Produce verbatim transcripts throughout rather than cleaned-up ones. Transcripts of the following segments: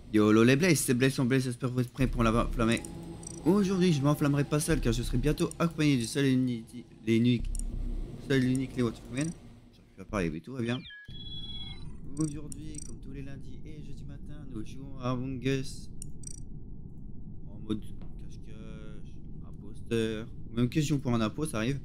Yo, les Blaze, c'est Blaze en Blaze, j'espère que vous êtes prêts pour l'enflammer. Aujourd'hui, je m'enflammerai pas seul car je serai bientôt accompagné du seul et unique, les uniques, seul et unique Léo Twin. J'arrive à parler, mais tout va bien. Aujourd'hui, comme tous les lundis et jeudi matin, nous jouons à Among Us en mode cache-cache, imposteur, ou même question pour un impôt, ça arrive.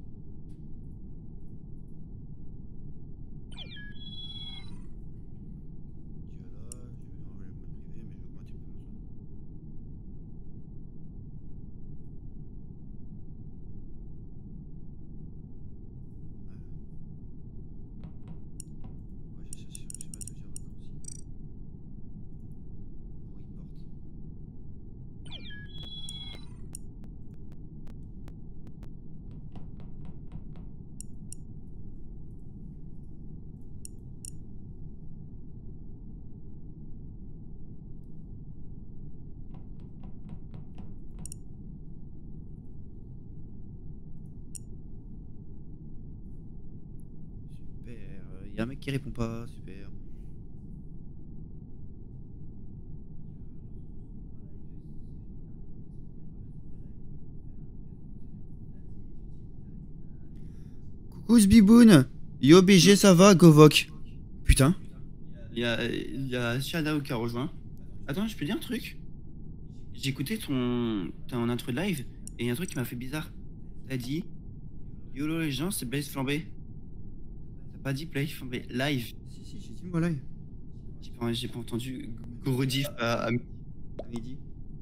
Y'a un mec qui répond pas, super. Coucou Sbiboun. Yo B G, ça va, Govok? Putain. Il y a, il y a Shadow qui a rejoint. Attends, je peux dire un truc? J'ai écouté ton, ton intro de live et il y a un truc qui m'a fait bizarre. T'as dit YOLO les gens, c'est Blaze flambé. T'as pas dit Blaze flambé live? Si, si, j'ai dit moi live. J'ai pas, j'ai pas entendu gros diff à, à midi.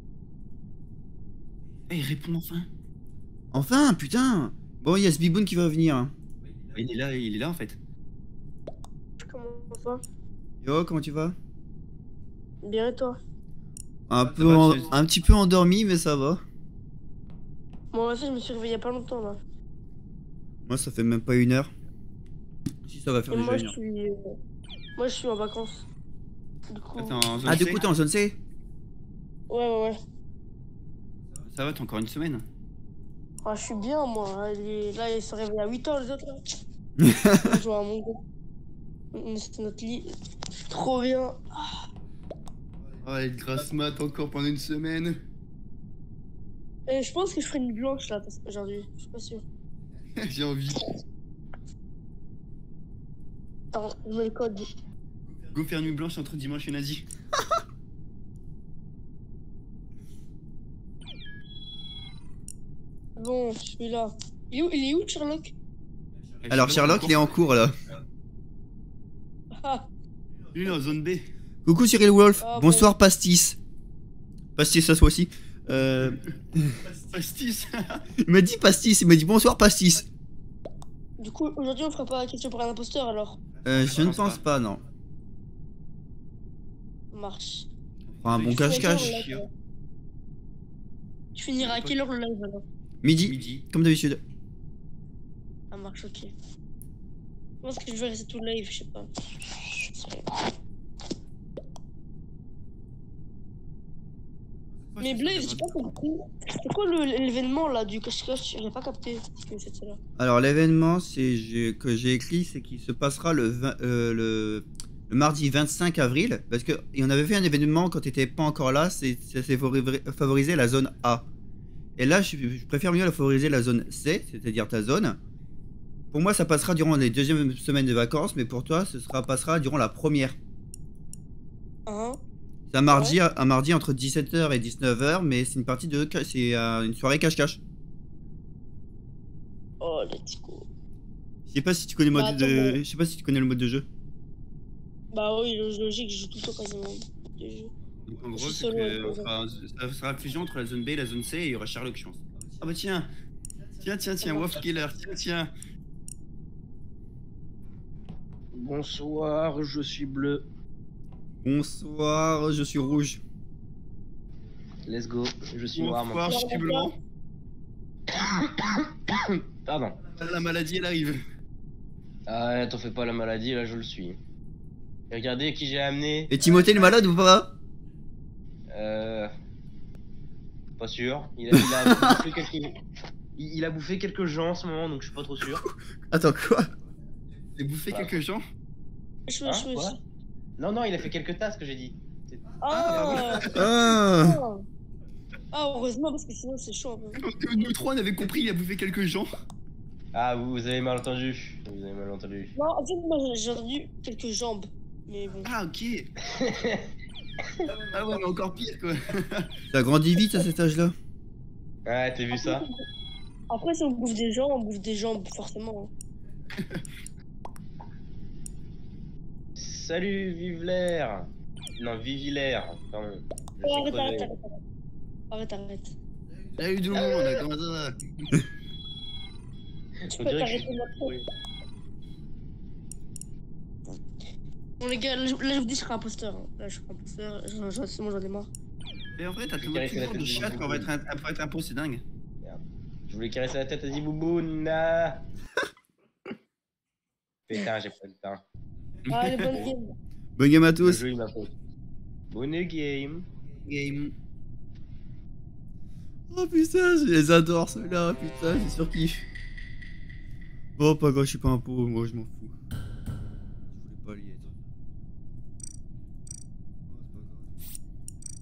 Eh, il répond enfin. Enfin, putain. Bon, il y a Sbiboun qui va venir. Hein. Il est là, il est là en fait. Comment ça va? Yo, comment tu vas? Bien et toi? Un, Ça peu va, en- je- un petit peu endormi, mais ça va. Moi aussi, je me suis réveillé il y a pas longtemps là. Moi, ça fait même pas une heure. Si, ça va faire Et déjà moi, une je heure. suis. euh, Moi, je suis en vacances. Du coup. Attends, en zone Ah, du C, coup, t'es en zone C? Ouais, ouais, ouais. ça va, t'as encore une semaine. Ah, je suis bien, moi. Il est- Là, ils se réveillent à huit heures, les autres là. On joue à mon gars. C'est notre lit. Trop bien. Oh, elle grasse mat encore pendant une semaine. Et je pense que je ferai une blanche là parce- aujourd'hui. Je suis pas sûr. J'ai envie. Attends, je mets le code. Go faire nuit blanche entre dimanche et nazi. Bon, je suis là. Il est où, il est où Sherlock? Alors, Sherlock, il est en cours là. Ah, Lui, il est en zone B. Coucou Cyril Wolf. Ah, Bonsoir, Pastis. Pastis, ça soit aussi. Euh... Pastis. Il m'a dit Pastis, il m'a dit bonsoir, Pastis. du coup, aujourd'hui, on fera pas la question pour un imposteur alors. Euh, je ne pense pense pas, non. Ça marche. On fera un bon Oui, cache-cache. je suis Tu finiras à quelle heure le live alors? Midi, Midi. comme d'habitude. Ça marche, ok. Je pense que je vais rester tout le live, je sais pas. Mais Blaze, j'ai pas compris. C'est quoi le- l'événement là du cache-cache? J'ai pas capté ce que c'était là. Alors, l'événement c'est j'ai- que j'ai écrit, c'est qu'il se passera le, vingt euh, le, le mardi vingt-cinq avril. Parce que et on avait fait un événement quand t'étais pas encore là, c'est ça s'est favori- favorisé la zone A. Et là, je, je préfère mieux la favoriser la zone C, c'est-à-dire ta zone. Pour moi, ça passera durant les deuxièmes semaines de vacances, mais pour toi, ce sera passera durant la première. Hein? C'est un mardi, un mardi entre dix-sept heures et dix-neuf heures, mais c'est une partie de, ca- c'est euh, une soirée cache-cache. Oh, let's go. Je sais pas si tu connais le mode Bah, attends, de, bon. je sais pas si tu connais le mode de jeu. Bah oui, logique, je joue tout le temps quasiment. Des jeux. Donc en Je gros, suis c'est solo, que ouais. on fera- ça sera la fusion entre la zone B et la zone C et il y aura Sherlock, je pense. Ah bah tiens. Tiens, tiens, tiens, Wolf Killer, tiens, tiens. Bonsoir, je suis bleu. Bonsoir, je suis rouge. Let's go. Je suis noir. Bonsoir, je suis blanc. Pardon. La maladie, elle arrive. Ah, t'en fais pas, la maladie, là, je le suis. Et regardez qui j'ai amené. Et Timothée, il est malade ou pas? Euh. Pas sûr. Il a, il a bouffé quelques. Il, il a bouffé quelques gens en ce moment, donc je suis pas trop sûr. Attends, quoi? J'ai bouffé Bah. quelques gens. Je Hein, je quoi Non, non, il a fait quelques tasses que j'ai dit. C'est- Ah, Ah ah. Ah, heureusement, parce que sinon c'est chaud un peu. Nous, nous trois, on avait compris, il a bouffé quelques gens. Ah, vous, vous avez mal entendu. Vous avez mal entendu. Non, en fait, moi j'ai entendu quelques jambes. Mais bon. Ah, ok. Ah ouais, mais encore pire, quoi. T'as grandi vite à cet âge-là. Ah, t'as vu ça? Après, si on bouffe des jambes, on bouffe des jambes, forcément. Salut, vive l'air. Non, vive-l'air. Pardon. Je Oh, suis arrête, crevé. arrête, arrête. Arrête, arrête. Salut tout le monde, comment ça va? Tu On peux dirait que je t'arrêter suis- maintenant. Oui. Bon, les gars, là, je là, je vous dis, je serai imposteur. hein. Là, je serai imposteur. J'en- j'en- C'est bon, j'en ai marre. Et en vrai, t'as Je tout vais le monde de caresser la chat tête pour de être un, pour être un pro, c'est dingue. Je voulais caresser la tête à Zibouboun. Ah. Putain, j'ai pas le temps. Ah, les bonnes games. Bonne game à Le tous. jeu, il m'a fait. Bonne game. Game. Oh putain, je les adore ceux-là, putain, j'ai surkiff. Oh, pas grave, je suis pas un pot, moi je m'en fous. Je voulais pas l'y être. Oh, c'est pas grave.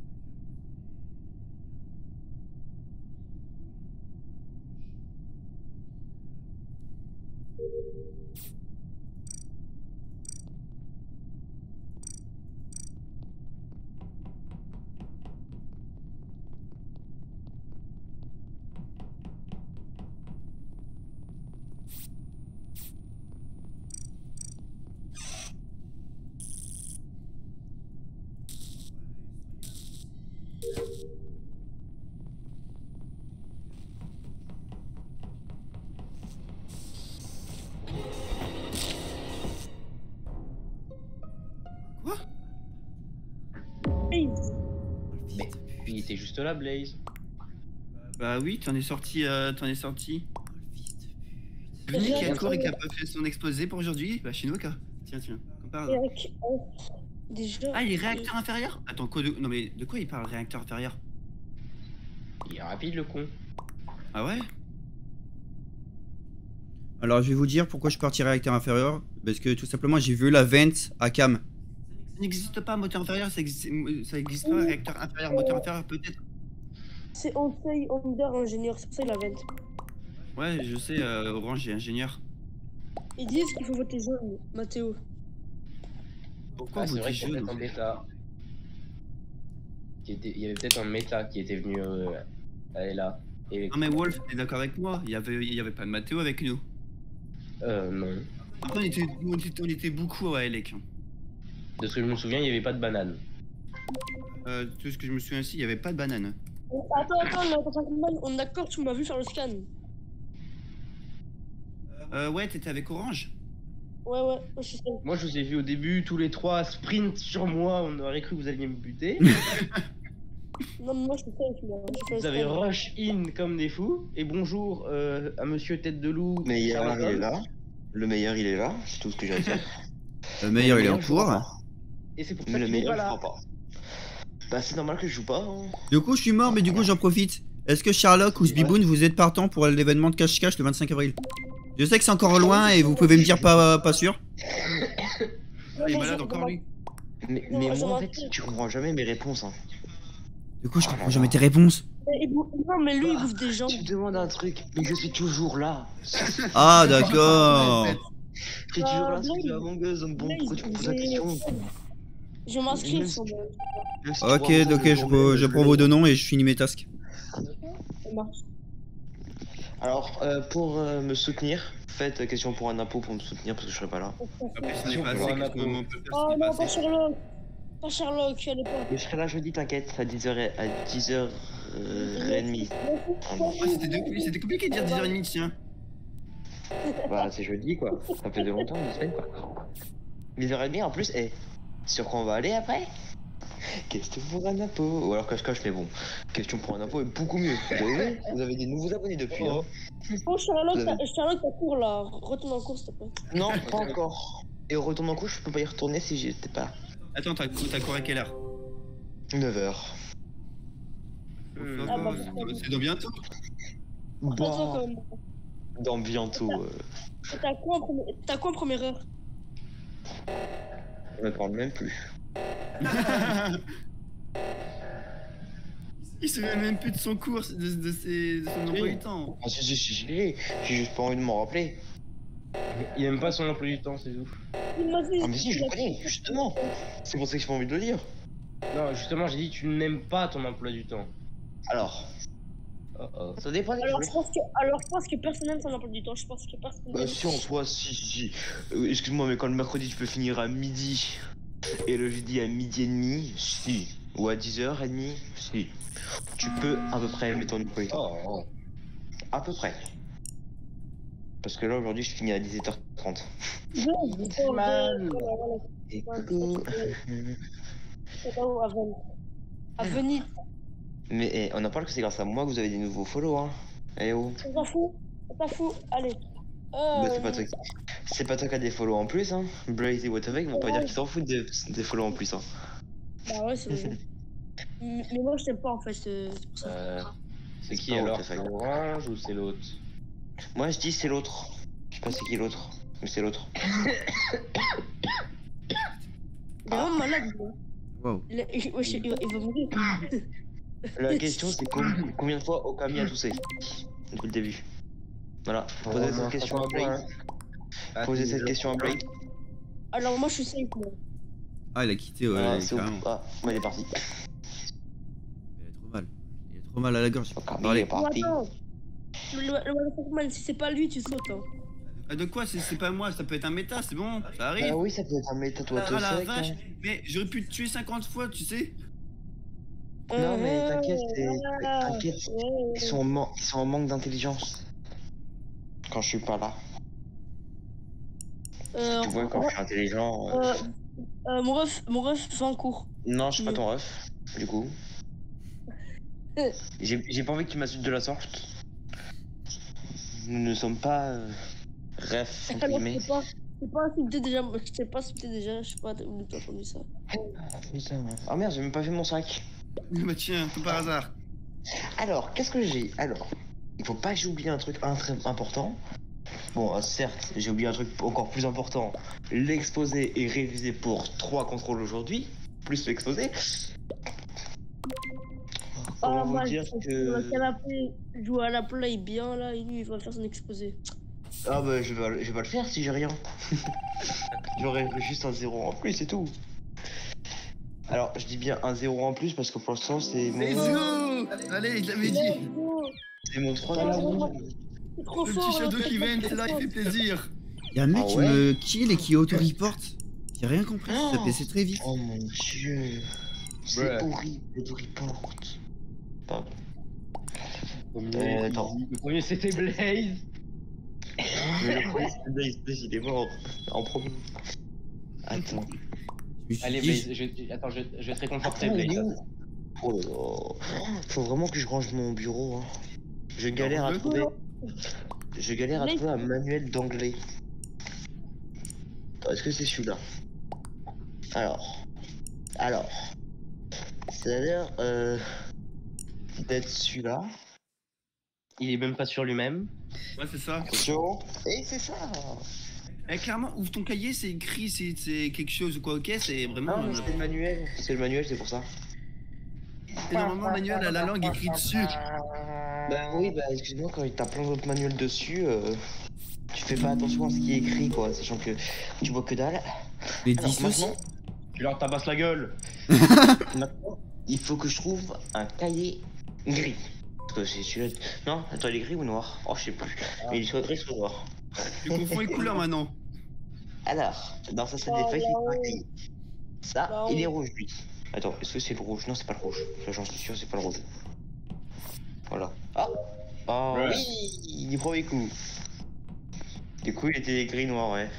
Quoi? Hey, Mais il était juste là, Blaze. Bah oui, t'en es sorti, euh, t'en es sorti. Mais Venez qui a regarde, cours et qui a pas fait son exposé pour aujourd'hui. Bah Shinoka. Tiens, tiens, comme par hasard. Eric, oh, déjà. Ah, il est réacteur inférieur? Attends, quoi de... Non mais de quoi il parle, réacteur inférieur? Il est rapide, le con. Ah ouais? Alors je vais vous dire pourquoi je suis parti réacteur inférieur. Parce que tout simplement j'ai vu la vente à Cam. Ça n'existe pas, moteur inférieur, ça existe, ça existe pas, réacteur inférieur, moteur inférieur peut-être. C'est Onsei Under Ingénieur, c'est pour ça qu'il a vente. Ouais, je sais, euh, Orange est ingénieur. Ils disent qu'il faut voter jaune, Mathéo. Pourquoi Ah, c'est vous vrai dites qu'il y avait jaune peut-être un bêta. Qui était... Il y avait peut-être un méta qui était venu euh, aller là. Et... Non mais Wolf, t'es d'accord avec moi? Il y avait, il y avait pas de Mathéo avec nous. Euh, non. Après, on était, on était, on était beaucoup à Elec. De ce que je me souviens, il n'y avait pas de banane. Euh, tout ce que je me souviens aussi, il y avait pas de banane. Attends, attends, attends, attends, attends, on est d'accord, tu m'as vu faire le scan. Euh, ouais, t'étais avec Orange. Ouais, ouais, moi je suis seul. Moi, je vous ai vu au début, tous les trois sprint sur moi. On aurait cru que vous alliez me buter. Non, mais moi je suis seul, tu m'as j'ai fait le Vous avez scan. rush in comme des fous. Et bonjour euh, à monsieur Tête de Loup. Le meilleur, Sherlock il est Holmes. là. Le meilleur, il est là. C'est tout ce que j'ai à dire. Le meilleur il est en Le meilleur, je cours. joue pas. Et c'est pour ça Mais le qu'il est meilleur, pas je là. crois pas. Bah, c'est normal que je joue pas. Hein. Du coup je suis mort mais du coup j'en profite. Est-ce que Sherlock ou Sbiboun vous êtes partant pour l'événement de cache-cache le vingt-cinq avril? Je sais que c'est encore loin et vous pouvez me dire pas, pas sûr. Ah, il est Non, malade je- encore lui. Mais, Non, mais je moi, en m'en fait, fous. tu comprends jamais mes réponses. Hein. Du coup je comprends jamais tes réponses. Et- et- Non, mais lui il bouffe des jambes. Tu me demandes un truc, mais je suis toujours là. Ah d'accord. Je suis toujours Euh, là, c'est Blaze, la longueuse. Donc bon, pourquoi tu me poses la Blaze, question? Je vais m'inscrire Même sur si- le. Même si tu Ok vois un ok peu je, le prends- je le- prends vos deux noms et je finis mes tasks. Ça marche. Alors, euh, pour euh, me soutenir, faites euh, question pour un impôt pour me soutenir parce que je serai pas là. Après, ce n'est pas Sur assez, un qu'est-ce impôt. qu'on peut faire, Oh ce n'est pas non, pas assez. Sherlock. Pas Sherlock, je suis à l'époque. Mais je serai là jeudi, t'inquiète, à dix heures à dix heures trente. Ouais, c'était de- c'était compliqué de dire dix heures trente, tiens. Bah, c'est jeudi quoi. Ça fait de longtemps, une semaine quoi. dix heures trente en plus, et sur quoi on va aller après? Question pour un impôt. Ou alors cache-cache, mais bon. Question pour un impôt est beaucoup mieux. Vous avez vu? Vous avez des nouveaux abonnés depuis. Hein. Oh, Sherlock, Vous avez- t'as- Sherlock, t'as cours là. Retourne en cours, s'il te plaît. Non, pas encore. Et au retour en couche, je peux pas y retourner si j'étais pas. Attends, t'as t'as cours à quelle heure? neuf heures. Euh, Ah, bah, C'est dans bientôt. Attends, Bon, quand même. dans bientôt. Euh, T'as quoi, en première... t'as quoi en première heure? je me parle même plus. Il se souvient même plus de son cours, de, de, ses, de son emploi du temps. Ah, si, si, si, je l'ai. J'ai juste pas envie de m'en rappeler. Il aime pas son emploi du temps, c'est ouf. Il m'a dit. Ah, mais si, je le connais, justement. C'est pour ça que j'ai pas envie de le lire. Non, justement, j'ai dit tu n'aimes pas ton emploi du temps. Alors, Oh oh. ça dépend des Alors jours. je pense que, alors je pense que personne n'aime son emploi du temps. Je pense que personne. Bah, si, en soi, si, si, si. Euh, Excuse-moi, mais quand le mercredi tu peux finir à midi et le jeudi à midi et demi, si. Ou à dix heures trente, si. Tu peux à peu près aimer ton emploi du temps. Oh, oh. À peu près. Parce que là, aujourd'hui, je finis à dix-sept heures trente. C'est mal. Et Ouais, coucou. C'est pas où, à Venise. À Venise. Mais eh, on en parle que c'est grâce à moi que vous avez des nouveaux follow, hein. Eh oh. On s'en fout. On s'en fout. Allez. Bah, Euh, c'est pas toi qui... C'est pas toi qui as des follow en plus, hein. Blaze et Whatever, ils vont pas dire qu'ils s'en foutent des, des follow en plus, hein. Bah ouais, c'est vrai. Mais mais moi, je t'aime pas en fait. C'est c'est pour ça. Euh, c'est qui pas alors? What the C'est fuck. Orange ou c'est l'autre? Moi, je dis c'est l'autre. Je sais pas c'est qui l'autre, mais c'est l'autre. Il est vraiment malade. lui. Wow. Il, est- il- wesh, il, il va mourir. La question, c'est com- combien de fois Okami a toussé depuis le début. Voilà. Posez Oh, cette moi, question à franchement, Blade. Ah, Posez c'est cette le- question à Blade. Alors moi, je suis safe. Moi. Ah, il a quitté, ouais, Ah, il- c'est carrément. ouf. Ah, moi, il est parti. Il a trop mal. Il a trop mal à la gorge. Okami, Allez. il est parti. Attends. Le, le, le motherfucker man, si c'est pas lui, tu sautes. Hein. Ah, de quoi? C'est c'est pas moi, ça peut être un méta, c'est bon, ça arrive. Ah oui, ça peut être un méta, toi, Ah, toi, la sec, vache, hein. mais j'aurais pu te tuer cinquante fois, tu sais. Non, mais t'inquiète, c'est- Ah, t'inquiète. ouais. Ils sont en, man- ils sont en manque d'intelligence. Quand je suis pas là. Euh, Tu vois, quand je suis intelligent. euh, euh, euh, mon ref, mon ref fait en cours. Non, je suis pas ton ref, du coup. J'ai j'ai pas envie que tu m'insultes de la sorte. Nous ne sommes pas euh, ref, entre Alors, guillemets. c'est pas, c'est pas insulté déjà. Je t'ai pas insulté déjà. Je sais pas où t'as entendu ça. Putain. Ah merde, j'ai même pas fait mon sac. Bah tiens, tout par hasard. Alors, qu'est-ce que j'ai? Alors, il faut pas que j'oublie un truc un, très important. Bon, euh, certes, j'ai oublié un truc encore plus important. L'exposé est révisé pour trois contrôles aujourd'hui, plus l'exposé. Comment Ah, vous moi, dire je que... le canapé, joue à la play bien là, et lui il va faire son exposé. Ah bah je vais, je vais pas le faire si j'ai rien. J'aurais juste un zéro en plus et tout. Alors je dis bien un zéro en plus parce que pour l'instant c'est Let's mon... go! Allez, je l'avais dit. C'est mon troisième. C'est trop Le fort. petit shadow là, qui c'est vient, trop c'est là, il fort. fait plaisir. Y'a un mec Ah qui ouais me kill et qui auto-report. J'ai rien compris, ça Oh. baissait très vite. Oh mon dieu. C'est Ouais. horrible le report. Pardon. Le Euh, premier, attends. le premier c'était Blaze. Mais le premier, c'est Blaze, Blaze, il est mort en premier. Attends. Je me suis Allez dit, Blaze, je... attends, je... je vais te réconforter Attends, il est Blaze. où? Oh là là. Faut vraiment que je range mon bureau. Hein. Je galère à Range-le. trouver. Je galère à Mec. trouver un manuel d'anglais. Est-ce que c'est celui-là? Alors. Alors. Ça a l'air euh, d'être celui-là. Il est même pas sur lui-même. Ouais, c'est ça. Attention. Et c'est ça. Eh, clairement, ouvre ton cahier, c'est écrit, c'est c'est quelque chose ou quoi, ok, c'est vraiment. Non, mais c'est le manuel. C'est le manuel, c'est pour ça. Et normalement, le manuel a la langue écrite dessus. Bah oui, bah excuse-moi, quand t'as plein d'autres manuels dessus, euh, tu fais pas attention à ce qui est écrit, quoi, sachant que tu vois que dalle. les Alors, dix aussi. maintenant, Tu leur tabasses la gueule. maintenant, il faut que je trouve un cahier gris. Parce que c'est celui-là. Non, attends, il est gris ou noir? Oh, je sais plus. Mais il est soit gris, soit noir. Tu confonds les couleurs maintenant. Alors, dans sa salle des Oh, feuilles, il y a là, un oui. cahier. Ça, Bah, il oui. est rouge, lui. Attends, est-ce que c'est le rouge? Non, c'est pas le rouge. Ça, j'en suis sûr, c'est pas le rouge. Voilà. Ah Oh Ouais. oui, du premier coup. Du coup, il était gris noir, ouais.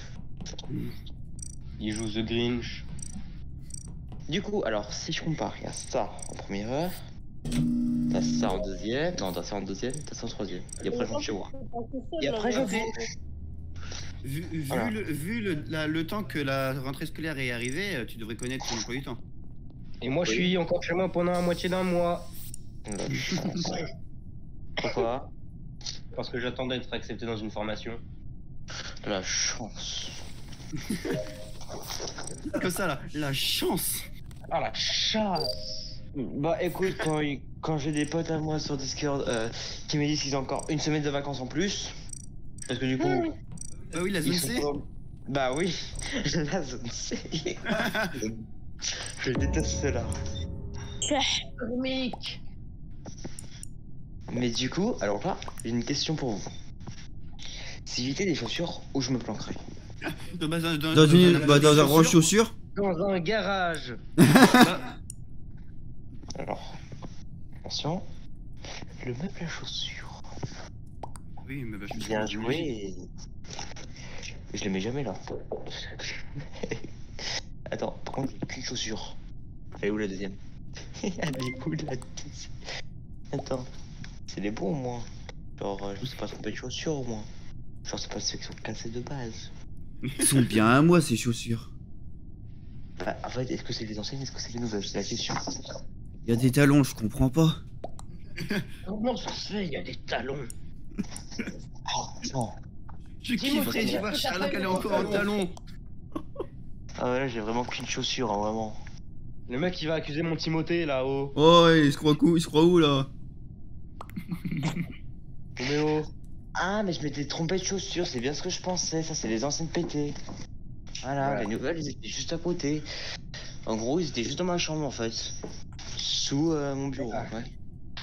Il joue The Grinch. Du coup, alors, si je compare, il y a ça en première heure. T'as ça en deuxième. Non, t'as ça en deuxième, t'as ça en troisième. Et après, je rentre chez moi. Et après, je vais. Vu, vu Voilà. le, vu le, la- le temps que la rentrée scolaire est arrivée, euh, tu devrais connaître ton emploi du temps. Et moi je suis encore chez moi pendant la moitié d'un mois. La chance. Pourquoi? Parce que j'attendais d'être accepté dans une formation. La chance. Comme ça là, la chance. Ah la chasse. Bah écoute, quand, il- quand j'ai des potes à moi sur Discord euh, qui me disent qu'ils ont encore une semaine de vacances en plus, parce que du coup. Bah oui, la zone ils sont C. pas- Bah oui, la zone C. Je déteste cela. Mick. Mais du coup, alors là, j'ai une question pour vous. Si j'étais des chaussures, où je me planquerais? Dans, dans, dans, Dans une, dans- bah, dans un chaussure. rang chaussures. Dans un garage. Bah, Alors, attention. Le meuble à chaussures. oui, mais bah, je suis Bien sûr, joué. et- Je le mets jamais là. Attends, par contre, j'ai qu'une chaussure. Elle est où la deuxième? Elle est où la deuxième? Attends, c'est les bons au moins. Genre, euh, je sais pas tromper de chaussures au moins. Genre, c'est pas ceux qui sont cassés de base. Ils sont bien à moi ces chaussures. Bah, en fait, est-ce que c'est les anciennes, est-ce que c'est les nouvelles? C'est la question. Il y a des talons, je comprends pas. Comment ça se fait? Il y a des talons. Oh, non. Je kifferais d'y voir Charlotte qu'elle est encore en talon. Ah ouais, là, j'ai vraiment qu'une chaussure, hein, vraiment. Le mec qui va accuser mon Timothée là-haut. Oh, il se croit où, il se croit où là? Roméo. Ah, mais je m'étais trompé de chaussures, c'est bien ce que je pensais. Ça, c'est les anciennes pétées. Voilà, Ouais. les nouvelles, ils étaient juste à côté. En gros, ils étaient juste dans ma chambre en fait. Sous euh, mon bureau, Ah. ouais.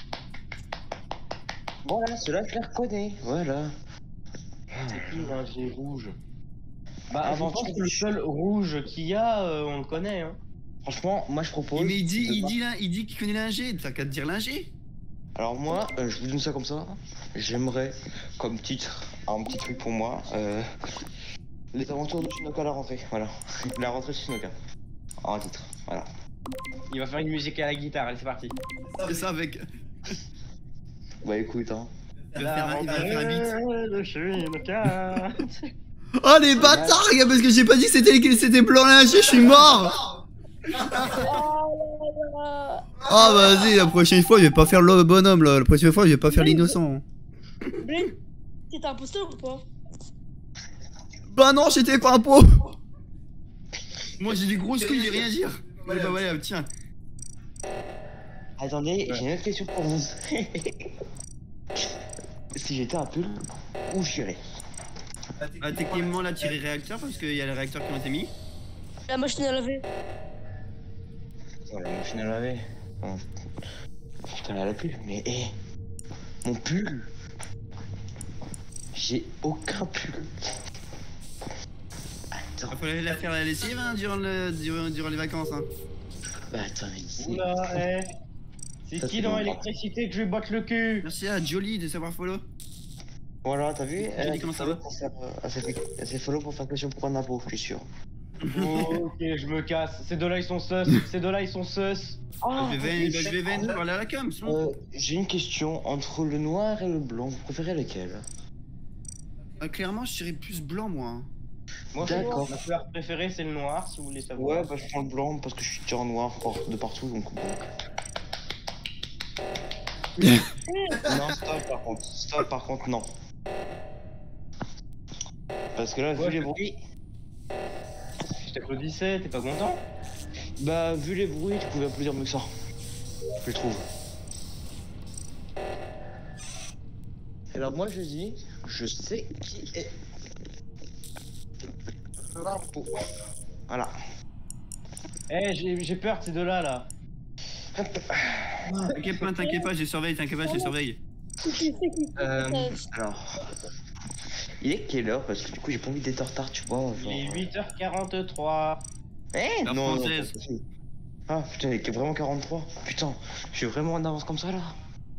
Voilà, ceux-là, je les reconnais. Voilà. C'est qui lingerie rouge? Bah, Ah, je pense aventure que le du- seul rouge qu'il y a, euh, on le connaît. Hein. Franchement, moi, je propose. Mais il dit, de il pas- dit là, il dit qu'il connaît l'ingé. T'as qu'à te dire l'ingé. Alors, moi, euh, je vous donne ça comme ça. J'aimerais, comme titre, un petit truc pour moi. Euh... Les aventures de Shinoka à la rentrée. Voilà. La rentrée de Shinoka. En titre. Voilà. Il va faire une musique à la guitare, allez, c'est parti. C'est ça avec. Bah, écoute, hein. Il va faire un, il va faire un beat. de Shinoka. Oh les bâtards, regarde, parce que j'ai pas dit que c'était c'était blanc lingé, je suis mort. Ah vas-y, la prochaine fois je vais pas faire le bonhomme là, la prochaine fois je vais pas faire l'innocent. Blin, t'es imposteur ou pas? Bah non, j'étais pas un pot. Moi j'ai des grosses couilles, j'ai rien à dire. Ouais, bah ouais, tiens. Attendez, Ouais. j'ai une autre question pour vous. Si j'étais un pull, où j'irais? Ah, techniquement là, tirer réacteur parce qu'il y a les réacteurs qui ont été mis. La machine à laver. Oh, la machine à laver. Oh. Putain, elle a plus. Mais hé, mon pull. J'ai aucun pull. Attends, Il fallait la faire la lessive hein, durant, le, durant, durant les vacances. Hein. bah attends, mais c'est. Oula, eh. C'est Ça, qui c'est dans bon. l'électricité que je lui botte le cul? Merci à Jolie de savoir follow. Voilà, t'as vu? Elle a dit comment fait ça follow va pour faire, euh, Elle s'est fait- elle s'est follow pour faire question pour un impôt, je suis sûr. Oh, ok, je me casse. Ces deux-là, ils sont sus. Ces deux-là, ils sont sus. Ah, je vais ok, ven- bah, je vais ven d'accord. parler à la cam, c'est bon. Euh, J'ai une question. Entre le noir et le blanc, vous préférez lequel? Euh, clairement, je dirais plus blanc moi. hein. Moi, D'accord. ma couleur préférée, c'est le noir, si vous voulez savoir. Ouais, bah je prends le blanc parce que je suis tiré en noir par- de partout, donc bon. Non, stop par contre. Stop par contre, non. Parce que là, vu Ouais, les je- bruits... Je t'applaudissais, t'es pas content? Bah, vu les bruits, tu pouvais applaudir mieux que ça. Je trouve. Alors moi, je dis, je sais qui est... l'impôt. Voilà. Eh, j'ai j'ai peur de ces deux-là, là. T'inquiète pas, t'inquiète pas, j'ai surveillé, t'inquiète pas, j'ai surveillé. C'est qui, c'est qui? Euh, alors... Il est quelle heure? Parce que du coup, j'ai pas envie d'être en retard, tu vois. Il genre, est euh, huit heures quarante-trois. Eh Heure non, non, française. pas possible. Ah putain, il est vraiment quarante-trois. Putain, je suis vraiment en avance comme ça là.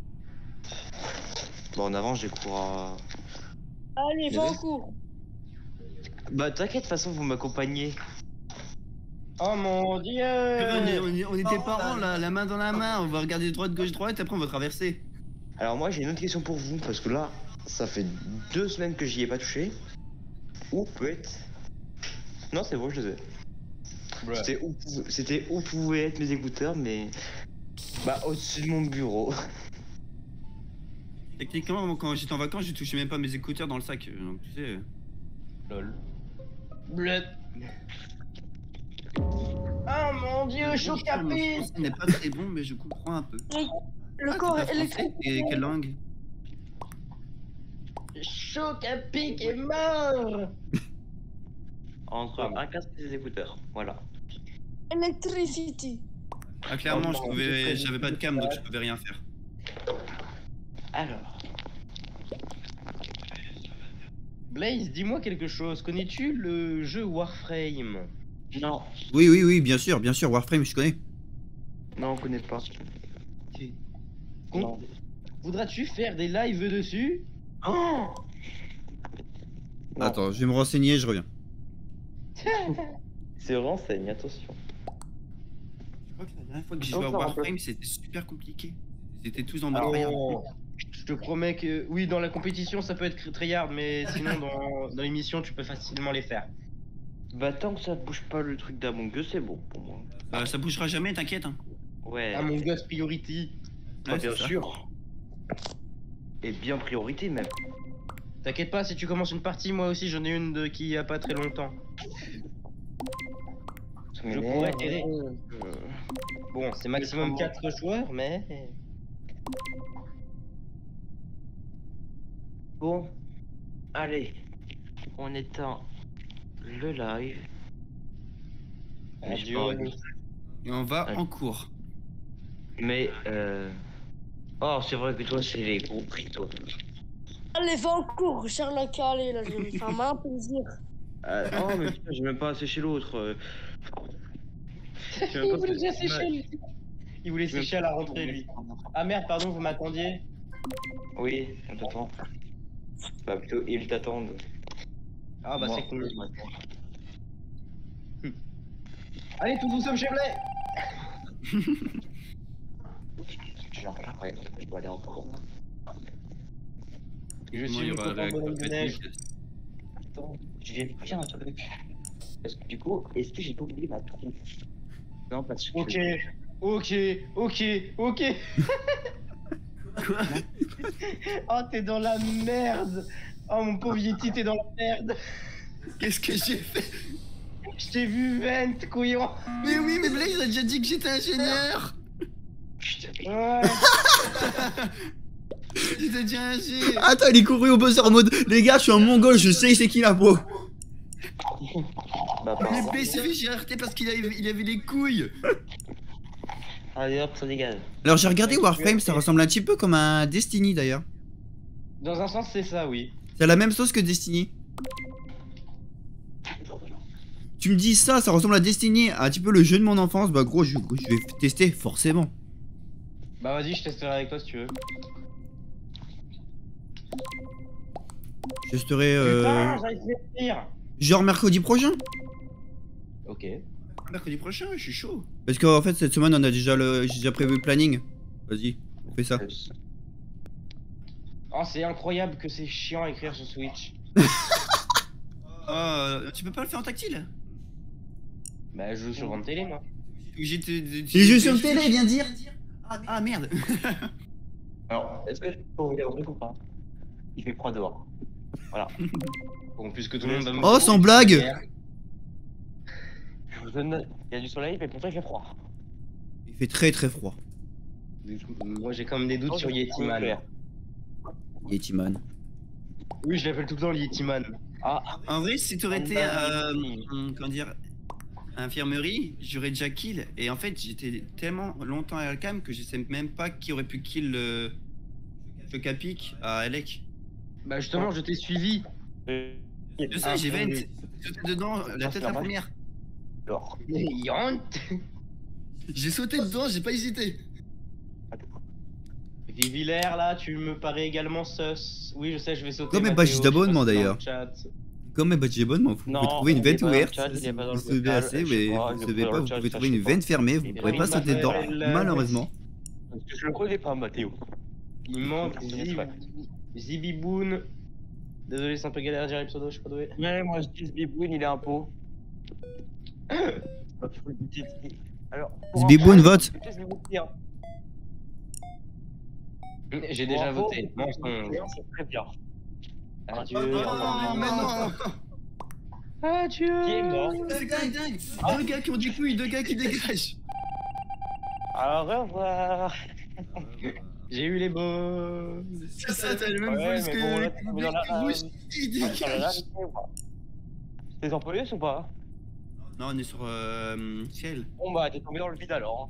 Bon, en avance, j'ai cours à... Allez, va en cours. Bah t'inquiète, de toute façon, vous m'accompagnez. Oh mon dieu! On, est- on est- on était parents là, la main dans la main, on va regarder droite, gauche, droite, après on va traverser. Alors moi, j'ai une autre question pour vous, parce que là, ça fait deux semaines que j'y ai pas touché. Où peut être... Non, c'est bon, je les ai. C'était où, pou- c'était où pouvaient être mes écouteurs, mais... Bah, au-dessus de mon bureau. Techniquement, moi, quand j'étais en vacances, j'ai touché même pas mes écouteurs dans le sac, euh, donc tu sais. Lol. Bleu. Oh mon dieu, chaud Mon capé. français n'est pas très bon, mais je comprends un peu. Le Ah, corps t'es pas électrique. français, et quelle langue? Chaud capé qui est mort. Entre un casque et des écouteurs. Voilà. Electricity. Ah, clairement, Oh, je non, pouvais, je j'avais pas de cam, donc je pouvais rien faire. Alors. Blaze, dis-moi quelque chose. Connais-tu le jeu Warframe? Non, Oui, oui, oui, bien sûr, bien sûr, Warframe, je connais. non, on connaît pas. Con- Non. Voudras-tu faire des lives dessus? Oh Non. Attends, je vais me renseigner, je reviens. C'est renseigne, attention. Je crois que la dernière fois que j'ai Oh, joué à ça va, Warframe, c'était super compliqué. Ils étaient tous en mode Ah, rien. je te promets que oui, dans la compétition ça peut être très hard, mais sinon dans, dans l'émission tu peux facilement les faire. Bah tant que ça bouge pas le truc d'Among Us, c'est bon pour moi. Euh, ça bougera jamais, t'inquiète. Hein. Ouais, Ah mon gosse priority. bah, Ouais, bien c'est ça. sûr. Et bien priorité même. T'inquiète pas, si tu commences une partie, moi aussi j'en ai une de qui y a pas très longtemps. Ça Je m'énerve. pourrais t'aider. Euh, Bon, c'est maximum comment quatre joueurs, mais. Bon, allez, on éteint le live. Mais je Adieu. parle- Et on va Ouais. en cours. Mais euh... oh, c'est vrai que toi c'est les gros prix toi. Allez, va en cours, Sherlock, allez, là, je vais me faire un plaisir. Euh, oh mais putain, j'ai même pas asséché l'autre. euh. J'ai même Il pas voulait fait- sécher, lui. Il voulait sécher à la rentrée, lui. Ah merde, pardon, vous m'attendiez? Oui, on t'attend. Bah plutôt ils t'attendent. Ah bah Moi, c'est cool. je m'attends. Allez, tout doucement, Chevrolet. Genre là, ouais, je dois aller en cours. Je Moi, il suis y le aura copain la bonhomme de neige. compétition. Attends, je vais faire un truc. Parce que du coup, est-ce que j'ai pas oublié ma trousse? Non, parce que. Ok, ok, ok, ok. Quoi? Oh, t'es dans la merde. Oh, mon pauvre Yeti, t'es dans la merde. Qu'est-ce que j'ai fait? Je t'ai vu vent, couillon. Mais oui, mais Blaze a déjà dit que j'étais ingénieur. Ouais. J'étais déjà ingé. Attends, il est couru au buzzer en mode les gars, je suis un mongol, je sais c'est qui la peau. Bah, Mais pardon. Blaze s'est fait G R T parce qu'il avait, il avait les couilles. Allez hop, ça dégage. Alors j'ai regardé Warframe, ça ressemble un petit peu comme un Destiny d'ailleurs. Dans un sens, c'est ça, oui. C'est la même sauce que Destiny. Tu me dis ça, ça ressemble à Destiny, un petit peu le jeu de mon enfance, bah gros, je, je vais tester forcément. Bah vas-y, je testerai avec toi si tu veux. Je testerai euh, Putain, j'arrive à finir. genre mercredi prochain. Ok. Mercredi prochain, je suis chaud. Parce qu'en fait cette semaine on a déjà le, j'ai déjà prévu le planning. Vas-y, on fait ça. Oh, c'est incroyable que c'est chiant à écrire sur Switch. Euh, tu peux pas le faire en tactile? Bah, je joue sur grande télé, moi. J'étais. Les jeux sur télé, viens dire. Ah merde. Alors, est-ce que je peux vous dire un truc ou pas? Il fait froid dehors. Voilà. Bon, puisque tout le monde va me. Oh, sans blague. Je vous donne. Il y a du soleil, mais pourtant il fait froid. Il fait très très froid. Moi, j'ai quand même des doutes Oh, sur c'est Yetiman. clair. Yetiman. Oui, je l'appelle tout le temps le Yetiman. Ah, En vrai, si t'aurais été, Ah, euh, oui. hum, comment dire, infirmerie, j'aurais déjà kill. Et en fait, j'étais tellement longtemps à Alcam que je sais même pas qui aurait pu kill le Chocapic à Elec. Bah, justement, je t'ai suivi. euh, Je sais, Ah, j'ai vent. oui. J'ai sauté dedans, la Ah, tête c'est la normal. première. dehors. Mais honte. J'ai sauté dedans, j'ai pas hésité. Vivillers, là, tu me parais également sus. Oui, je sais, je vais sauter. Comme mes Mathéo, badges je d'abonnement, passe dans le d'ailleurs. chat. Comme mes badges d'abonnement, vous Non, pouvez trouver une il est vente pas dans le ouverte. chat, il Si est pas dans vous le savez vocal, assez, je sais mais pas, vous il est savez pas dans pas, le vous chat, pouvez ça, trouver je une sais pas. vente fermée, vous Il est pourrez pas pas dans sauter le dedans, vocal. malheureusement. Parce que je le connais pas, Mathéo. Il manque C'est Zib... vrai. Zibiboun. Désolé, c'est un peu galère à dire les pseudos, je suis pas doué. Ouais, moi je dis ce bibouine, il est un pot. Alors, pour Zbiboun, info, vote. écoutez, je vais vous dire. J'ai Pour déjà info, voté. Mensonge. c'est très bien. Adieu. Oh, au revoir. mais non. Adieu. Qui est mort? C'est dingue, dingue. Deux gars qui ont des couilles, deux gars qui dégagent. Au revoir. J'ai eu les beaux. C'est ça, t'as le même Ouais, voice mais que bon, là, que t'es le dans mec la- qui bouge, il Ah, ça va, là, dégage. T'es en police ou pas? Non, on est sur euh, ciel. Bon bah t'es tombé dans le vide alors.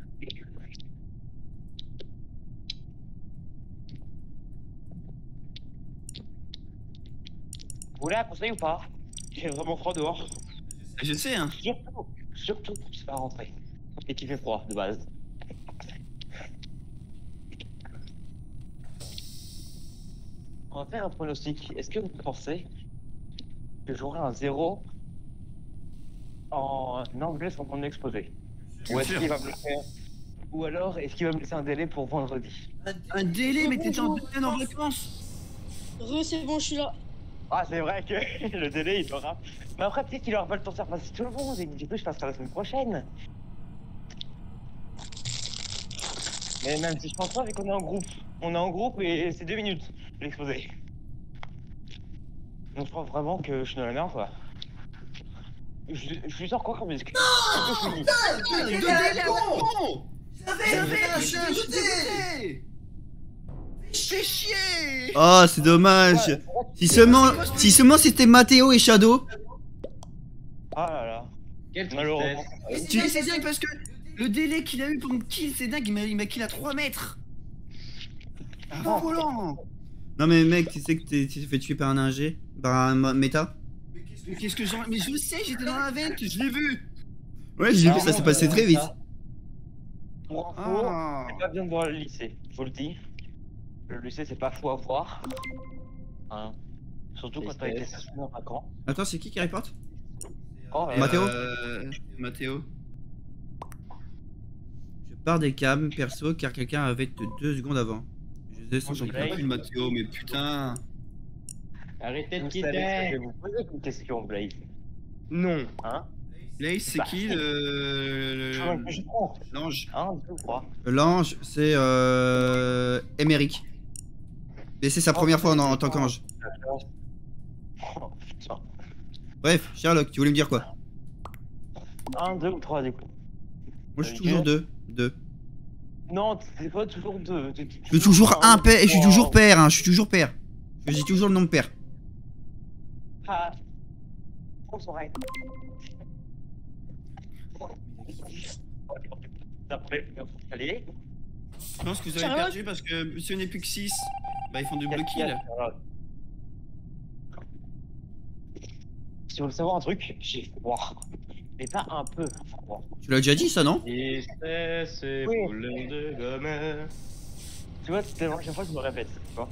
Vous voulez un conseil ou pas? J'ai vraiment froid dehors. Je sais, hein. Surtout, surtout quand c'est pas rentré. Et qu'il fait froid de base. On va faire un pronostic. Est-ce que vous pensez que j'aurai un zéro en anglais sans mon exposé? Ou est-ce sûr. qu'il va me le faire? Ou alors est-ce qu'il va me laisser un délai pour vendredi? Un délai, mais t'étais en pleine en vacances. Re, c'est bon, je suis là. Ah c'est vrai que le délai il aura. Mais après peut-être qu'il aura pas le temps de faire passer tout le monde et du coup je passerai la semaine prochaine. Mais même si je pense pas vu qu'on est en groupe. On est en groupe et c'est deux minutes l'exposé. Donc je crois vraiment que je suis dans la merde quoi. Je, je lui sors quoi comme excuse? Le délai, con. J'avais acheté. Fais chier. Oh, c'est dommage. Si seulement, si seulement c'était Mathéo et Shadow. Ah là là. Quelle Malheureusement. tristesse. Tu sais, c'est dingue parce que le délai qu'il a eu pour me kill, c'est dingue, il m'a- il m'a kill à trois mètres. Ah, volant. Non mais mec, tu sais que t'es- tu t'es fait tuer par un ingé, par un ma- méta. Mais qu'est-ce que j'en. Mais je sais, j'étais dans la vente, je l'ai vu. Ouais, j'ai vu, Ah, ça s'est ouais, passé ouais, très vite. Pour info, Ah. c'est pas bien de voir le lycée, je vous le dis. Le lycée c'est pas fou à voir. Hein. Surtout quand t'as été Tristesse. suspendu en cinq ans. Attends, c'est qui qui reporte? Oh, Et, Mathéo euh, Mathéo. Je pars des cams perso car quelqu'un avait de deux secondes avant. Je Moi descends j'en ton peux Blake. plus de Mathéo, mais putain. Arrêtez de Vous savez que je vais quitter. vous poser une question, Blaze. Non. Hein? Blaze, c'est Bah, qui le. Je vois le- que je prends. L'ange? Un, deux, trois. L'ange, c'est euh... Émeric. Mais c'est sa première fois en, en tant qu'ange. Oh, putain. Bref, Sherlock, tu voulais me dire quoi? Un, deux ou trois du coup. Moi je suis Ok. toujours deux. Deux. Non, c'est pas toujours deux. t'es- t'es Je suis toujours un père, je suis Wow. toujours père, hein, je suis toujours père. Je dis toujours le nom de père. Ah. On s'arrête. Après, allez. Je pense que vous avez Sherlock perdu parce que si on n'est plus que six, bah ils font double Qu'est-ce qu'il y kill. a, Charlotte? Si vous voulez savoir un truc, j'ai froid. Mais pas un peu froid. Tu l'as déjà dit ça, non? Tristesse et Oui. boule de gomme. Tu vois, c'est tellement chaque fois que je me répète. Tu vois.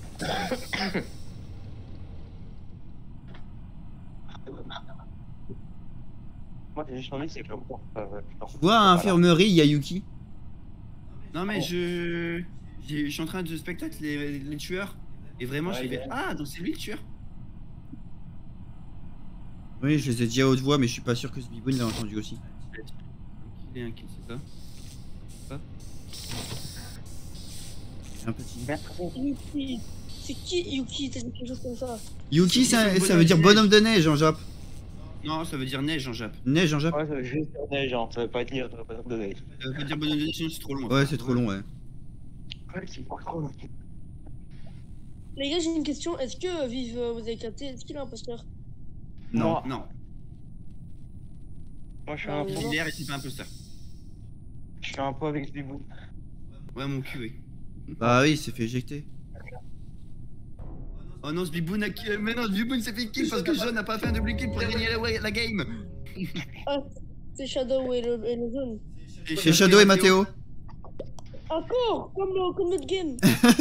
Moi, j'ai juste envie, c'est que le cours. Euh, putain. Tu vois, à infirmerie, il y a Yuki. Non mais Oh. je. j'ai- Je suis en train de spectacle les, les tueurs. Et vraiment, je Ouais, fais. il est- Ah, donc c'est lui le tueur. Oui, je les ai dit à haute voix, mais je suis pas sûr que ce biboun l'a entendu aussi. Il est un kill, c'est ça. Un petit. Merci. Yuki. C'est qui Yuki? T'as dit quelque chose comme ça? Yuki, ça, C'est un ça veut dire bonhomme de bonhomme de neige en Jap. Non, ça veut dire neige en Jap. Neige en Jap? Ouais, ça veut juste dire neige, genre, ça veut pas dire ça veut pas dire de neige. Ça veut pas dire bonhomme de neige, sinon c'est trop long. Ouais, c'est trop long, ouais. Ouais, c'est pas trop long. Les gars, j'ai une question. Est-ce que euh, Vive, euh, vous avez capté? Est-ce qu'il est imposteur? Non. Moi, Non, moi, je suis Ah, un peu, non. Hilaire et c'est pas imposteur. je suis un peu avec des bouts. Ouais, mon cul, oui. Bah oui, il s'est fait éjecter. Oh non, ce biboun a kill. Mais non, ce biboun s'est fait kill parce que John n'a pas fait un double kill pour gagner la, la game. Ah, c'est Shadow et le, et le zone. C'est Shadow et Mathéo. Encore comme, le- comme notre game.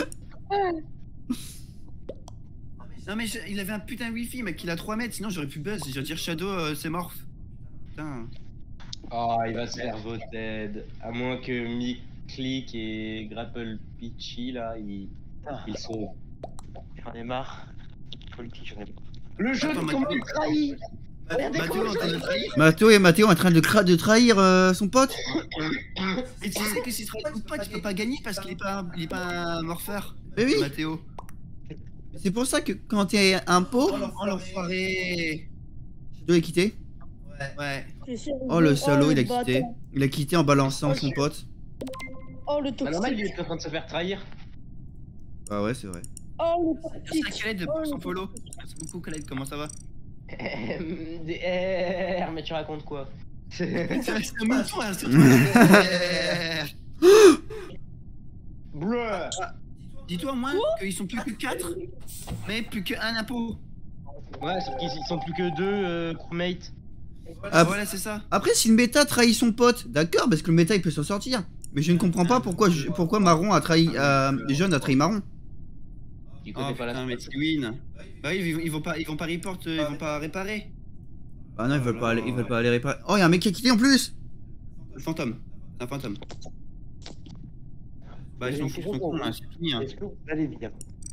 Non mais je- il avait un putain de wifi mec, il a trois mètres, sinon j'aurais pu buzz, je veux dire Shadow euh, c'est mort. Putain. Oh, il va se faire voted. À moins que Mick Click et Grapple Peachy là, ils, Ah, ils sauvent. j'en ai marre. Politique, j'en ai marre. Le jeu Attends, de Mathéo. comment il trahit. Mathéo est en train de trahir. Mathéo et Mathéo en train de, cra- de trahir euh, son pote. Et tu sais que s'il trahit ou pas, tu peux pas gagner parce qu'il est pas, il est pas un morpheur. Mais oui, Mathéo. c'est pour ça que quand t'es un pot, Oh l'enfoiré. dois quitté? Ouais. C'est sûr, Oh le salaud, il a bâtard. quitté. Il a quitté en balançant son pote. Oh le Bah, normal, il toxique. est en train de se faire trahir. Ah ouais, c'est vrai. Oh le Merci à toxique. Khaled Oh, pour son le- follow. Merci beaucoup Khaled, comment ça va? M D R, mais tu racontes quoi? C'est un mouton là, c'est trop. Bruh. Dis-toi au moins qu'ils sont plus que quatre, mais plus qu'un impôt. Ouais, sauf qu'ils ils sont plus que deux euh, crewmates. Ah, Voilà, c'est ça. Après, si le méta trahit son pote, d'accord, parce que le méta il peut s'en sortir. Mais je ne comprends pas pourquoi, je- pourquoi Marron a trahi. Euh, Jaune a trahi Marron. Tu Oh connais pas la putain, mais c'est win. Bah oui, ils vont, ils vont pas, ils vont pas report, euh, ils vont pas réparer. Ah non, ils veulent pas aller, ils veulent pas aller réparer. Oh, y'a un mec qui a quitté en plus. Le fantôme, c'est un fantôme. Bah ils sont fous, ils sont cons, hein, c'est fini. Hein. Est-ce que vous allez bien?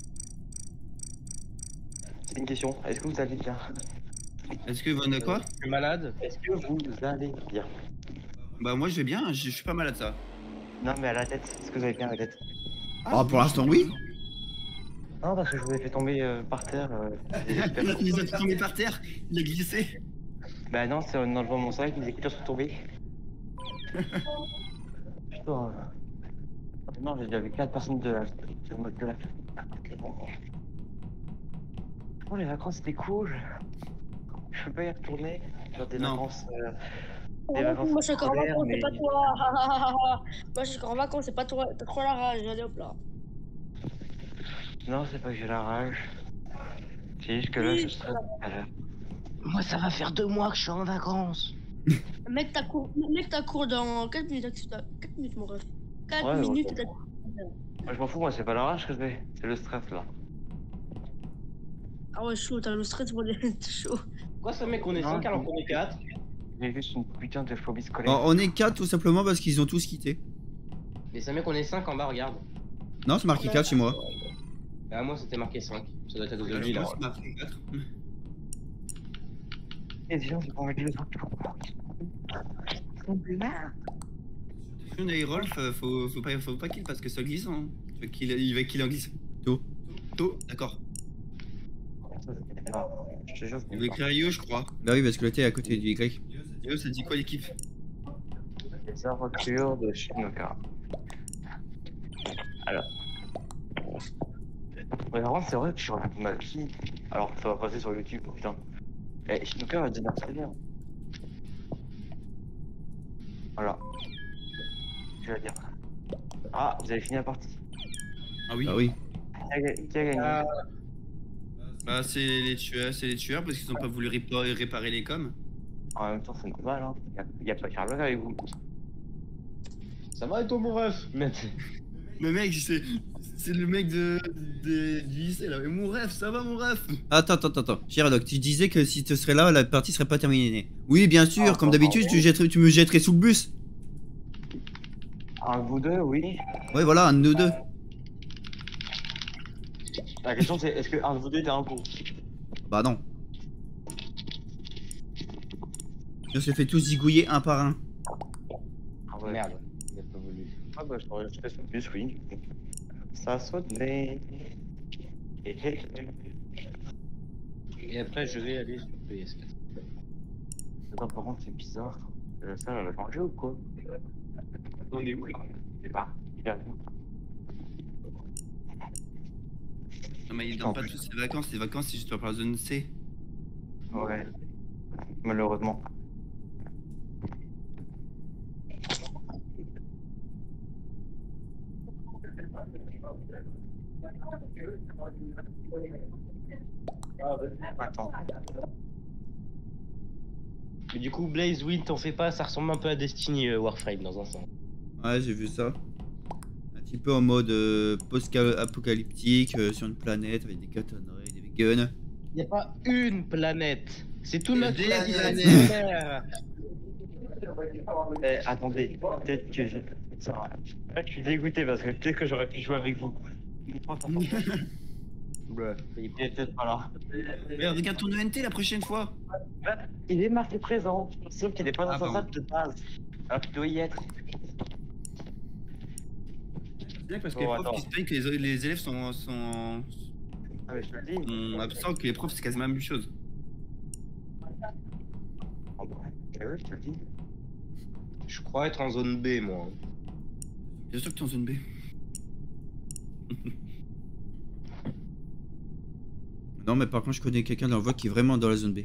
C'est une question. Est-ce que vous allez bien? Est-ce que vous de quoi? Je suis malade. Est-ce que vous allez bien? Bah moi je vais bien, je je suis pas malade ça. Non, mais à la tête. Est-ce que vous allez bien à la tête? Oh, pour l'instant, oui. Non, parce que je vous ai fait tomber euh, par terre. Euh, et j'espère que- Il nous a fait tomber par terre, il a glissé. Bah non, c'est en enlevant mon sac, mes écouteurs sont tombés. Putain. Non, j'ai déjà vu quatre personnes de la... de mode de la... Ok, bon. Oh, les vacances, c'était cool. Je peux pas y retourner. Genre des Non. vacances... euh, Oh, des vacances moi je suis encore en scolaires, vacances, c'est mais- pas toi. Moi je suis encore en vacances, c'est pas toi. T'as trop la rage, allez hop là. Non, c'est pas que j'ai la rage. C'est juste que là, je stresse. Alors, Moi, ça va faire deux mois que je suis en vacances. Mec, t'as cours, mec, t'as cours dans quatre minutes, quatre minutes, mon ref. quatre Ouais, minutes, ouais. t'as moi, je m'en fous, moi, c'est pas la rage que je vais. C'est le stress, là. Ah ouais, chaud, t'as le stress pour les chaud. Pourquoi ce mec, on est Non, cinq alors je- qu'on est quatre? J'ai juste une putain de phobie scolaire. Oh, on est quatre tout simplement parce qu'ils ont tous quitté. Mais ce mec, on est cinq en bas, regarde. Non, c'est marqué quatre chez moi. Bah, moi, c'était marqué cinq. Ça doit être à cause de Je lui, là. pense qu'il m'a fait quatre. Et des gens qui vont mettre le truc. On a Rolf, faut, faut pas, faut pas qu'il parce que ça glisse. Hein. Tu veux qu'il il va qu'il en glisse. Tôt. Tôt, d'accord. Je te jure, Il veut écrire Yo, je crois. Bah oui, parce que le T est à côté du Y. Yo, ça dit quoi l'équipe? les aventures de Shinoka. Alors. Ouais, par contre, c'est vrai que je suis raconte ma vie. Alors, ça va passer sur YouTube, putain. Eh, Shinoka va devenir très bien. Voilà. Je vais dire. Ah, vous avez fini la partie. Ah oui. Bah oui. Qui a, ga- qui a gagné? Ah, Bah c'est les tueurs, c'est les tueurs parce qu'ils ont pas voulu réparer, réparer les coms. En même temps, c'est normal, hein. Y a, y a pas Sherlock avec vous. ça va et toi, mon ref? Mais Mais mec, c'est c'est le mec de, de du lycée là. Mais mon ref, ça va mon ref? Attends, attends, attends. Sherlock, tu disais que si tu serais là, la partie serait pas terminée. Oui, bien sûr, Ah, comme ah, d'habitude, ah, tu, jetterais- tu me jetterais sous le bus. Un de vous deux, oui. Ouais, voilà, un de nous deux. La question, c'est est-ce que un de vous deux était un coup? Bah non. On se fait tous zigouiller un par un. Ah ouais. merde, il a pas voulu. Ah bah, je t'aurais jeté sur le bus, oui. Ça saute, mais. Et, et, Et après, je vais aller sur P S quatre. Attends, par contre, c'est bizarre. La salle, elle a changé ou quoi? On est où là? Je sais pas. Il a rien. Non mais ils donnent pas tous ses vacances. Les vacances c'est juste par la zone C. Ouais. Malheureusement. Attends. Mais du coup, Blaze, oui, t'en fais pas, ça ressemble un peu à Destiny euh, Warframe dans un sens. Ouais, j'ai vu ça. Un petit peu en mode euh, post-apocalyptique, euh, sur une planète avec des katanas et des guns. Il a pas une planète, c'est tout Il y a notre des planète. frère. Eh, attendez, peut-être que j'ai. Ça, je suis dégoûté parce que peut-être que j'aurais pu jouer avec vous. Ouais. Il est peut-être pas là. Merde, regarde ton E N T la prochaine fois. Il est marqué présent, sauf qu'il n'est pas dans Ah, sa pardon. salle de base. Alors qu'il doit y être. C'est bien parce que Bon, les profs attends. qui se plaignent que les, les élèves sont, sont, Ah, mais je te le dis. sont absents, que les profs c'est quasiment la même chose. ouais, je te le dis. Je crois être en zone B, moi. Bien sûr que t'es en zone B. Non, mais par contre, je connais quelqu'un dans la voie qui est vraiment dans la zone B.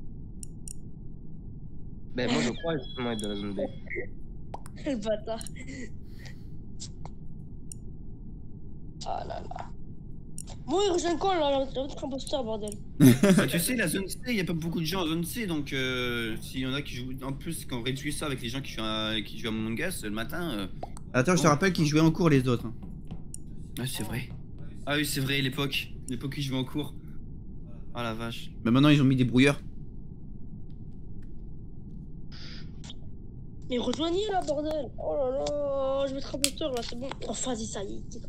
Ben, moi, je crois justement être dans la zone B. Le bâtard. Ah là là. Bon, il rejoint quand là, l'autre imposteur, bordel? Bah, tu sais, la zone C, il n'y a pas beaucoup de gens en zone C, donc euh, s'il y en a qui jouent. En plus, quand on réduit ça avec les gens qui jouent à, qui jouent à Among Us le matin. Euh... Attends, je te rappelle qu'ils jouaient en cours les autres. hein. Ah, c'est vrai. Ah, oui, c'est vrai, l'époque. L'époque où ils jouaient en cours. Ah la vache. Mais maintenant, ils ont mis des brouilleurs. Mais rejoignez là, bordel. Oh là là, je vais être imposteur là, c'est bon. Oh, vas-y, ça y est.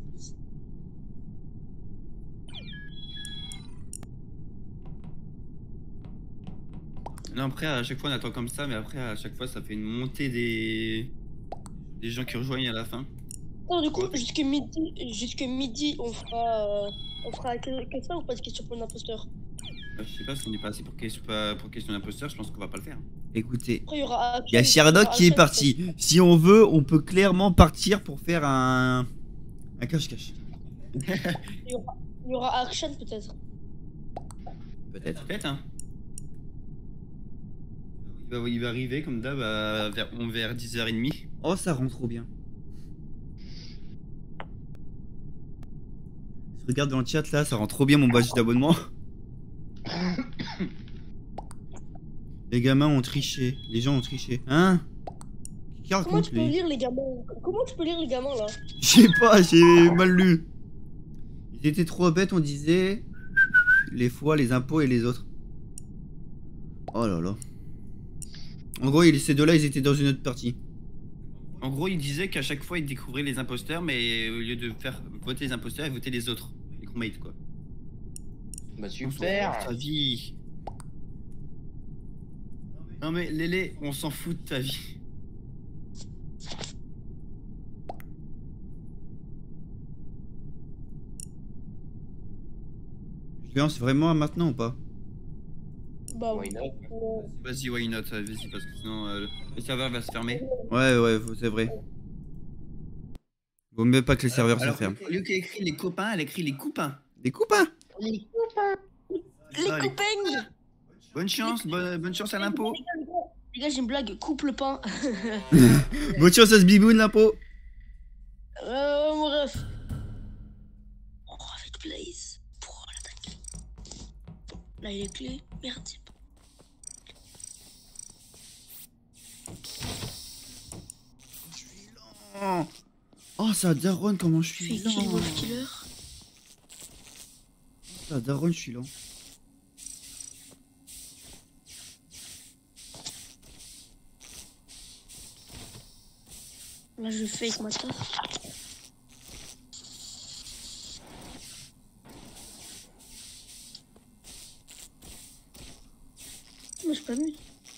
Là, après, à chaque fois, on attend comme ça, mais après, à chaque fois, ça fait une montée des. des gens qui rejoignent à la fin. Non, du coup, jusqu'à midi, jusqu'à midi, on fera, euh, on fera que, que ça ou pas de questions pour l'imposteur? Euh, Je sais pas si on est passé pour, question- pour question d'imposteur, je pense qu'on va pas le faire. Écoutez, Après, il y aura. il y a Sherlock qui est parti. Si on veut, on peut clairement partir pour faire un. un cache-cache. Il y aura Action peut-être. Peut-être. Peut-être, hein. Il va, il va arriver comme d'hab à- vers, vers dix heures trente. Oh, ça rend trop bien. Je regarde dans le chat là, ça rend trop bien mon badge d'abonnement. Les gamins ont triché, les gens ont triché. Hein? Qui Comment raconte tu peux lui? lire les gamins? Comment tu peux lire les gamins là? Je sais pas, j'ai mal lu. Ils étaient trop bêtes, on disait. Les fois, les impôts et les autres. Oh là là. En gros, ils- ces deux-là, ils étaient dans une autre partie. En gros, il disait qu'à chaque fois, il découvrait les imposteurs, mais au lieu de faire voter les imposteurs, il votait les autres. Les crewmates, quoi. Bah, On s'en fout super. de ta vie. Non mais Lélé, on s'en fout de ta vie. Je lance vraiment maintenant ou pas? Bah Why oui. not? Euh, Vas-y, why not, euh, vas-y, parce que sinon euh, le serveur va se fermer. Ouais, ouais, faut- c'est vrai. Vaut mieux pas que les serveurs se Alors, ferment. au lieu qu'elle écrit les copains, elle écrit les coupins. Des copains! Les Allez. copains! Bonne chance, bonne, bonne chance à l'impôt. Les gars, j'ai une blague, coupe le pain. Bonne chance à ce biboun l'impôt! Euh, mon ref. Oh, avec Blaze. Pour l'attaquer. Là, il est clé. Merde, c'est pas. Oh, oh ça daronne comment je Je suis fais lent! kill Wolf Killer. Ça daronne, je suis lent. Là, je fake ma taf. Mais je pas mis.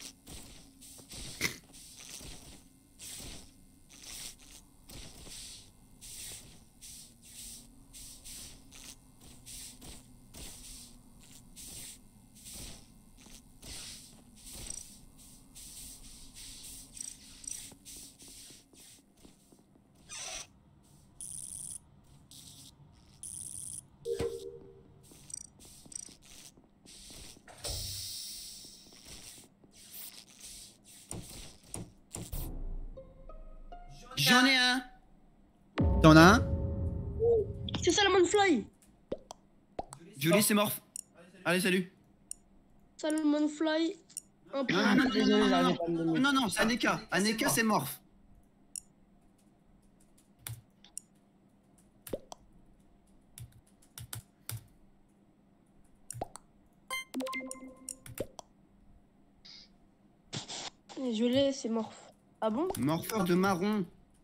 J'en ai un. T'en as un? C'est Salmon Fly. Julie, c'est morph. Allez, salut. Salmon Fly. Un peu. Non, non, non, non, Désolé, non, j'arrivais non, pas à me non, donner. non, non, c'est Aneka. Aneka, c'est morph. Je l'ai, c'est morph. Ah bon? Morpheur de marron.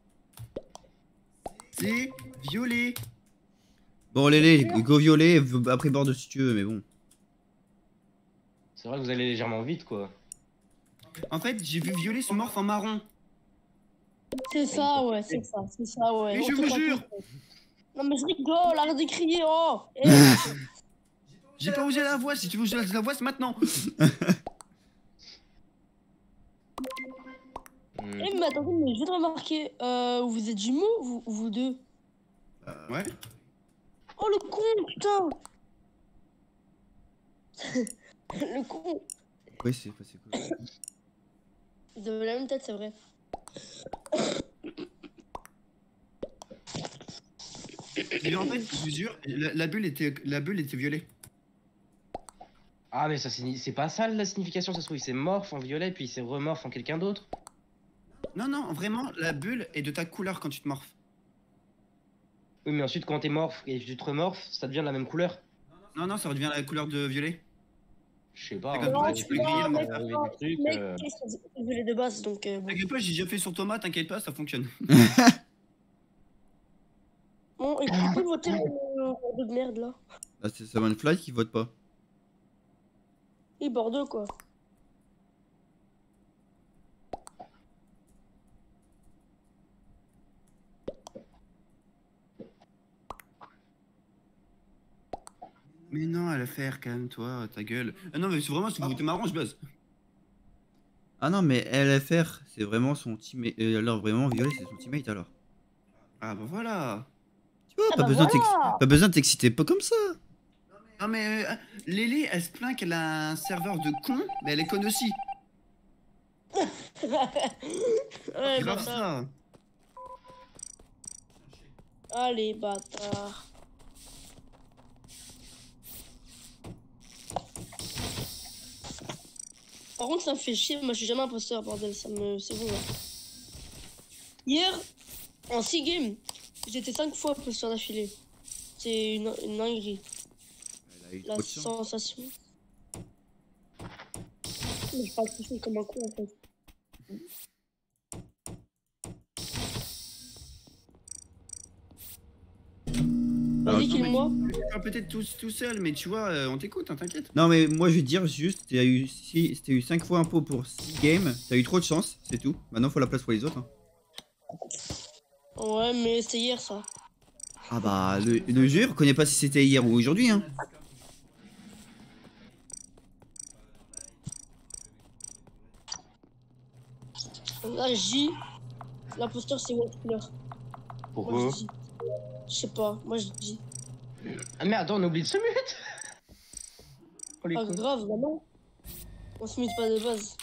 C'est violet. Bon, Lélé, go violet, après borde si tu veux, mais bon. C'est vrai que vous allez légèrement vite, quoi. En fait, j'ai vu violet se morph en marron. C'est ça, ouais, c'est ça, c'est ça, ouais. Mais On je fait vous pas jure. tout. Non, mais je rigole, arrête de crier, oh! Eh, J'ai pas osé la voix. Si tu veux que je la voix, c'est maintenant. Hmm. Eh, mais attendez, mais je viens de remarquer, euh, vous êtes jumeaux, vous, vous deux? Euh, Ouais. Oh, le con, putain! Le con! Oui, c'est c'est cool. Ils avaient la même tête, c'est vrai. Et en fait, je vous jure, la, la bulle était, la bulle était violet. Ah, mais ça, signi- c'est pas ça la signification, ça se trouve, il s'est morph en violet, puis il s'est remorph en quelqu'un d'autre. Non, non, vraiment, la bulle est de ta couleur quand tu te morphes. Oui, mais ensuite, quand t'es morph et tu te remorphes, ça devient de la même couleur. Non, non, ça redevient la couleur de violet. Je sais pas. C'est hein, comme ça, moi, tu je peux sais griller pas, le ça mec, m'est morph. arrivé des trucs. Mec, euh, ils sont désolés de base, donc euh, bon. T'inquiète pas, j'ai déjà fait sur Thomas, t'inquiète pas, ça fonctionne. Bon, et tu peux voter le Bordeaux de merde là? Ah, c'est Savanfly qui vote pas. Et Bordeaux quoi. Mais non, à la faire, calme-toi, ta gueule. Ah non, mais c'est vraiment, si vous êtes marrant, je buzz. Ah non, mais L F R, c'est vraiment son teammate. Euh, alors, vraiment, Violet, c'est son teammate alors. Ah bah voilà. Tu vois, Ah pas, bah besoin de t'ex- voilà. pas besoin de t'exciter pas comme ça. Non mais, euh, Lélé, elle se plaint qu'elle a un serveur de con, mais elle est conne aussi. Ouais, Grave bâtard. ça. Allez, bâtard. Par contre, ça me fait chier. Moi, je suis jamais imposteur, bordel. Ça me... C'est bon, là. Hier, en six games, j'étais cinq fois imposteur d'affilée. C'est une, une dinguerie. Elle a eu La trop de chance. sensation. Mais je parle tout seul comme un con, en fait. Alors, Vas-y, non, mais kill-moi. Tu parles peut-être tout, tout seul, mais tu vois, euh, on t'écoute, hein, t'inquiète. Non, mais moi, je vais te dire juste, t'as eu, si, t'as eu cinq fois un pot pour six games, t'as eu trop de chance, c'est tout. Maintenant, faut la place pour les autres. hein. Ouais, mais c'est hier, ça. Ah bah, le, le jeu, il reconnaît pas si c'était hier ou aujourd'hui. Hein. Là, je dis, l'imposteur, c'est White Killer. Moi, Pourquoi? je dis. Je sais pas, moi, je dis. Ah merde, attends, on oublie de se mute. Oh, les Pas cons. grave, bah non. On se mute pas de base.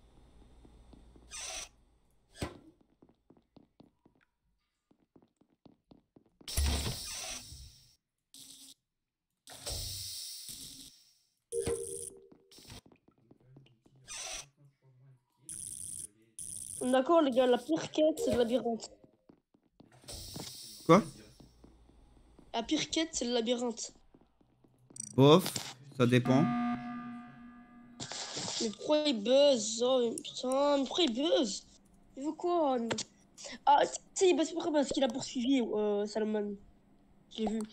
D'accord, les gars, la pire quête, c'est le labyrinthe. Quoi? La pire quête, c'est le labyrinthe. Bof, ça dépend. Mais pourquoi il buzz? Oh, putain, mais pourquoi il buzz? Il veut quoi? Ah, tu sais, il buzz pourquoi? Parce qu'il a poursuivi euh, Salomon. J'ai vu.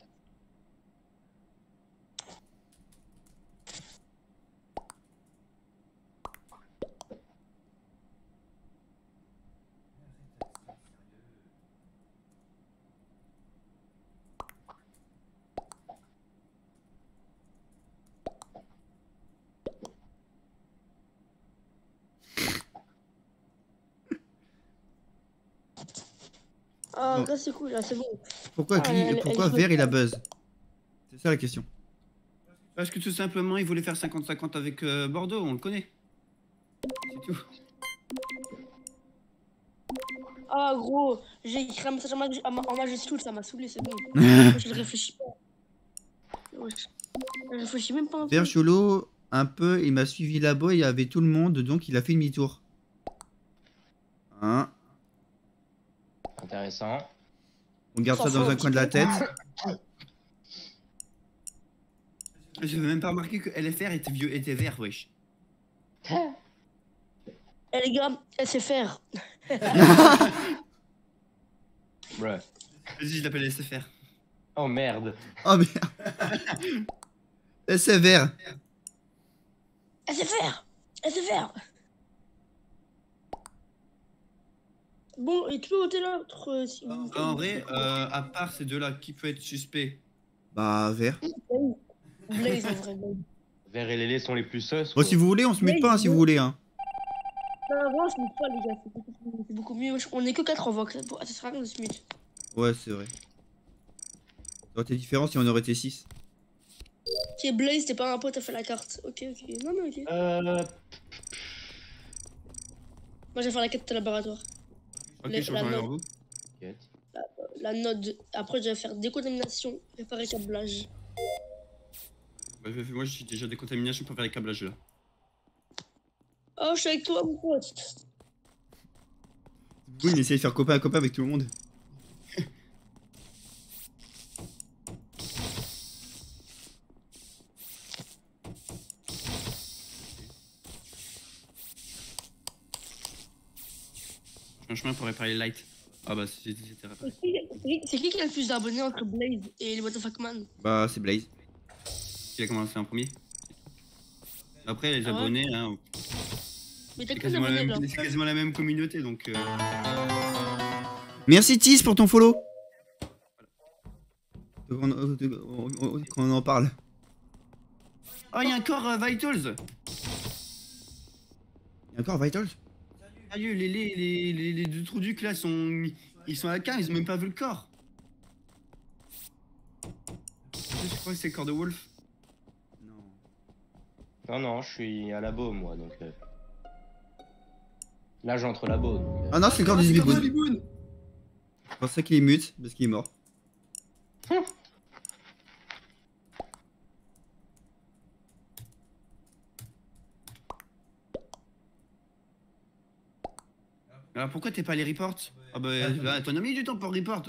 Ah, Bon. gars, c'est cool, là, c'est bon. Pourquoi, Ah, Gli- elle- pourquoi elle- Vert, il a buzz? C'est ça la question. Parce que tout simplement, il voulait faire cinquante cinquante avec euh, Bordeaux, on le connaît. C'est tout. Ah, gros, j'ai écrit un message en, maj- en ma- en majuscule, ça m'a saoulé, c'est bon. Moi, je réfléchis pas. Wesh. Je réfléchis même pas un peu. Vert Cholo, un peu, il m'a suivi là-bas, il y avait tout le monde, donc il a fait demi-tour. Hein? Intéressant. On garde ça S'en dans fout un un coin de petit la peu. tête. Je n'ai même pas remarqué que L F R était vieux, était vert, wesh. Eh les gars, S F R. Bruh. Vas-y, je l'appelle S F R. Oh merde. Oh merde. C'est vert. S F R. S F R. Bon, et tu peux voter l'autre euh, si vous... En vrai, euh, à part ces deux-là, qui peut être suspect? Bah, vert. Blaze, en vrai. Blaze. Vert et Lélé sont les plus sus. Bon, si vous voulez, on se mute pas hein, si vous voulez. Hein. Non, vraiment, je m'y pas, les gars. C'est beaucoup, plus- c'est beaucoup mieux. On est que quatre en vox. Ça ça sert à rien de se mute. Ouais, c'est vrai. Ça aurait été différent si on aurait été six. Ok, Blaze, t'es pas un pote, t'as fait la carte. Ok, ok. Non, mais ok. Euh. Moi, je vais faire la quête de laboratoire. Ok, Les- je la rejoins vers note. vous. La note. de- Après, je vais faire décontamination, réparer câblage. Bah, je- moi, je suis déjà décontamination pour faire les câblages là. Oh, je suis avec toi, mon pote. Oui, il essaie de faire copain à copain avec tout le monde. Je fais un chemin pour réparer les lights. Ah bah, c'est- c'était réparé. C'est qui- c'est qui- c'est qui qui a le plus d'abonnés entre Blaze et les What the fuck man? Bah, c'est Blaze. Qui a commencé en premier. Après, les Ah ouais. abonnés, hein, Mais t'as c'est que quasiment, la d'abonnés même- là. c'est quasiment la même communauté donc. Euh... Merci Tis pour ton follow. Qu'on on, on- qu'on en parle. Oh, il y a encore euh, Vitals. Il y a encore Vitals? Sérieux, les, les, les, les, les deux trous du là sont. Ils sont à quinze, ils ont même pas vu le corps. Je crois que c'est le corps de Wolf. Non. Non, non, je suis à labo, moi, donc. euh, Là, j'entre labo. Donc, euh, Ah non, c'est le corps Ah, du c'est le corps de Zibigoun. Zibigoun. C'est pour ça qu'il est mute, parce qu'il est mort. Alors pourquoi t'es pas allé report? Ah bah, bah t'en as mis du temps pour report.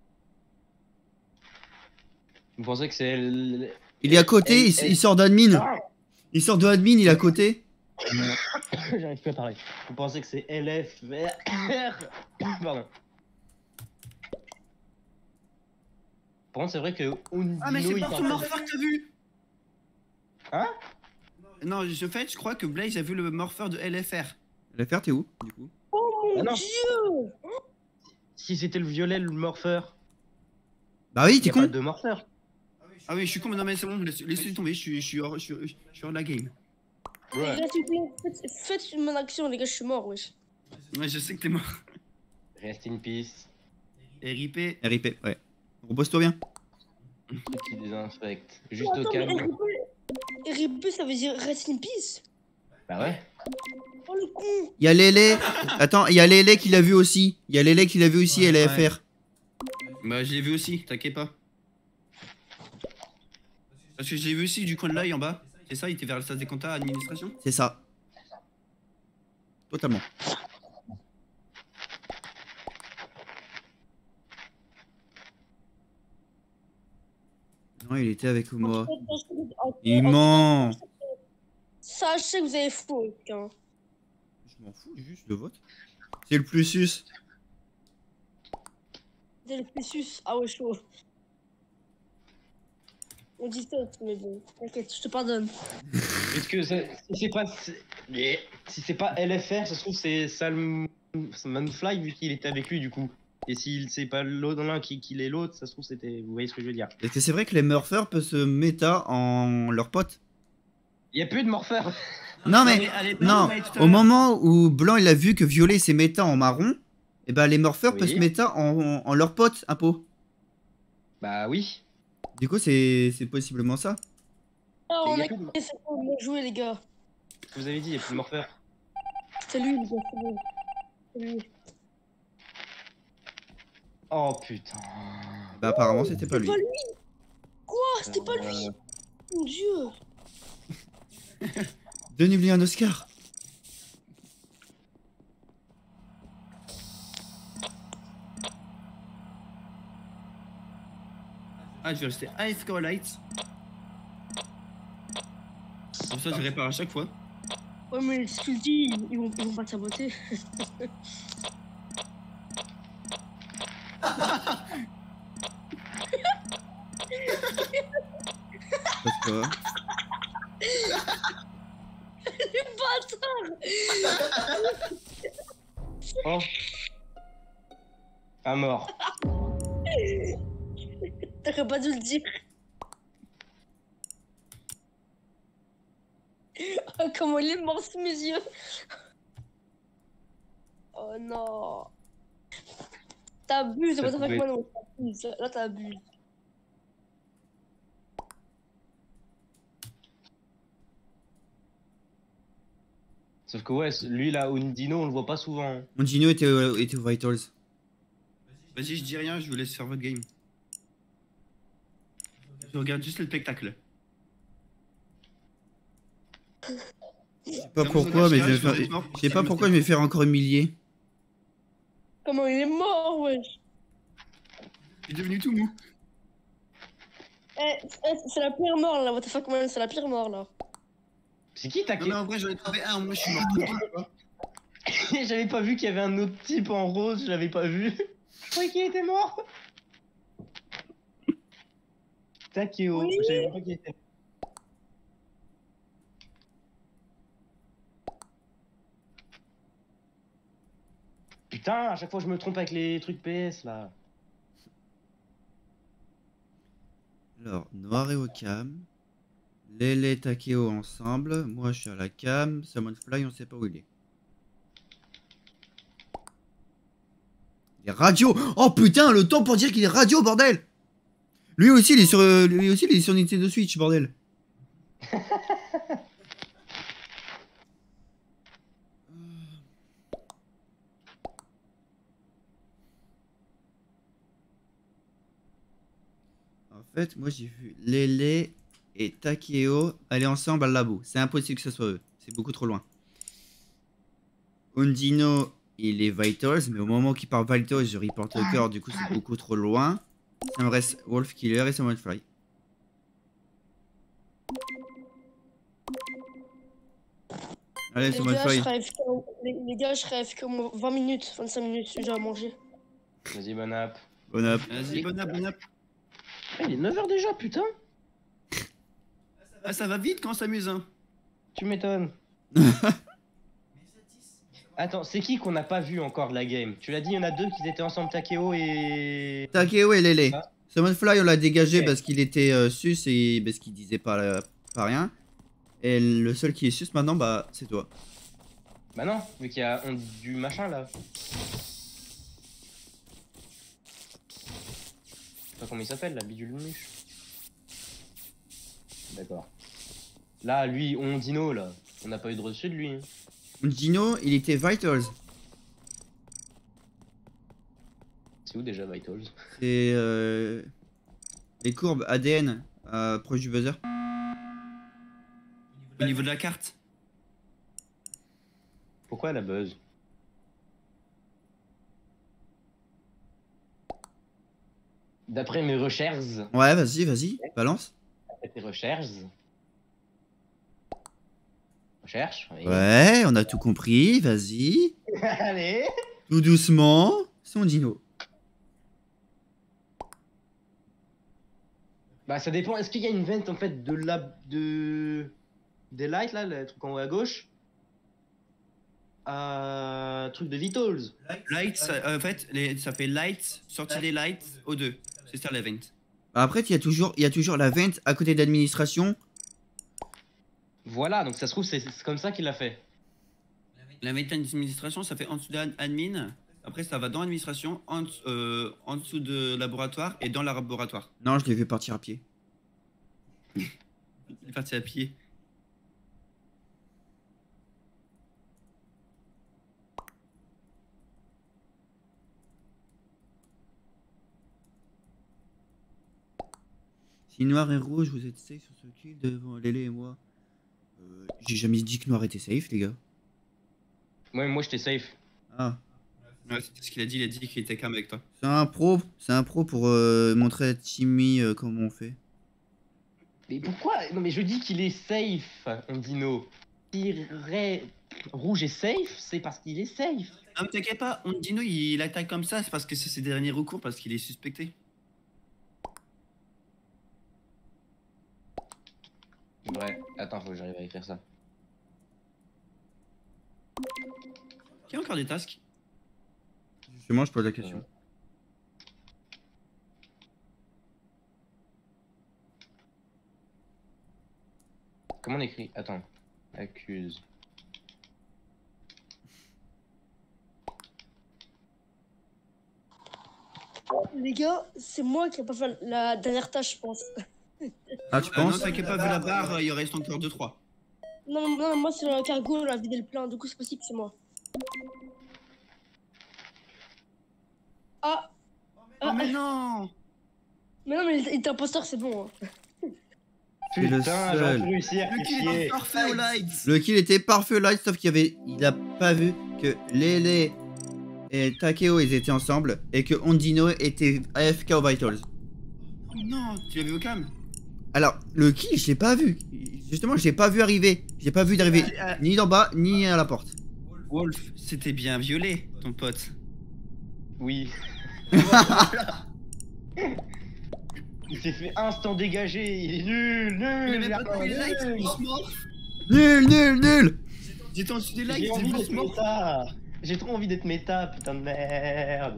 Vous pensez que c'est. elle- Il est à côté, il, s- il sort d'admin. Il sort de admin, il est à côté. J'arrive plus à parler. Vous pensez que c'est L F R. Pardon. Par contre, c'est vrai que Undino, Ah mais c'est il pas parle son pas- morpheur que t'as vu. Hein? Non, je fait, je crois que Blaze a vu le morpheur de L F R. L'affaire, t'es où, du coup? Oh mon Ah non. dieu! Si c'était le violet, le morpheur. Bah oui, Il y t'es a pas con. de morpheur. Ah oui, je suis con, mais non mais c'est bon, laisse- laissez tomber, je suis, je suis hors, je suis, je suis hors de la game. Les gars, s'il vous plaît, faites, faites une bonne action, les gars, je suis mort, wesh. Ouais, je sais que t'es mort. Rest in peace. R I P. R I P, ouais. Repose-toi bien. Qui désinfecte. Juste Attends, au cas mais où. R I P, R I P, ça veut dire rest in peace. Bah ouais. Oh le con! Il y a Lélé. Attends, il y a Lélé qui l'a vu aussi. Il y a Lélé qui l'a vu aussi, Ouais, L F R. Bah je l'ai vu aussi, t'inquiète pas. Parce que je l'ai vu aussi du coin de l'œil en bas. C'est ça, il était vers le stade des comptas administration. C'est ça. Totalement. Non, il était avec moi. Il ment. Sachez que vous avez faux, putain. Je m'en fous, juste le vote. C'est le plus sus. C'est le Plessus. Ah ouais, chaud. On dit ça, mais bon, t'inquiète, je te pardonne. Est-ce que c'est- si c'est pas. c'est- Si c'est pas L F R, ça se trouve c'est Salm. Manfly vu qu'il était avec lui du coup. Et si c'est pas l'autre l'un qui, qui l'est l'autre, ça se trouve c'était. Vous voyez ce que je veux dire? Est-ce que c'est vrai que les Murphers peuvent se méta en leurs potes? Il y a plus de morpheur. Non mais, Allez, allez, non, allez, tout à au l'heure. moment où Blanc il a vu que Violet s'est méta en marron, et ben les Murphers Oui. peuvent se méta en, en, en leurs potes, un pot. Bah oui. Du coup c'est c'est possiblement ça. Ah, on Il y a a plus de- gagné, c'est bon, bien joué, les gars. Vous avez dit, il y a plus de morpheur. C'est lui, les gars, c'est bon. C'est lui. Oh putain. Bah apparemment c'était pas C'est lui. pas lui! Quoi? C'était pas lui! Euh, Mon dieu! Donnez-lui un Oscar. Ah, je vais rester A F K Light. Comme ça, je répare à chaque fois. Ouais, mais si tu le dis, ils vont, ils vont pas te saboter. Parce que Bâtard! Oh. À mort. T'aurais pas dû le dire. Ah, comment il est mort sous mes yeux. Oh non. T'abuses, Ça what the fuck, pouvait- moi non, t'abuses. Là, t'abuses. Sauf que ouais, lui là, Undino, on le voit pas souvent. Mon Gino était, au- était aux Vitals. Vas-y, je dis rien, je vous laisse faire votre game. Je regarde juste le spectacle. Je sais pas Non, pourquoi, mais je vais je faire... suis mort. Je sais pas pourquoi je vais faire encore humilier. Comment il est mort, wesh. Il est devenu tout mou. Eh, eh, c'est la pire mort là, what the fuck, man, c'est la pire mort là. C'est qui t'as Non, mais en vrai, j'en ai trouvé un, moi je suis mort tout le temps, quoi. J'avais pas vu qu'il y avait un autre type en rose, je l'avais pas vu. Je croyais qu'il était mort. Takeo, Oui. je savais pas qu'il était mort. Putain, à chaque fois je me trompe avec les trucs P S là. Alors, Noir et Okam. Lele et Takeo ensemble. Moi, je suis à la cam. Salmonfly, on sait pas où il est. Il est radio. Oh putain, le temps pour dire qu'il est radio, bordel. Lui aussi, il est sur, euh, lui aussi, il est sur Nintendo Switch, bordel. En fait, moi j'ai vu Lele et Takeo aller ensemble à labo. C'est impossible que ce soit eux. C'est beaucoup trop loin. Undino, il est Vitals, mais au moment qu'il part Vitals, je reporte le cœur, du coup c'est beaucoup trop loin. Ça me reste Wolf Killer et Salmonfly. Allez, Les gars, je Salmonfly. rêve comme... les, les gars, je rêve comme vingt minutes, vingt-cinq minutes, j'ai à manger. Vas-y, bon app. Bon app. Vas-y, bon app, bon app. Ah, il est neuf heures déjà, putain. Ah, ça va vite quand on s'amuse, hein. Tu m'étonnes. Attends, c'est qui qu'on n'a pas vu encore de la game? Tu l'as dit, il y en a deux qui étaient ensemble, Takeo et... Takeo et Lele. Ah. Salmonfly, on l'a dégagé Ok. parce qu'il était euh, sus et parce qu'il disait pas, euh, pas rien. Et le seul qui est sus maintenant, bah, c'est toi. Bah non, vu qu'il y a un- du machin là. Je sais pas comment il s'appelle, la bidule muche. D'accord. Là, lui, Ondino, là. On n'a pas eu de reçu de lui. hein. Gino, il était Vitals. C'est où déjà Vitals? C'est euh, les courbes A D N euh, proche du buzzer. Au niveau de la carte. Pourquoi la buzz? D'après mes recherches. Ouais, vas-y, vas-y, balance. D'après tes recherches. Recherche, oui. Ouais, on a tout compris, vas-y. Allez. Tout doucement, c'est mon Dino. Bah ça dépend, est-ce qu'il y a une vente en fait de la... de... des lights là, le truc en haut à gauche? Euh... truc de Vitals. Light, ça- en fait, les, ça fait light, sortie des lights, O deux. C'est ça l'event. Après, il y a toujours, il y a toujours la vente à côté d'administration. Voilà, donc ça se trouve c'est c'est comme ça qu'il l'a fait. La vente d'administration, ça fait en dessous d'admin. Après, ça va dans l'administration, en, dessous- euh, en dessous de laboratoire et dans le laboratoire. Non, je l'ai vu partir à pied. Il est parti à pied. Si Noir et Rouge, vous êtes safe sur ce kill devant Lele et moi. Euh, J'ai jamais dit que Noir était safe, les gars. Ouais, moi j'étais safe. Ah, Ouais, c'est ce qu'il a dit, il a dit qu'il était calme avec toi. c'est un pro, c'est un pro pour euh, montrer à Timmy euh, comment on fait. Mais pourquoi? Non mais je dis qu'il est safe, Ondino. Si Ray- Rouge est safe, c'est parce qu'il est safe. Non, mais t'inquiète pas, Ondino il attaque comme ça, c'est parce que c'est ses derniers recours, parce qu'il est suspecté. Ouais, attends, faut que j'arrive à écrire ça. Qui a encore des tasks? Justement, je pose la question. Comment on écrit? Attends. Accuse. Les gars, c'est moi qui ai pas fait la dernière tâche, je pense. Ah, tu Ah non, penses? t'inquiète pas, vu la barre, il en reste encore deux trois. Non, non, moi c'est le cargo, la vider le plein, du coup c'est possible que c'est moi. Ah, Oh, mais non! mais non, mais il était imposteur, c'est bon. Hein. C'est le Putain, j'aurais seul. pu réussir. Le fais kill chier. est parfait au light! Le kill était parfait au light, sauf qu'il y avait, il a pas vu que Lele et Takeo ils étaient ensemble et que Ondino était A F K au Vitals. Oh non, tu l'as vu au cam? Alors, le kill, je l'ai pas vu. Justement, je l'ai pas vu arriver. J'ai pas vu d'arriver Ah, ni d'en bas ni à la porte. Wolf, c'était bien violé, ton pote. Oui. Il s'est fait instant dégager. Il est nul, nul. Il avait pas trouvé les lights, nul. il se mord. Nul, nul, nul. J'étais en dessous des J'ai lights, envie il se d'être mord. méta. J'ai trop envie d'être méta, putain de merde.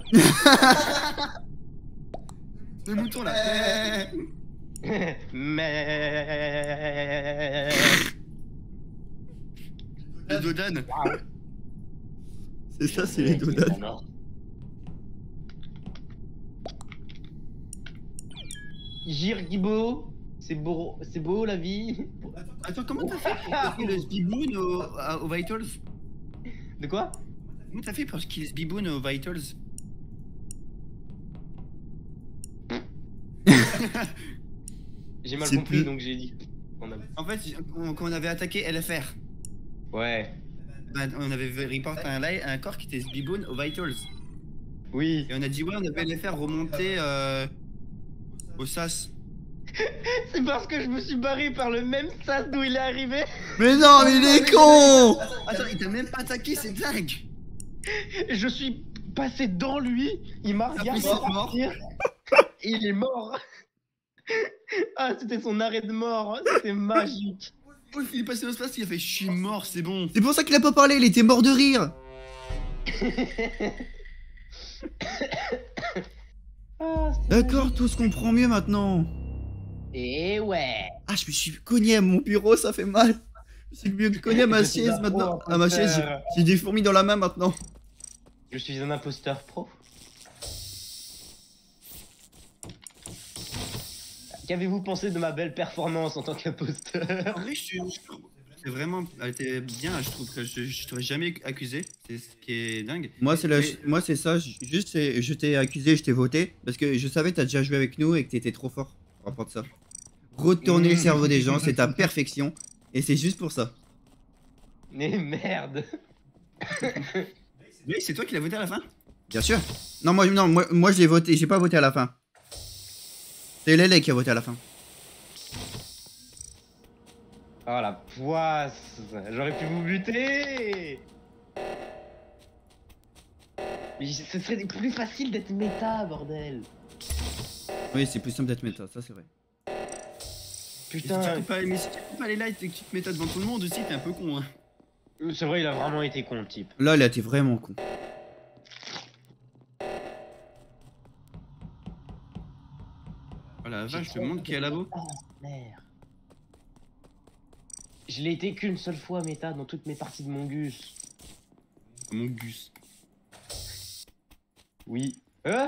Le mouton là. Mais. Le Dodan. C'est ça, c'est les donuts. Girgibo, c'est beau, c'est beau la vie. Attends, comment t'as fait pour taper le Sbiboon au, à- au Vitals? De quoi? Comment t'as fait pour qu'il Sbiboon au Vitals? J'ai mal C'est compris plus- donc j'ai dit. On a- En fait, on- quand on avait attaqué L F R, Ouais, bah, on avait report un, li- un corps qui était Sbiboon au Vitals. oui. Et on a dit, ouais, on avait L F R remonter euh, au S A S. C'est parce que je me suis barré par le même sas d'où il est arrivé. Mais non, mais il est con. Attends, il t'a même pas attaqué, c'est dingue! Je suis passé dans lui, il m'a regardé puis, c'est mort. partir, et il est mort. Ah, c'était son arrêt de mort, c'était magique. Wolf, il est passé au space, il a fait, je suis mort, c'est bon. C'est pour ça qu'il a pas parlé, il était mort de rire. Ah, c'est D'accord, tout se comprend mieux maintenant. Et ouais. Ah, je me suis cogné à mon bureau, ça fait mal. Je me suis cogné à ma Je suis chaise un pro maintenant. À ma chaise, j'ai- imposteur. j'ai des fourmis dans la main maintenant. Je suis un imposteur pro. Qu'avez-vous pensé de ma belle performance en tant qu'imposteur? En vrai, je suis. je- C'est vraiment. Elle était bien, je trouve que je, je t'aurais jamais accusé. C'est ce qui est dingue. Moi, c'est la... Mais- moi, c'est ça. j- Juste, c'est- je t'ai accusé, je t'ai voté. Parce que je savais que t'as déjà joué avec nous et que t'étais trop fort par rapport à ça. Retourner le cerveau des gens, c'est ta perfection. Et c'est juste pour ça. Mais merde. Oui, c'est toi qui l'as voté à la fin? Bien sûr. Non, moi, non, moi, moi je l'ai voté. J'ai pas voté à la fin. C'est Lele qui a voté à la fin. Oh la poisse. J'aurais pu vous buter. Mais ce serait plus facile d'être méta, bordel. Oui, c'est plus simple d'être méta, ça c'est vrai. Et si tu Putain, coupes pas, mais si tu coupes pas les lights et que tu te mets ça devant tout le monde aussi, t'es un peu con, hein. c'est vrai, il a vraiment été con, le type. Là, il a été vraiment con. Voilà, la vache, je te montre qui est à labo. Ah, merde. Je l'ai été qu'une seule fois méta dans toutes mes parties de Mongus. Mon Gus. Oui. Euh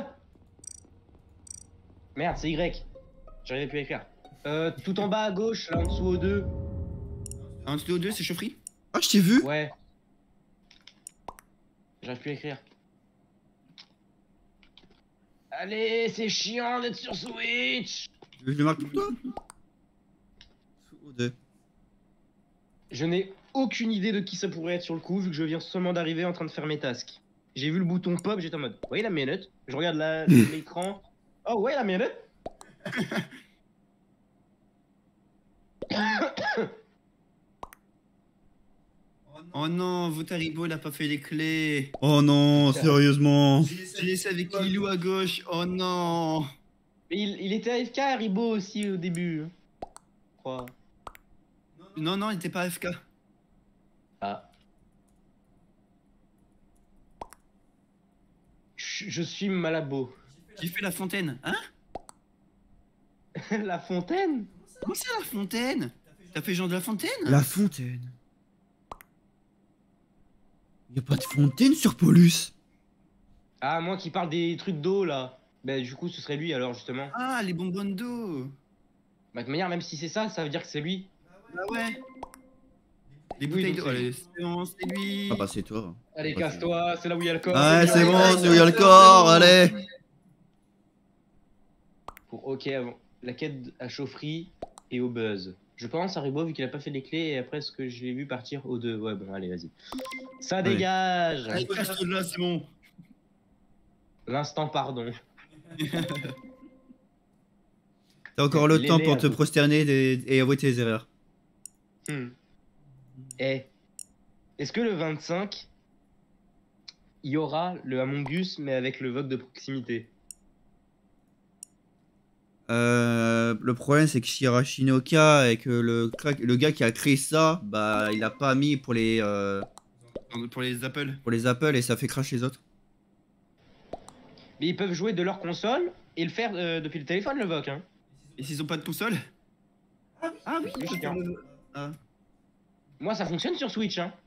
Merde, c'est Y. J'arrivais plus à écrire. Euh, tout en bas à gauche, là en dessous au deux. En dessous au deux, c'est chaufferie? Ah, je t'ai vu. Ouais. J'arrive plus à écrire. Allez, c'est chiant d'être sur Switch. Je le marque pour toi. Sous deux. Je n'ai aucune idée de qui ça pourrait être sur le coup, vu que je viens seulement d'arriver en train de faire mes tasks. J'ai vu le bouton pop, j'étais en mode, wait a minute. Je regarde la- l'écran. Oh, wait a minute. Oh non, Votaribo, il a pas fait les clés. Oh non, sérieusement. J'ai laissé avec Lilou à gauche. Oh non. Mais il, il était A F K, Haribo aussi au début. Je crois. Non, non, il était pas A F K. Ah. Je, je suis Malabo. J'ai fait la fontaine. Hein? La fontaine? Comment ça, la fontaine? T'as fait genre de la fontaine? La fontaine. Y a pas de fontaine sur Paulus. Ah, moi qui parle des trucs d'eau là. Bah, du coup, ce serait lui alors, justement. Ah, les bonbons d'eau. Bah, de toute manière, même si c'est ça, ça veut dire que c'est lui. Bah ouais. Les Oui, bouteilles donc d'eau. c'est lui. Allez, c'est bon, c'est lui. Ah bah c'est toi. Allez, Bah, c'est- casse-toi, c'est là où il y a le corps. Ouais, c'est bon, Allez, c'est où il y a le casse-toi, corps, c'est bon. allez. Pour ok, avant. La quête à chaufferie et au buzz. Je pense à Ribo vu qu'il a pas fait les clés et après ce que j'ai vu partir au deux. Ouais, bon, allez, vas-y. Ça Allez. dégage. Allez, cache-toi de là, c'est bon. L'instant pardon. T'as encore le Les temps laits pour à te vous. prosterner et, et avouer tes erreurs. Hmm. Eh, est-ce que le vingt-cinq, il y aura le Among Us mais avec le vote de proximité? Euh, le problème c'est que Shirashinoka et que le, crack- le gars qui a créé ça, bah il a pas mis pour les, euh, Pour les Apple. pour les Apple et ça fait crash les autres. Mais ils peuvent jouer de leur console et le faire euh, depuis le téléphone, le vote. Hein. Et s'ils ont pas de console? Ah oui, Oui, ils tiens. peuvent le- Ah. Moi, ça fonctionne sur Switch. Hein.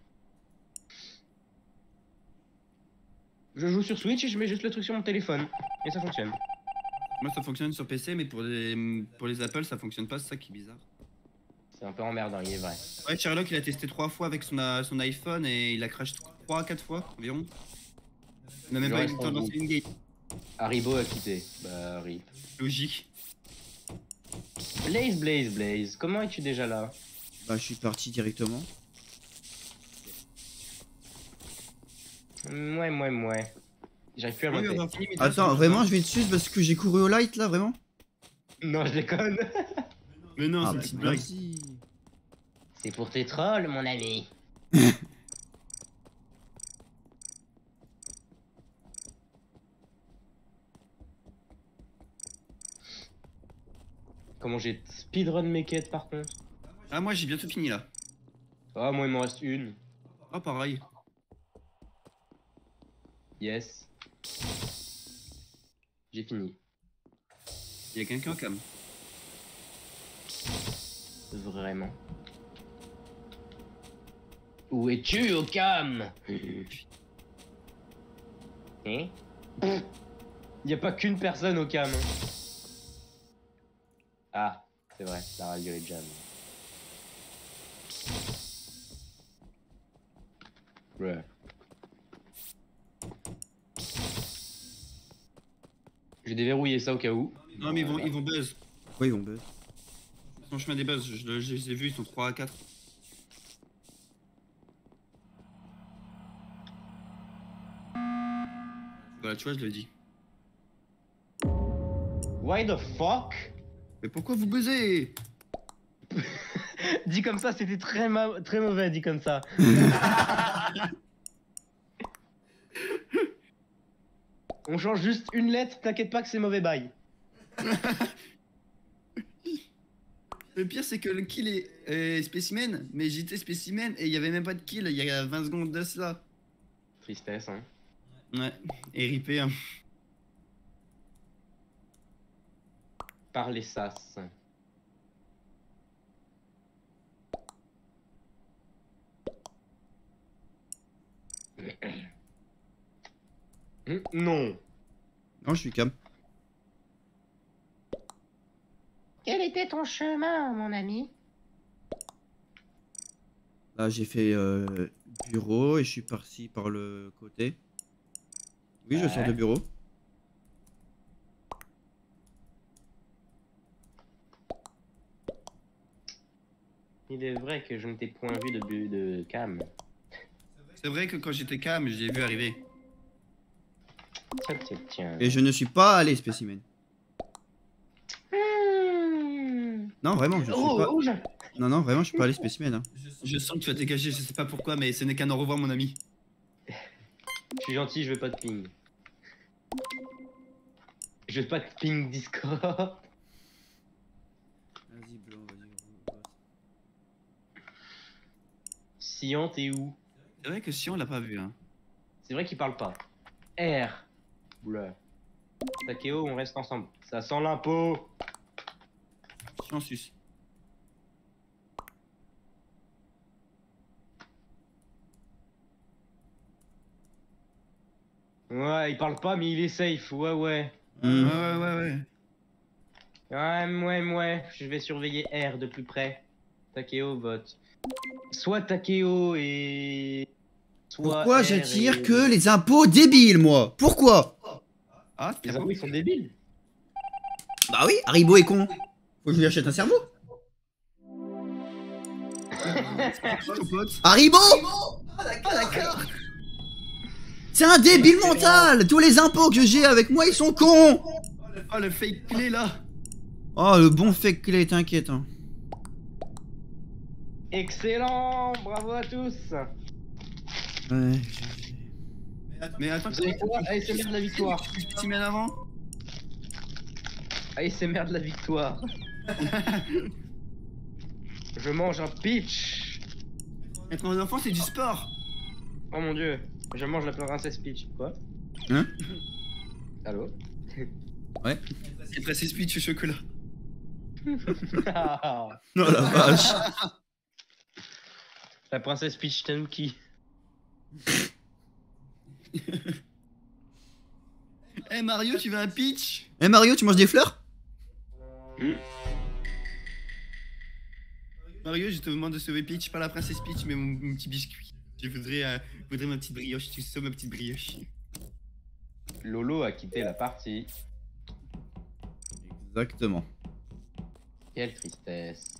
Je joue sur Switch et je mets juste le truc sur mon téléphone. Et ça fonctionne. Moi ça fonctionne sur P C, mais pour les, pour les Apple ça fonctionne pas, c'est ça qui est bizarre. C'est un peu emmerdant, il est vrai. Ouais, Sherlock il a testé trois fois avec son, a- son iPhone et il a crash trois à quatre fois environ. Il n'a même Je pas eu reste le en temps de lancer groupe. une game. Haribo a quitté. Bah, rip. Logique. Blaze, Blaze, Blaze. Comment es-tu déjà là? Bah je suis parti directement. Mouais, mouais, mouais. J'arrive plus à Oui, monter. on va finir, mais toi, Attends, c'est vraiment pas- je vais dessus parce que j'ai couru au light là, vraiment? Non, je déconne. Mais non, Ah c'est une bah petite blague. vas-y. C'est pour tes trolls, mon ami. Comment j'ai speedrun mes quêtes par contre? Ah, moi j'ai bientôt fini là. Ah, moi il m'en reste une. Ah, pareil. Yes. J'ai fini. Il y a quelqu'un quand même. Vraiment. Où es-tu, Okam? Hein? Y a pas qu'une personne au cam. Ah, c'est vrai, la radio est jam. Ouais. J'ai déverrouillé ça au cas où. Non, mais ils vont, ils vont buzz. Oui, ils vont buzz. Ils sont en chemin des buzz, je, je- je les ai vus, ils sont trois à quatre. Voilà, tu vois, je l'ai dit. Why the fuck? Mais pourquoi vous buzzez? Dit comme ça, c'était très, ma- très mauvais, dit comme ça. On change juste une lettre, t'inquiète pas que c'est mauvais bail. Le pire, c'est que le kill est euh, spécimen, mais j'étais spécimen et il y avait même pas de kill il y a vingt secondes de cela. Tristesse, hein. Ouais, et ripé, hein. Par les sas. Hmm, Non. Non, je suis cam. Quel était ton chemin, mon ami? Là, j'ai fait euh, bureau et je suis parti par le côté. Oui, je sors de bureau. Il est vrai que je ne t'ai point vu de, bu- de cam. C'est vrai que quand j'étais calme, je l'ai vu arriver. Tiens, tiens, tiens. Et je ne suis pas allé spécimen. Hmm. Non, vraiment, je suis Oh, pas. oh, je- Non, non, vraiment, je suis pas allé spécimen. Hein. Je sens que tu vas te dégager, je sais pas pourquoi, mais ce n'est qu'un au revoir, mon ami. Je suis gentil, je veux pas de ping. Je veux pas de ping Discord. Vas-y, blanc, vas-y. Sion, t'es où? C'est vrai que si on l'a pas vu, hein. C'est vrai qu'il parle pas. R. Oula. Takeo, on reste ensemble. Ça sent l'impôt. Si on suce. Ouais, il parle pas, mais il est safe. Ouais, ouais. Hmm. Ouais, ouais, ouais, ouais. Ouais, ouais, ouais. Je vais surveiller R de plus près. Takeo vote. Soit Takeo et. Soit Pourquoi R j'attire et- que les impôts débiles, moi? Pourquoi? Ah, Les c'est impôts, ils sont débiles. Bah oui, Haribo est con. Faut que je lui achète un cerveau. ton pote. Haribo! Ah, d'accord. C'est un débile mental! Tous les impôts que j'ai avec moi, ils sont cons! Oh, le fake clé là. Oh, le bon fake clé, t'inquiète. Hein. Excellent. Bravo à tous. Ouais, Mais attends, Vous savez quoi? A S M R de la victoire. tu mets avant. A S M R de la victoire. Je mange un peach. Être un enfant, c'est du sport. Oh mon dieu. Je mange la princesse Peach. Quoi? Hein? Allô? C'est passé speech au chocolat. Oh la vache! La princesse Peach t'aime qui? Eh Mario, tu veux un pitch? Eh Mario, tu manges des fleurs? Mario, je te demande de sauver Peach, pas la princesse Peach, mais mon, mon petit biscuit. Je voudrais, euh, je voudrais ma petite brioche, tu sauves ma petite brioche. Lolo a quitté la partie. Exactement. Quelle tristesse.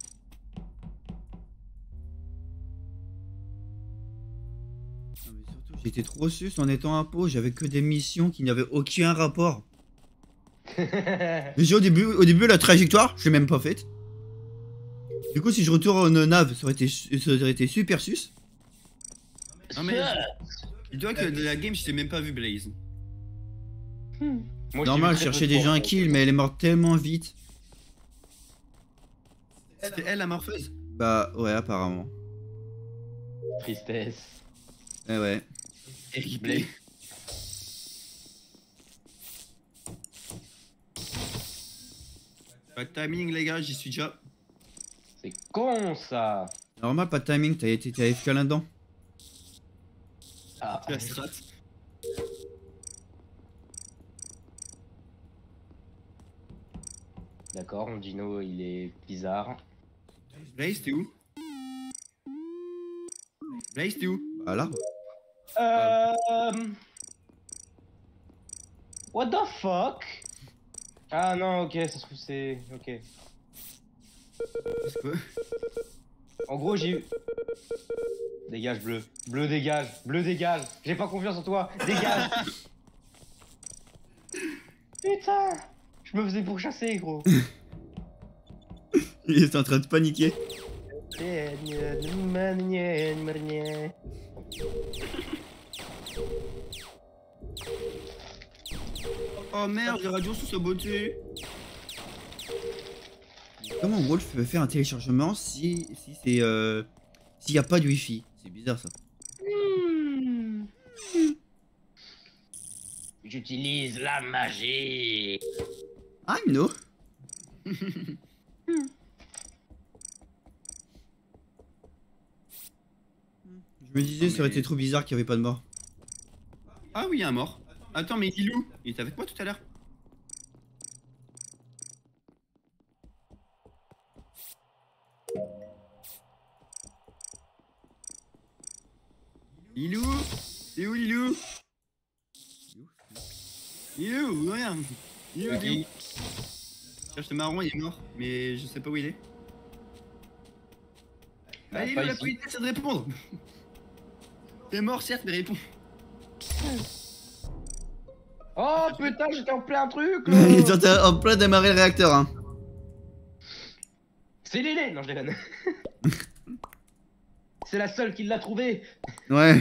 Non, mais surtout, j'étais trop sus en étant impôt, j'avais que des missions qui n'avaient aucun rapport. Déjà au début, au début la trajectoire, je l'ai même pas faite. Du coup, si je retourne Nav, ça aurait été, ça aurait été super sus. Non mais, dis-toi que de la game, je t'ai même pas vu Blaze. Moi, Normal, je j'ai vu très cherchais peu de déjà fois, un donc, kill, mais elle est morte tellement vite. C'était elle la morpheuse? Bah ouais, apparemment. Tristesse. Eh ouais. Eric Blaze. Pas de timing les gars, j'y suis déjà. C'est con ça. Normal, pas de timing, t'as été t'es A F K là-dedans. Ah, Tu la strat. d'accord, mon dino il est bizarre. Blaze, t'es où? Blaze, t'es où? Bah là. Euh... What the fuck? Ah non, ok, ça se trouve c'est... Ok. C'est quoi? En gros, j'ai eu... Dégage, bleu. Bleu, dégage. Bleu, dégage. J'ai pas confiance en toi. Dégage. Putain. Je me faisais pourchasser, gros. Il est en train de paniquer. Oh merde, les radios sont sabotées. Comment Wolf peut faire un téléchargement si, si c'est euh, s'il n'y a pas de wifi? C'est bizarre ça. J'utilise la magie. I know. Je me disais, ça aurait été trop bizarre qu'il n'y avait pas de mort. Ah oui, un mort. Attends, mais il est où? Il était avec moi tout à l'heure. Lilou? C'est où Lilou? Lilou, regarde. Lilou, t'es où? Cherche le marron, il est mort, mais je sais pas où il est. Ah, Allez, pas Lilou, la ici. politesse, c'est de répondre. T'es mort, certes, mais réponds. Oh putain, j'étais en plein truc Il là. est en train- en plein démarrer le réacteur, hein. C'est Lélé. Non, je déconne. C'est la seule qui l'a trouvé. Ouais.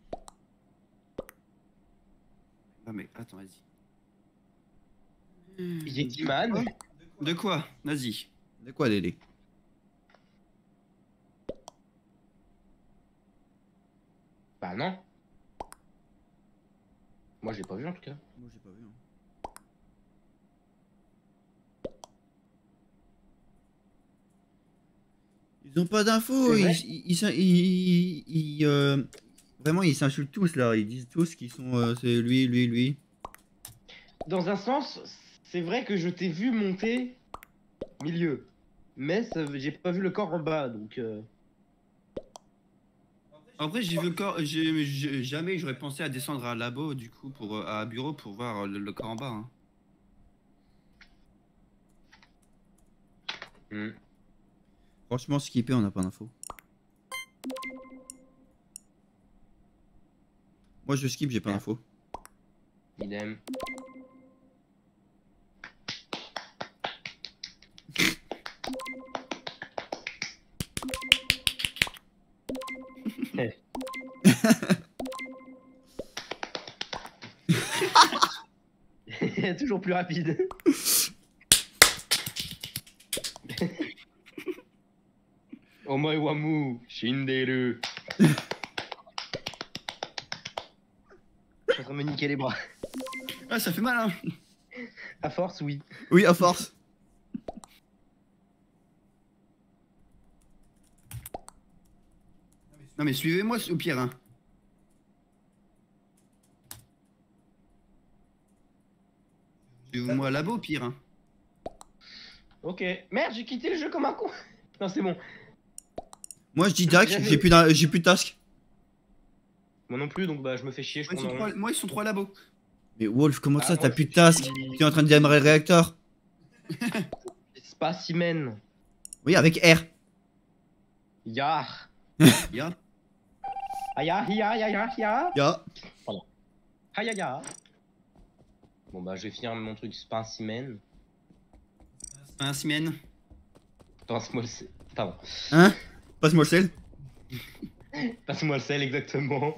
Ah mais attends, vas-y. Yetiman. De quoi? Vas-y. De quoi, Lélé? Bah non. Moi, je l'ai pas vu en tout cas. Moi, j'ai pas vu. Hein. Ils ont pas d'infos. C'est Ils, vrai ils, ils, s'in- ils- ils, euh, vraiment, ils s'insultent tous là. Ils disent tous qu'ils sont. euh, c'est lui, lui, lui. dans un sens, c'est vrai que je t'ai vu monter milieu. Mais ça- j'ai pas vu le corps en bas, donc... euh, En vrai, j'ai vu le corps. j'ai- j'ai- Jamais j'aurais pensé à descendre à labo, du coup, pour, euh, à bureau pour voir le, le corps en bas. Hein. hmm. Franchement, skipper, on n'a pas d'infos. Moi, je skip, j'ai pas d'infos. Idem. Eh. Toujours plus rapide. Omoe wamu, shinderu. Je suis en train de me niquer les bras. Ah, ça fait mal, hein. À force, oui. Oui, à force. Non, mais suivez-moi au pire. Hein. Suivez-moi à labo au pire. Hein. Ok. Merde, j'ai quitté le jeu comme un con. Non, c'est bon. Moi, je dis direct, j'ai plus, d'un- j'ai plus de task. Moi non plus, donc bah je me fais chier, je Moi, ils prends sont un- trois, moi, ils sont trois labos. Mais Wolf, comment ça, Ah, t'as moi, plus de je task? suis- Tu es en train de démarrer le réacteur? Spécimen. Oui, avec R. Yar. Ya. Aya, ya, ya, ya, ya. Ya. Aya, ya. Bon bah je vais finir mon truc spécimen. Un semaine. Passe-moi le sel. Pardon. Hein? Passe-moi le sel. Passe-moi le sel exactement.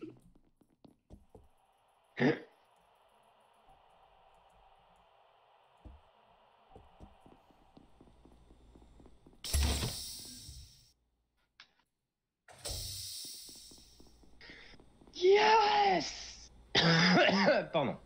Yes. Pardon.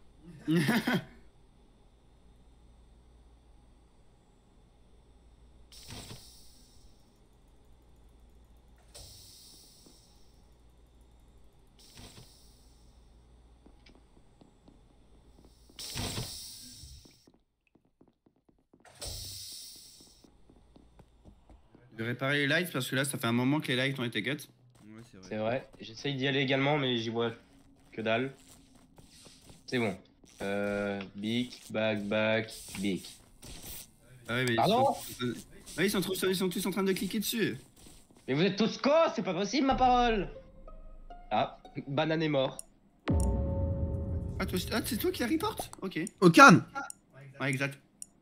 Je vais réparer les lights parce que là, ça fait un moment que les lights ont été cut. Ouais, c'est C'est vrai. J'essaye d'y aller également, mais j'y vois que dalle. C'est bon. Euh, bic, bac, bac, bic. Ah ouais, mais Pardon ils sont... Ouais, ils sont, trop- ils sont tous en train de cliquer dessus. Mais vous êtes tous cons, c'est pas possible ma parole. Ah, banane est mort. Ah, toi, ah, c'est toi qui la reporte? Ok. Au calme. Ouais, exact.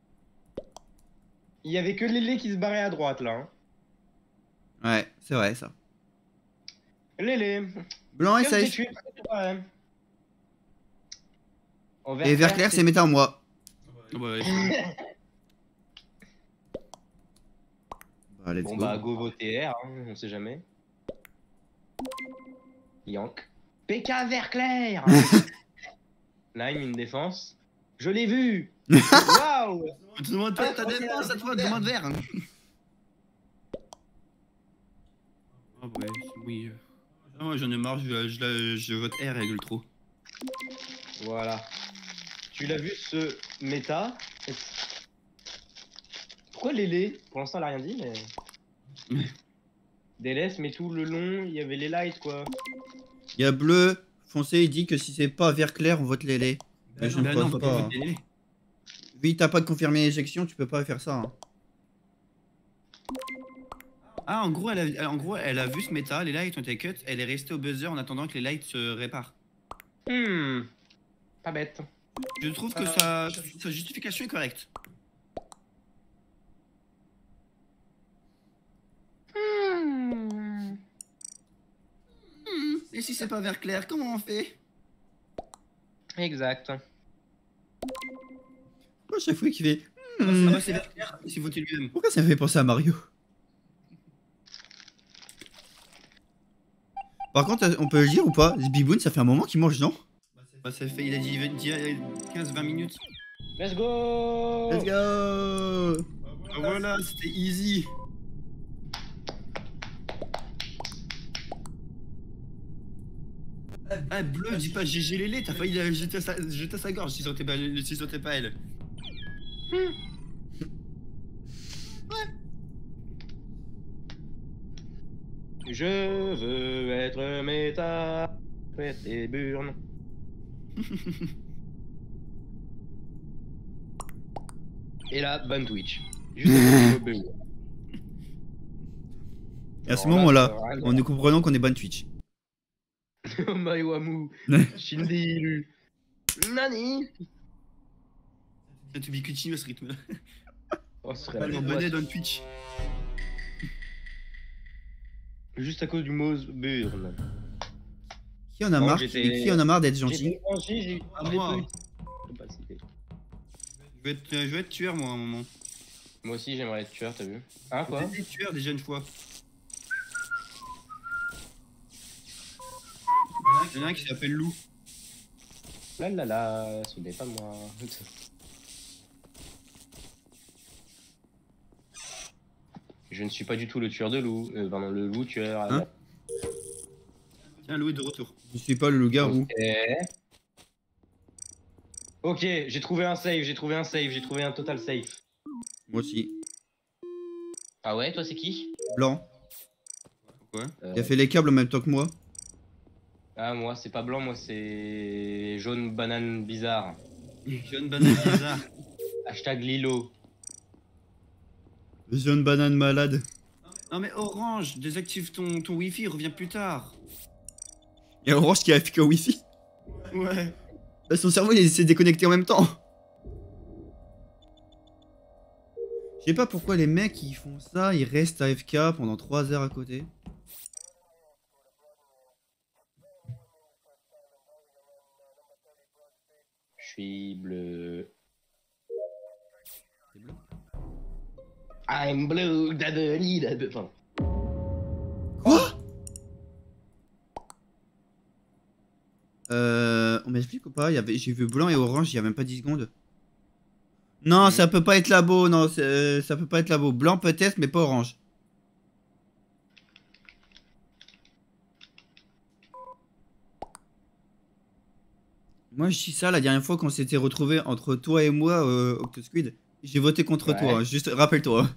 Il y avait que Lélé qui se barrait à droite là. Hein. Ouais, c'est vrai, ça. Lélé. Blanc et qu'est-ce que safe. tu es ouais. En Et vert clair, c'est méta en moi. Oh, bah, ouais. Bah, let's Bon go. bah go voter R, hein, on sait jamais. Yank. P K vert clair. Lime, une défense. Je l'ai vu. Waouh. Demande toi ta défense à toi, demande vert. Ah ouais, oui. Ah, moi j'en ai marre, je, je, je, je vote R règle trop. Voilà. Tu l'as vu ce méta? Pourquoi Lélé? Pour l'instant elle a rien dit mais... Délaisse mais tout le long il y avait les lights quoi. Il y a bleu foncé, il dit que si c'est pas vert clair, on vote les laits. Mais je ne Bah non, pense faut pas. pas Hein. voter les. Oui, t'as pas de confirmer l'éjection, tu peux pas faire ça. Hein. Ah, en gros, elle a, elle- en gros, elle a vu ce méta, les lights ont été cut, elle est restée au buzzer en attendant que les lights se réparent. Hmm. Pas bête. Je trouve que sa, sa justification est correcte. Hmm. Hmm, et si c'est pas vert clair, comment on fait? Exact. Pourquoi chaque fois qu'il fait. Ah Hmm, bah c'est vert clair, il s'est voté lui-même. pourquoi ça me fait penser à Mario? Par contre, on peut le dire ou pas? Biboun, ça fait un moment qu'il mange, non? Bah ça fait, il a dit quinze vingt minutes. Let's go. Let's go! Ah, voilà, c'était easy. Ah, bleu, dis pas G G Lélé, t'as failli la jeter à sa, jeter à sa gorge si c'était pas, si c'était pas elle. Je veux être méta. Faites des burnes. Et là, ban Twitch. Juste à côté de Mobo. Et à ce Alors là, moment-là, ça a rien à on nous comprenons qu'on est ban Twitch. Maiwamu, Shindiru, Nani. Ça te continue à ce rythme là. Oh, ce serait Pas la le bonne bonnet boîte. dans Twitch. Juste à cause du mot burn. Qui en a Non, marre j'étais- Qui en a marre d'être gentil? J'étais rangé, j'ai Ah, très moi. peu de capacité. Je vais être, je vais être tueur moi à un moment. Moi aussi, j'aimerais être tueur, t'as vu? Hein, quoi? J'ai été tueur déjà une fois. Il y en a un qui s'appelle Lou. Là là là, ce n'est pas moi. Je ne suis pas du tout le tueur de loup. Euh, pardon, le loup tueur. Hein? Tiens, Lou est de retour. Je suis pas le loup-garou. Ok. Ok, j'ai trouvé un save, j'ai trouvé un save, j'ai trouvé un total save. Moi aussi. Ah ouais, toi c'est qui? Blanc. Pourquoi? Euh, Qui a fait les câbles en même temps que moi. Ah moi c'est pas blanc, moi c'est jaune banane bizarre. Jaune banane bizarre. Hashtag Lilo. Jaune banane malade. Non mais Orange, désactive ton, ton wifi, reviens plus tard. Et Orange qui a fait que Wi-Fi. Ouais. Là, son cerveau il s'est déconnecté en même temps. Je sais pas pourquoi les mecs ils font ça, ils restent A F K pendant trois heures à côté. Je suis bleu. C'est bleu. I'm blue, dadeli, dadeli. Enfin, Quoi? Euh... On m'explique ou pas? Il y avait... J'ai vu blanc et orange il y a même pas dix secondes. Non, Mhm. ça peut pas être labo, non, c'est- euh, ça peut pas être labo. Blanc peut-être, mais pas orange. Moi je dis ça la dernière fois qu'on s'était retrouvé entre toi et moi, euh, Octosquid. J'ai voté contre Ouais. toi, hein, juste rappelle-toi.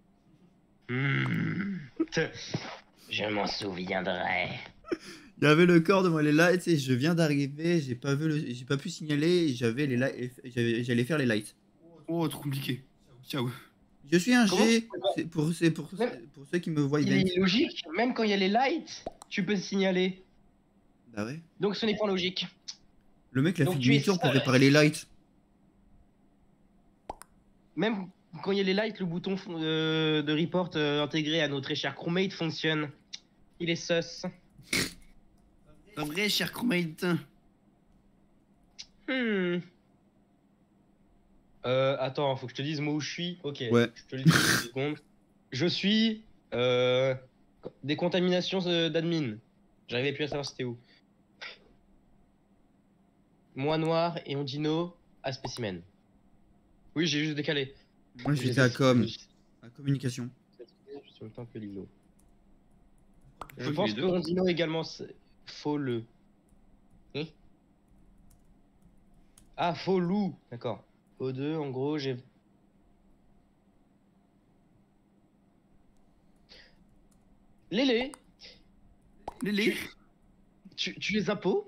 hmm. Je m'en souviendrai. Il y avait le corps de moi les lights et je viens d'arriver, j'ai pas vu le... j'ai pas pu signaler, j'avais les lights, j'avais- j'allais faire les lights. Oh, trop compliqué. Ciao. Je suis un Comment G, c'est pour, c'est pour, Même- pour ceux qui me voient Il bien. est logique, même quand il y a les lights, tu peux signaler. Bah ouais. Donc ce n'est pas logique. Le mec l'a Donc fait tu es demi-tour pour seul. réparer les lights. Même quand il y a les lights, le bouton fon- euh, de report euh, intégré à notre très cher crewmate fonctionne. Il est sus. Pas vrai, cher crewmate. Hmm. Euh, attends, faut que je te dise moi où je suis. Ok, Ouais. je te le dis dans deux secondes. Je suis euh, décontamination euh, d'admin. J'arrivais plus à savoir c'était où. Moi noir et Ondino à spécimen. Oui, j'ai juste décalé. Moi j'étais à com, à communication. Je suis en même temps que Lilo. Je Faut que pense les que deux. Ondino également c'est- faut le. Hein Ah, faux loup, d'accord. O deux, en gros, j'ai. Lélé, Lélé. tu, tu es impôt?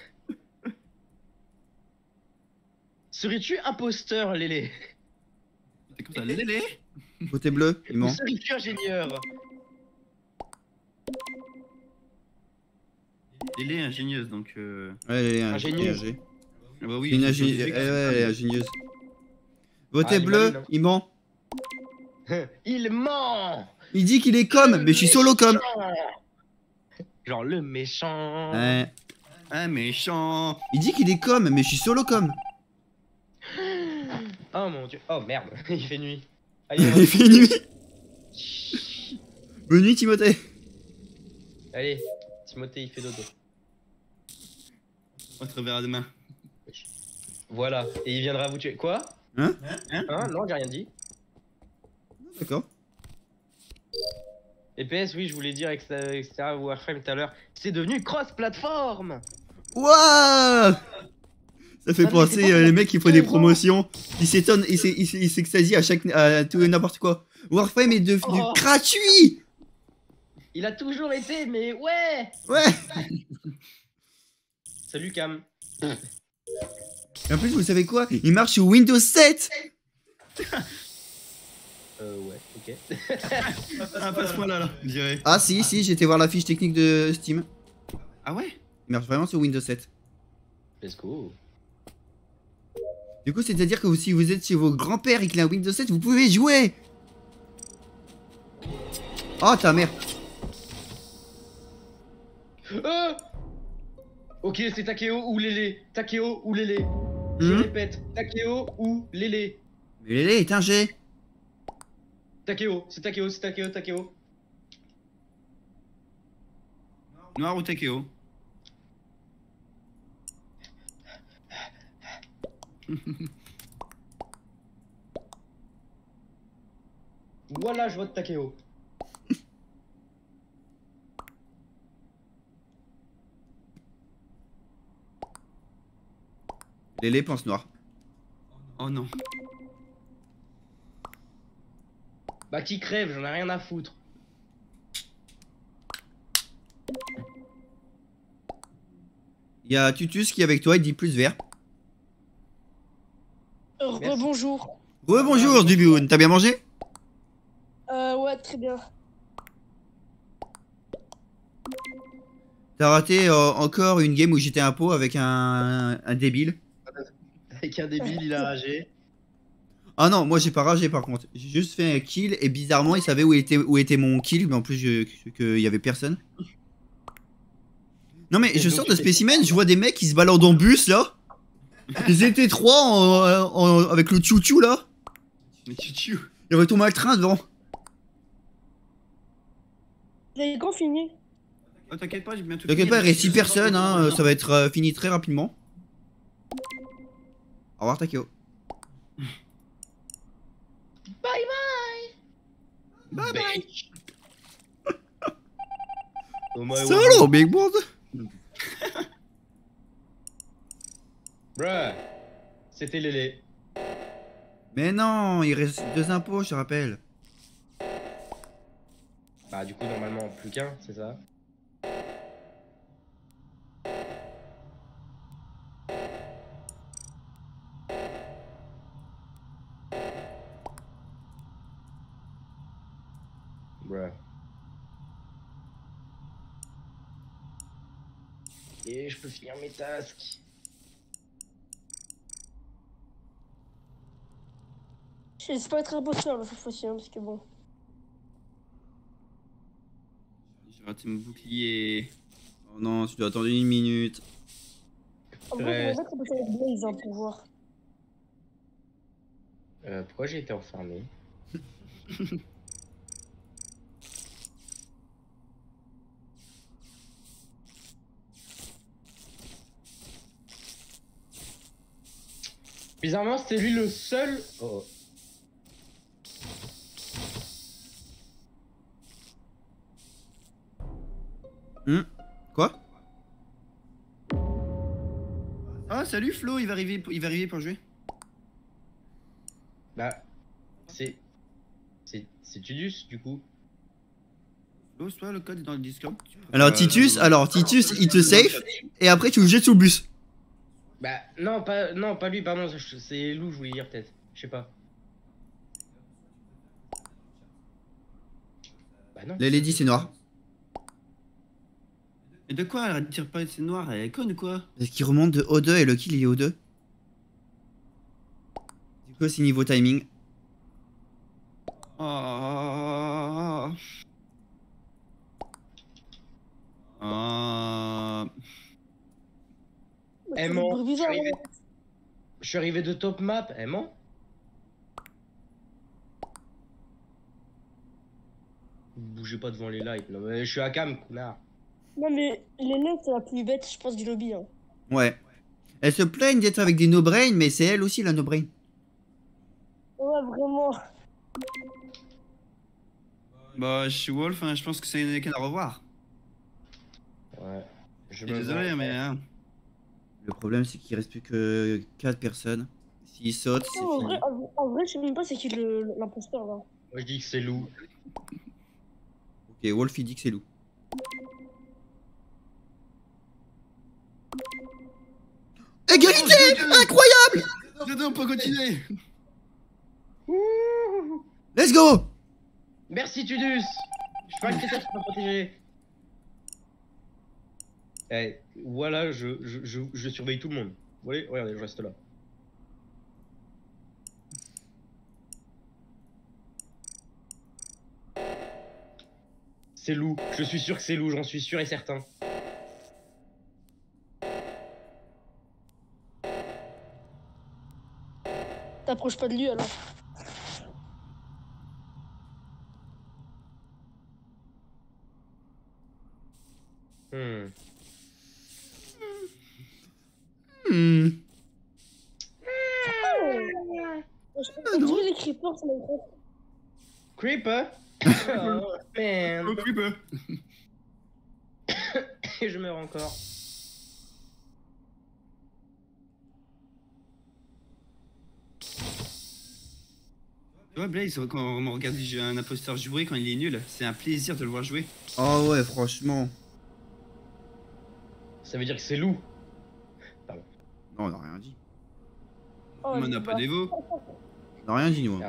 Serais-tu imposteur, Lélé? C'est comme ça, Lélé. Côté bleu, il Ou ment. serais-tu ingénieur? Lélé est ingénieuse donc. Euh... Ouais, elle est Ingénieuse. ingénieuse. Ah bah oui. C'est une c'est ingé- scientifique, eh c'est ouais, pas elle est mal. ingénieuse. Votez Ah, il bleu, valide, hein. il ment. Il ment! Il dit qu'il est com, mais je suis solo com. Genre le méchant. Ouais. Ah, méchant. Il dit qu'il est com, mais je suis solo com. Oh mon dieu. Oh merde, il fait nuit. Allez, Il fait nuit. Bonne nuit Timothée. allez, Timothée il fait dodo. On se reverra demain. Voilà, et il viendra vous tuer. Quoi? Hein? Hein? Hein? Non, j'ai rien dit. D'accord. Et P S, oui, je voulais dire, et cetera, et cetera Warframe tout à l'heure, c'est devenu cross-platform! Waouh! Ça fait Ah, mais penser c'est pas euh, les comme mecs qui font des quinze ans. promotions. Ils s'étonnent, ils s'e- ils s'e- ils s'extasient à chaque. à tout et n'importe quoi. Warframe est devenu Oh. gratuit! Il a toujours été, mais ouais. Ouais! Salut Cam. Et en plus, vous savez quoi? Il marche sur Windows sept! Euh, ouais, ok. Ah, pas ce point-là, là, je dirais. Ah, si, si, j'ai été voir la fiche technique de Steam. Ah ouais? Il marche vraiment sur Windows sept. Let's go. Du coup, c'est-à-dire que si vous êtes chez vos grands-pères et qu'il a un Windows sept, vous pouvez jouer! Oh, ta mère! Euh ok, c'est Takeo ou Lélé. Takeo ou Lélé. Je Hmm répète, Takeo ou Lélé. Mais Lélé est un G! Takeo, c'est Takeo, c'est Takeo, Takeo. Noir ou Takeo? Voilà, je vote Takeo. Lélé pense noir. Oh non. Bah qui crève, j'en ai rien à foutre. Il y a Tutus qui est avec toi, il dit plus vert. Merci. Bonjour. Rebonjour, Dubioun, t'as bien mangé? Euh, ouais, très bien. T'as raté euh, encore une game où j'étais un pot avec un, un débile. Avec un débile, il a ragé. Ah non, moi j'ai pas ragé par contre. J'ai juste fait un kill et bizarrement il savait où était, où était mon kill, mais en plus je- qu'il y avait personne. Non mais Et je donc, sors tu de t'es- spécimen, je vois des mecs qui se baladent en bus là. Ils étaient trois en- en- avec le tchou-tchou là. Mais tu tues. Il retourne le train devant. Vous avez quand fini? Oh, t'inquiète pas, j'ai bien tout T'inquiète fini. pas, il reste six personnes, hein, euh, ça va être euh, fini très rapidement. Au revoir Takeo. Bye bye. Oh my word. Solo, big board. Bruh. C'était Lélé. Mais non, il reste deux impôts, je te rappelle. Bah du coup normalement plus qu'un, c'est ça. Bruh. Et je peux finir mes tasks. J'espère pas être imposteur là, cette fois-ci, hein, parce que bon. J'ai raté mon bouclier. Oh non, tu dois attendre une minute. En vrai, Ouais. j'aimerais bien qu'on peut faire avec Blaze hein, pour voir. Euh, pourquoi j'ai été enfermé? Bizarrement, c'était lui le seul. Oh. Quoi? Ah, salut Flo, il va arriver, il va arriver pour jouer. Bah, c'est. C'est. C'est Tudus, du coup. Flo, toi, le code est dans le Discord. Tu peux Alors pas- Titus, alors Titus, il te safe et après tu le jettes sous le bus. Bah, non, pas, non, pas lui, pardon, c'est- c'est Lou, je voulais dire peut-être. Je sais pas. Bah, non. Les ladies c'est noir. Et de quoi? Elle tire pas, c'est noir, elle est conne ou quoi? Parce qu'il remonte de O deux et le kill il est O deux. Du coup c'est niveau timing. Oh. Oh. Eh, C'est mon, un bruit bizarre, je suis arrivé- hein. Je suis arrivé de top map, eh mon. Bougez pas devant les lights, non mais je suis à cam, connard. Non, mais l'élève, c'est la plus bête, je pense, du lobby. Hein. Ouais. Elle se plaigne d'être avec des no-brain, mais c'est elle aussi la no-brain. Ouais, vraiment. Bah, je suis Wolf, hein, je pense que c'est qu'à revoir. Ouais. Je Je suis me désolé, vends. mais. Hein. Le problème, c'est qu'il reste plus que quatre personnes. S'il saute, c'est Non, en fini. vrai, en, en vrai, je sais même pas c'est qui le- l'imposteur là. Moi je dis que c'est Lou. Ok, Wolf, il dit que c'est Lou. Égalité! Incroyable! J'adore, on peut continuer. Let's go! Merci Tudus. Je crois que c'est ça qui m'a protégé. Eh, voilà, je, je, je, je surveille tout le monde. Vous voyez, regardez, je reste là. C'est Lou, je suis sûr que c'est Lou, j'en suis sûr et certain. T'approches pas de lui alors. Hmm. Hmm. On dirait les creepers sur Minecraft. Creeper? Oh man. Oh, creeper. Et je meurs encore. Tu vois, Blaze, quand on regarde un imposteur jouer, quand il est nul, c'est un plaisir de le voir jouer. Oh ouais, franchement. Ça veut dire que c'est Lou. Non, on n'a rien dit. Oh, on le n'a pas bas. d'évo. On n'a rien dit, nous. hein.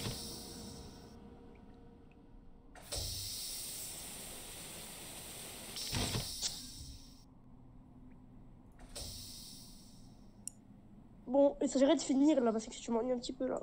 Bon, il s'agirait de finir là parce que tu m'ennuies un petit peu là.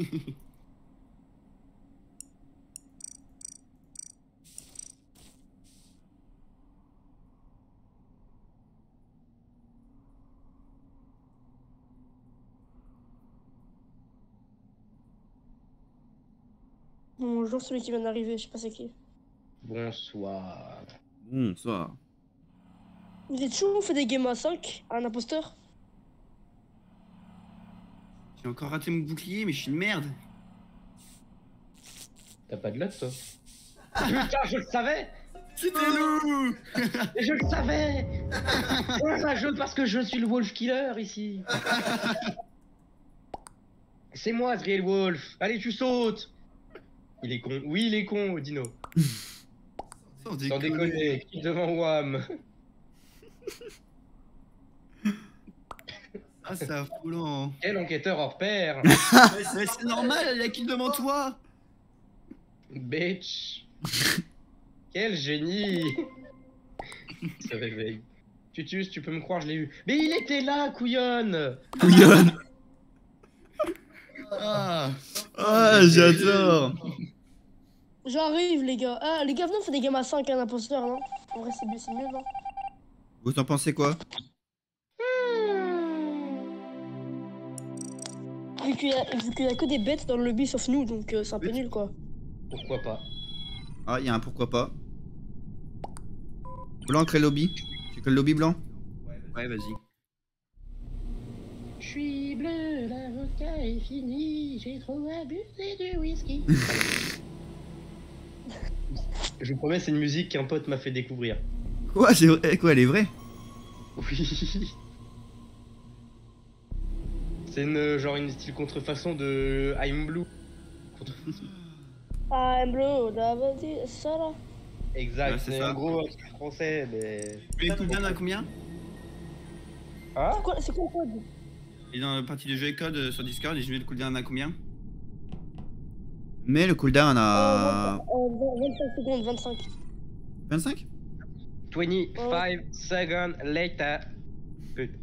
Bonjour celui qui vient d'arriver, je sais pas c'est qui. Bonsoir. Bon, ça. Vous êtes chaud, on fait des games à cinq à un imposteur? J'ai encore raté mon bouclier, mais je suis une merde. T'as pas de luck toi? Putain, je le savais! C'était Lou. Je le savais! Voilà, je parce que je suis le Wolf Killer ici. C'est moi, Adriel Wolf. Allez, tu sautes! Il est con. Oui, il est con, Dino. Sans Sans déconner, qui devant Wam. Ah, c'est affolant. Quel enquêteur hors pair! Mais c'est c'est normal, elle a kill devant toi. Bitch! Quel génie! Se réveille. Tutus, tu peux me croire, je l'ai eu. Mais il était là, couillonne! Couillonne. Ah, Ah, j'adore. J'arrive les gars. Ah les gars, venez on fait des games à cinq à un imposteur non? En vrai c'est mieux, c'est mieux non? Vous en pensez quoi? Vu qu'il y, a- vu qu'il y a que des bêtes dans le lobby sauf nous, donc euh, c'est un peu nul quoi. Pourquoi pas? Ah, il y a un pourquoi pas. Blanc, crée lobby. C'est que le lobby blanc? ouais, vas-y. Je suis bleu, l'avocat est fini, j'ai trop abusé du whisky. Je vous promets, c'est une musique qu'un pote m'a fait découvrir. Quoi? C'est vrai? Quoi, elle est vraie? Oui. C'est une genre une style contrefaçon de I'm Blue. Contre- I'm blue, d'abord, ça là. Exact, Ouais, c'est c'est ça. en gros un truc français, mais. Tu les combien à combien? Hein? C'est quoi, c'est quoi le code? Et dans la partie de jeu et code euh, sur Discord, et je mets le cooldown à combien? Mais le cooldown a... Euh, vingt-cinq secondes, vingt-cinq. vingt-cinq? vingt-cinq seconds later. Putain.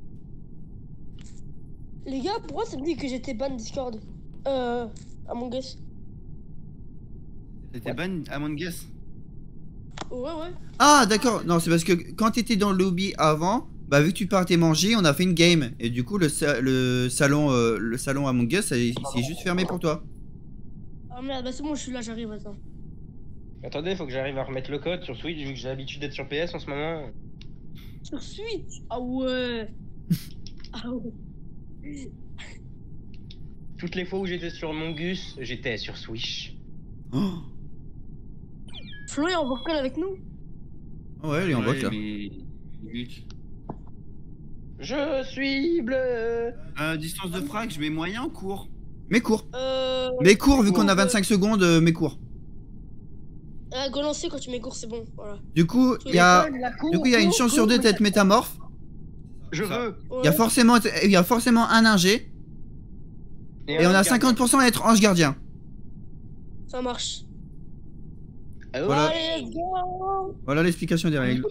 Les gars, pourquoi c'est dit que j'étais ban Discord? Euh, Among Us. C'était ban Among Us. Ouais, ouais. Ah, d'accord. Non, c'est parce que quand t'étais dans le lobby avant, bah vu que tu partais manger, on a fait une game. Et du coup, le, sa- le salon euh, le salon Among Us, ça- il s'est juste fermé pour toi. Ah merde, bah c'est bon, je suis là, j'arrive, attends. Attendez, faut que j'arrive à remettre le code sur Switch vu que j'ai l'habitude d'être sur P S en ce moment. Sur Switch? Ah ouais. Ah ouais. Toutes les fois où j'étais sur Mongus, j'étais sur Switch. Oh, Flo est en vocal avec nous? ouais, elle est en Ouais, bot là. mais... Luc. Je suis bleu. Euh, distance de frag, je mets moyen ou court? Mais cours. Euh. Mais cours, vu qu'on a euh, vingt-cinq secondes, euh, mais cours. Ah, go lancer quand tu mets court, c'est bon. Voilà. Du coup, il y a, du coup, il y a une chance sur deux d'être métamorphe. Je Ça. veux. Il y a forcément, il y a forcément un ingé. Et on a cinquante pour cent à être ange gardien. Ça marche. Ah Voilà. Allez, let's go. Voilà l'explication des règles.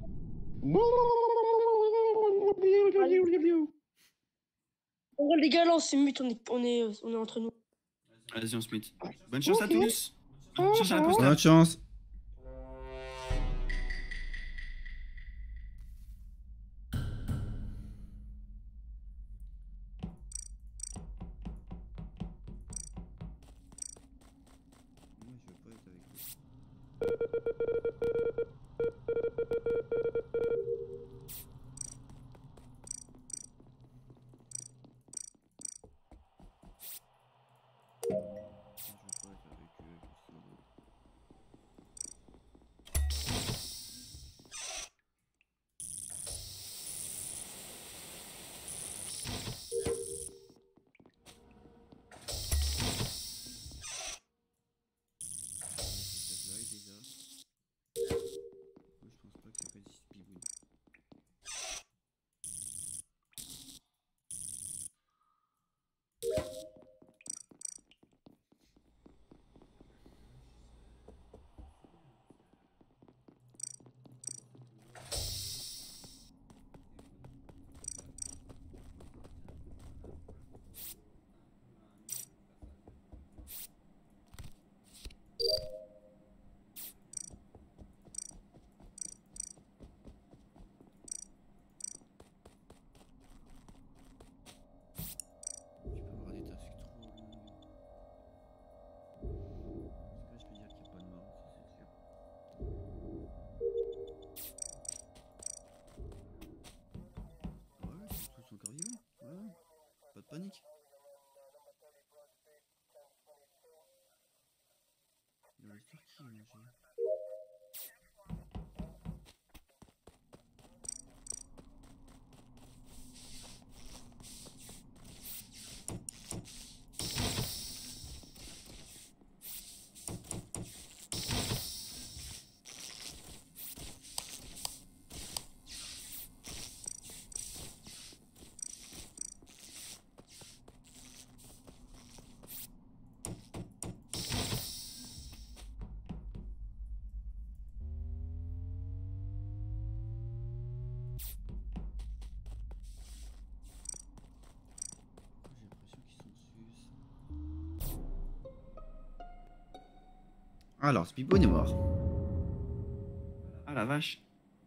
En vrai, les gars, là, on se mute, on est, on est, on est entre nous. Vas-y, on se met. Bonne chance à tous. Bonne chance à l'imposteur. Bonne chance. Pas de panique. Il va faire qui, là, j'ai- Alors, Spiboun est mort. Ah la vache.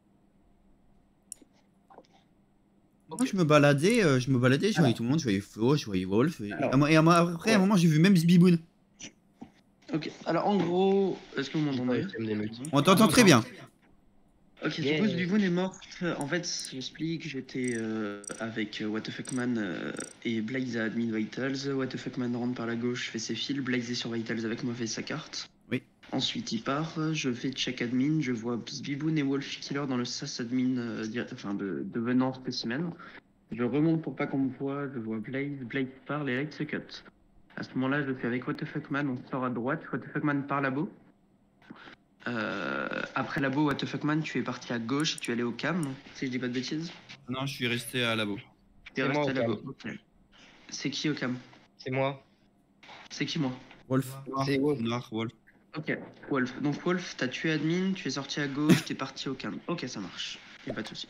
Moi, je me baladais, euh, je me baladais, je voyais tout le monde, je voyais Flo, je voyais Wolf. Et, et à moi- et à moi- après, à un moment, j'ai vu même Spiboun. Ok, alors en gros, est-ce que vous m'entendez? On t'entend très bien. Ok, Yeah. suppose Bivon est morte. En fait, j'explique, j'étais euh, avec euh, What the Fuck Man euh, et Blaze à Admin Vitals. What the Fuck Man rentre par la gauche, fait ses fils. Blaze est sur Vitals avec moi, fait sa carte. Oui. Ensuite, il part. Je fais check admin. Je vois Biboun et Wolf Killer dans le sas admin euh, direct- enfin, de, de venant spécimen. Je remonte pour pas qu'on me voit. Je vois Blaze. Blaze part, les lights se cut. À ce moment-là, je suis avec What the Fuck Man. On sort à droite. What the Fuck Man par labo. Euh, après labo, What the Fuck Man, tu es parti à gauche et tu es allé au cam, si je dis pas de bêtises. Non, je suis resté à labo. Tu es C'est resté moi à au labo. cam. Ok. C'est qui au cam? C'est moi. C'est qui moi? Wolf. Noir, C'est Wolf. Noir, Wolf. Ok, Wolf. Donc Wolf, t'as tué admin, tu es sorti à gauche, t'es parti au cam. Ok, ça marche. Y'a pas de souci.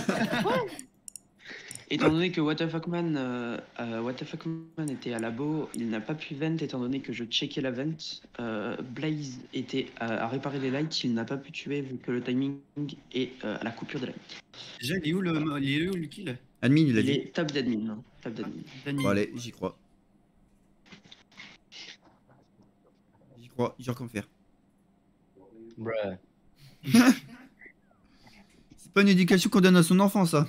Étant donné que What the Fuck Man, euh, euh, What the Fuck Man était à labo, il n'a pas pu vent étant donné que je checkais la vent. Euh, Blaze était à, à réparer les lights, il n'a pas pu tuer vu que le timing est euh, à la coupure des lights. Déjà, il est où le, il est où le kill? Admin, il a Il dit. est table d'admin. hein, Table d'admin. Danny. Bon, allez, j'y crois. J'y crois, j'ai comment faire. Bruh. C'est pas une éducation qu'on donne à son enfant, ça.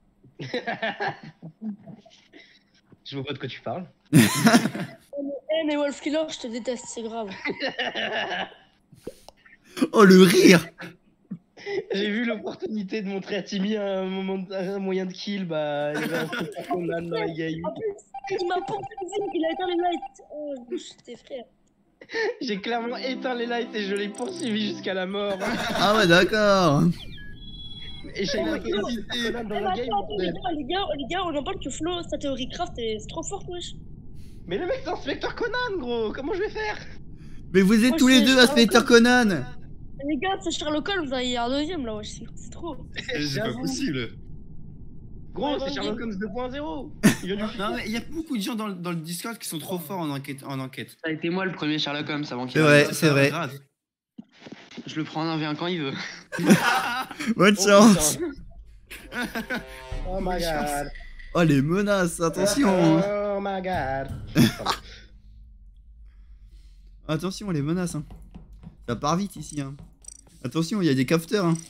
Je vois pas de quoi tu parles. Eh, mais Wolf Killer, je te déteste, c'est grave. Oh, le rire. J'ai vu l'opportunité de montrer à Timmy un, moment de- un moyen de kill, bah il y avait un truc à Conan dans les game. En plus, il m'a poursuivi, il a éteint les lights. Oh, j'étais frère. J'ai clairement éteint les lights et je l'ai poursuivi jusqu'à la mort. Ah ouais, d'accord. Et j'ai Oh, vu Conan Eh, dans mais la game. attends, attends, les bordel. gars, les gars, les gars, on en parle que Flo, sa théorie craft, et c'est trop fort, wesh. Mais le mec c'est inspecteur Conan, gros. Comment je vais faire? Mais vous êtes Moi, tous je les sais, deux je inspecteur Conan. Les gars, c'est Sherlock Holmes, là, il y a un deuxième, là, wesh, c'est c'est trop. C'est pas J'avoue. possible. Gros, Ouais, c'est vas-y. Sherlock Holmes deux point zéro. Il vient du futur. Non, mais il y a beaucoup de gens dans, le- dans le Discord qui sont trop forts en enquête. En enquête. Ça a été moi le premier Sherlock Holmes avant qu'il C'est vrai, arrive. c'est vrai. Grave. Je le prends en un v un quand il veut. Bonne Oh, chance. putain. Oh my god. Oh les menaces, attention. Oh my god. Attention les menaces. Hein. Ça part vite ici. Hein. Attention, il y a des capteurs. Hein.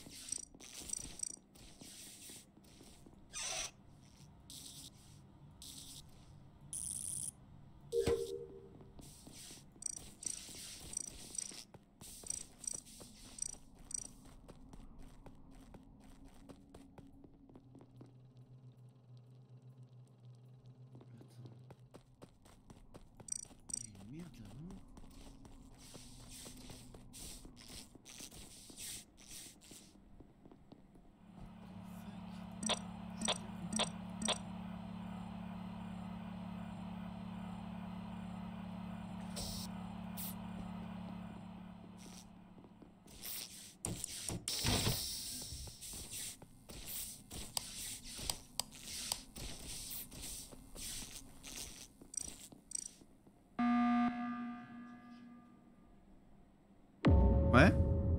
Ouais.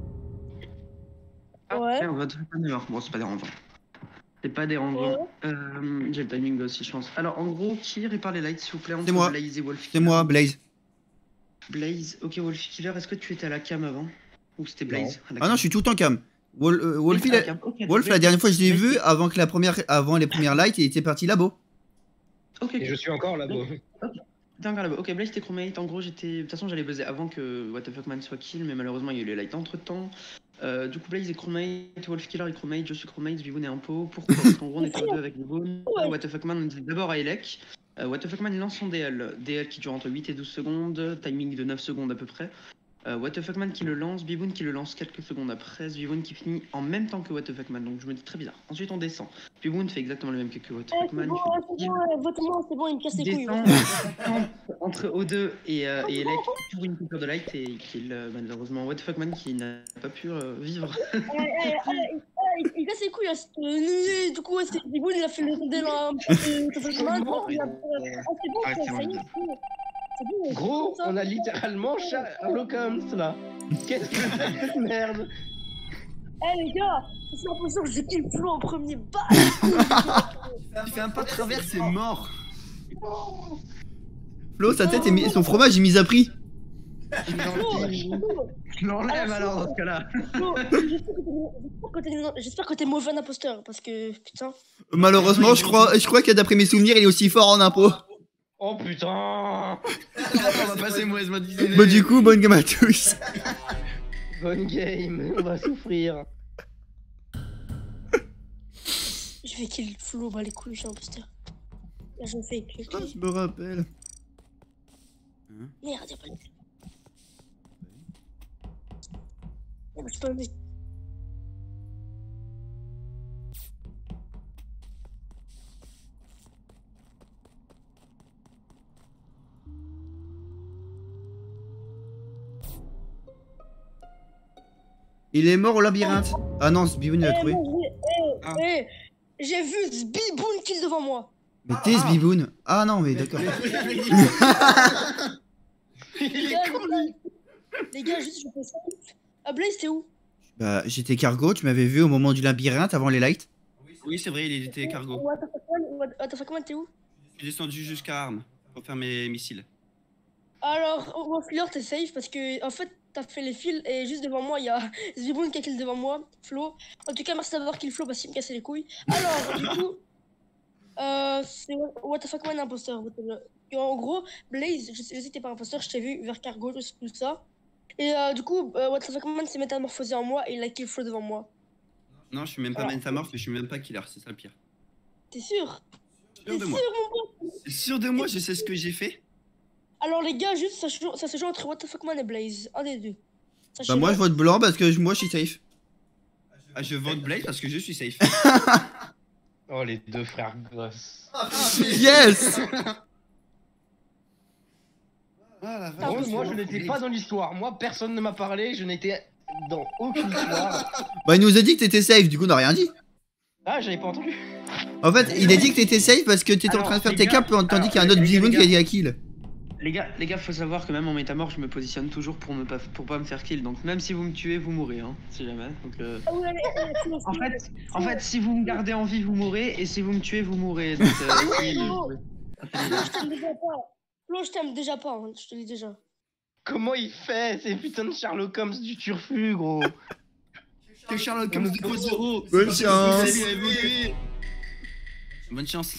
Ouais. Merde, votre fan est mort. Bon, c'est pas dérangeant. C'est pas dérangeant. Euh, J'ai le timing aussi, je pense. Alors, en gros, qui répare les lights, s'il vous plaît, entre C'est moi. Blaze et Wolf C'est Killer. moi, Blaze. Blaze, ok, Wolf Killer, est-ce que tu étais à la cam avant? Ou c'était Blaze à la Ah cam non, je suis tout le temps cam. Wol- euh, Wolfie, Oui, à la- la cam. Ok, Wolf, la Blaze- dernière fois que je l'ai Blaze- vu, avant, que la première... avant les premières lights, il était parti labo. Ok, Et ok. je suis encore là-bas. T'es encore là-bas. Ok, Blaze, t'es chromate. En gros, j'étais. De toute façon, j'allais buzzer avant que What the fuck man soit kill, mais malheureusement, il y a eu les lights entre temps. Euh, du coup, Blaze est chromate, Wolf Killer est chromate, je suis chromate, Vivoun est impo. Pourquoi? Parce qu'en gros, on était tous les deux avec Vivoun. Ouais. What the fuck man, on était d'abord à Elec. Euh, What the fuck man, il lance son D L. D L qui dure entre huit et douze secondes, timing de neuf secondes à peu près. Euh, What the fuck man qui le lance, Vivoun qui le lance quelques secondes après, Vivoun qui finit en même temps que What the fuck man, donc je me dis très bizarre. Ensuite, on descend. Vivoun fait exactement le même que, que What the Eh, fuck c'est man. bon, il fait ouais, le c'est kill. bon, ouais, vote-moi, c'est bon, il me casse les couilles. Descend ouais. entre O deux et, euh, et Elec pour une coupure de light et qu'il euh, malheureusement What the fuck man qui n'a pas pu euh, vivre. Eh, eh, eh, eh, il il casse les couilles, là. c'est- euh, Du coup, ouais, c'est Bigoun, il a fait le dé là. Ah, c'est bon, Ouais. ça, Arrête, ça c'est y est, horrible. c'est bon. Gros, ça. on a littéralement Sherlock Holmes là. Qu'est-ce que c'est que cette merde? Eh, les gars, c'est l'impression que j'ai kill Flo en premier. Bah Il fait un pas de travers, c'est mort. Flo, sa tête est mis... son fromage est mis à prix. Je l'enlève- je l'enlève alors dans ce cas-là. Flo, j'espère que t'es- j'espère que t'es mauvais imposteur, parce que, putain. Malheureusement, je crois, je crois que d'après mes souvenirs, il est aussi fort en impôt. Oh putain. On va passer mauvaise mode Bah du coup, bonne game à tous. Bonne game, on va souffrir. Je vais kill Flo, bah les couilles, je suis imposteur. Là, je me fais éclater. Ah, je me rappelle. Merde, y'a pas de. Non, mais je peux pas. Il est mort au labyrinthe. Ah non, Sbiboun il l'a Eh, trouvé. moi, j'ai- eh, Ah. eh, j'ai vu Sbiboun kill devant moi. Mais t'es Sbiboun. Ah non, mais d'accord. Les gars, les gars, les gars, juste je fais ça. Ah, Blaze, t'es où? Bah j'étais cargo, tu m'avais vu au moment du labyrinthe avant les lights. Oui, c'est vrai, il était cargo. What the fuck, man? What what the fuck, man, t'es où? Je suis descendu jusqu'à Armes pour faire mes missiles. Alors, Wolfkiller, t'es safe parce que, en fait, t'as fait les fils et juste devant moi, il y a Sbiboun qui a kill devant moi, Flo. En tout cas, merci d'avoir kill Flo parce qu'il me cassait les couilles. Alors, du coup, euh, c'est What the fuck, man, imposteur. Et en gros, Blaze, je sais, je sais que t'es pas imposteur, je t'ai vu vers Cargo, tout tout ça. Et euh, du coup, euh, What the fuck, man s'est métamorphosé en moi et il a kill Flo devant moi. Non, je suis même pas Alors- Mentamorph, mais je suis même pas killer, c'est ça le pire. T'es sûr? Sûr T'es de sûr, moi. mon pote? T'es sûr de moi, je sais ce que j'ai fait. Alors, les gars, juste, ça se joue, ça se joue entre What the fuck man et Blaze. Un des deux. Bah, Sachez-le. moi, je vote blanc parce que je- moi, je suis safe. Ah, je vote Blade parce que je suis safe. Oh, les deux frères gosses. Yes! Ah, la Ah, Moi, oui, moi, c'est je bon. n'étais pas dans l'histoire. Moi, personne ne m'a parlé. Je n'étais dans aucune histoire. Bah, il nous a dit que t'étais safe, du coup, on a rien dit. Ah, j'avais pas entendu. En fait, il a dit que t'étais safe parce que t'étais en Alors, train de faire les tes gars, caps, tandis alors, qu'il y a un autre les gars, Zibun les qui a gars. dit à kill. Les gars, les gars, faut savoir que même en métamorph, je me positionne toujours pour me pas, pour pas me faire kill. Donc même si vous me tuez, vous mourrez, hein, si jamais. Donc, euh, Ah oui, allez, allez, Flo, en Flo. fait, en fait, si vous me gardez en vie, vous mourrez, et si vous me tuez, vous mourrez. Donc, euh, oui, Flo, oui. Flo, je t'aime déjà pas. Flo, je t'aime déjà pas, hein, je te le dis déjà. Comment il fait? C'est putain de Sherlock Holmes du turfu, gros. Que Sherlock Holmes deux point zéro. Bonne chance. Bonne chance.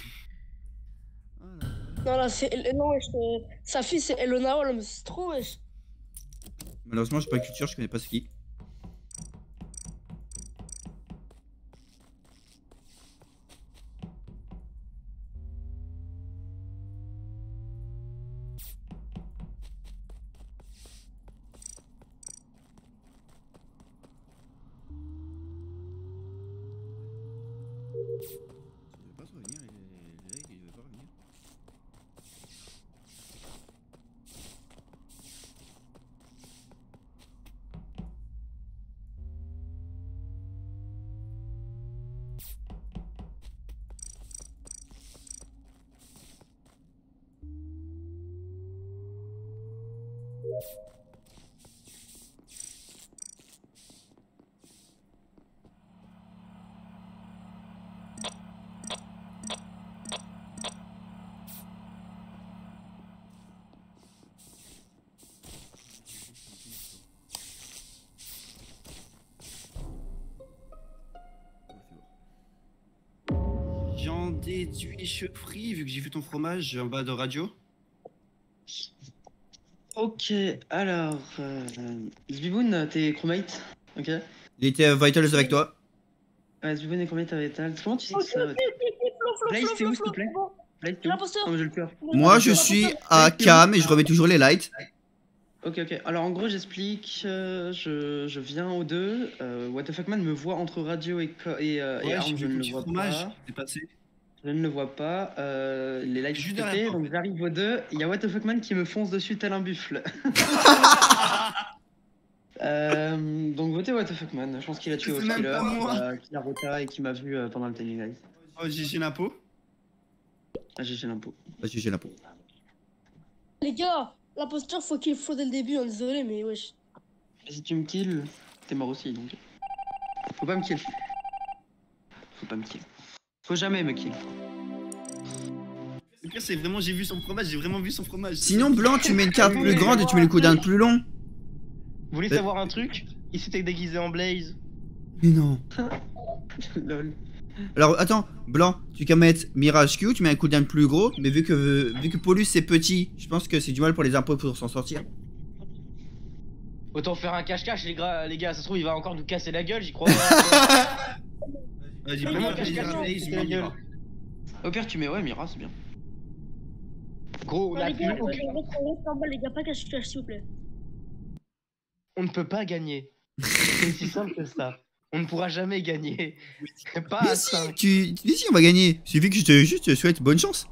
Non, là, c'est. Non, wesh, euh, sa fille, c'est Elona Holmes. C'est trop, wesh. Malheureusement, j'ai pas de culture, je connais pas ce qui. J'en déduis chevry vu que j'ai vu ton fromage en bas de radio. Ok, alors, euh, Zbiboun, t'es chromate, ok. Il était euh, Vitals avec toi. Ouais, Zbiboun est chromate avec Tal. Comment tu sais Oh, que si, ça si, si, si, Flo, Flo, Blaze, Flo, t'es Flo, où, s'il te Flo, plaît c'est bon. Blaze, C'est t'es où l'imposteur. Non, mais je le tueur. Moi, je suis à Cam et je remets toujours les lights. Ok, ok. Alors en gros, j'explique. euh, je, je viens aux deux. Euh, What the fuck man me voit entre radio et, co- et, euh, et Ouais, arme, j'ai je vu ne ton le petit vois fromage. pas. C'est passé. Je ne le vois pas. Euh, les lights Juste sont derrière pétés, toi. donc j'arrive aux deux. Il y a What the fuck man qui me fonce dessus tel un buffle. Euh, donc votez What the fuck man. Je pense qu'il a tué C'est Wolf même Killer, pas moi. euh, qui a rota et qui m'a vu euh, pendant le Tiny Light. Oh, G G l'impôt. Ah, j'ai l'impôt. Bah, j'ai la peau. Les gars, l'imposteur, faut qu'il faut dès le début, hein, désolé, mais wesh. Si tu me kills, t'es mort aussi donc. Faut pas me kill. Faut pas me kill. Faut jamais me kill. Le pire, c'est vraiment, j'ai vu son fromage, j'ai vraiment vu son fromage. Sinon, blanc, tu mets une carte plus grande et tu mets le cooldown plus long. Vous voulez Euh. savoir un truc? Il s'était déguisé en Blaze. Mais non. Lol. Alors, attends, blanc, tu peux mettre Mirage Q, tu mets un cooldown plus gros, mais vu que, vu que Paulus c'est petit, je pense que c'est du mal pour les impôts pour s'en sortir. Autant faire un cache-cache, les, gars, les gars. Ça se trouve, il va encore nous casser la gueule, j'y crois. Vas-y, Vraiment, prends-moi cache-cache, plaisir à Blaze, c'est mais la on y gueule. va. Au pire, tu mets ouais, Mira, c'est bien. Gros, on Non, a les gars, plus on aucun- reste on reste en bas, les gars, pas cache-cache, s'il vous plaît. on ne peut pas gagner. C'est aussi simple que ça. On ne pourra jamais gagner. Pas à Mais si, cinq. tu, mais si, on va gagner. Suffit que je te, juste te souhaite bonne chance.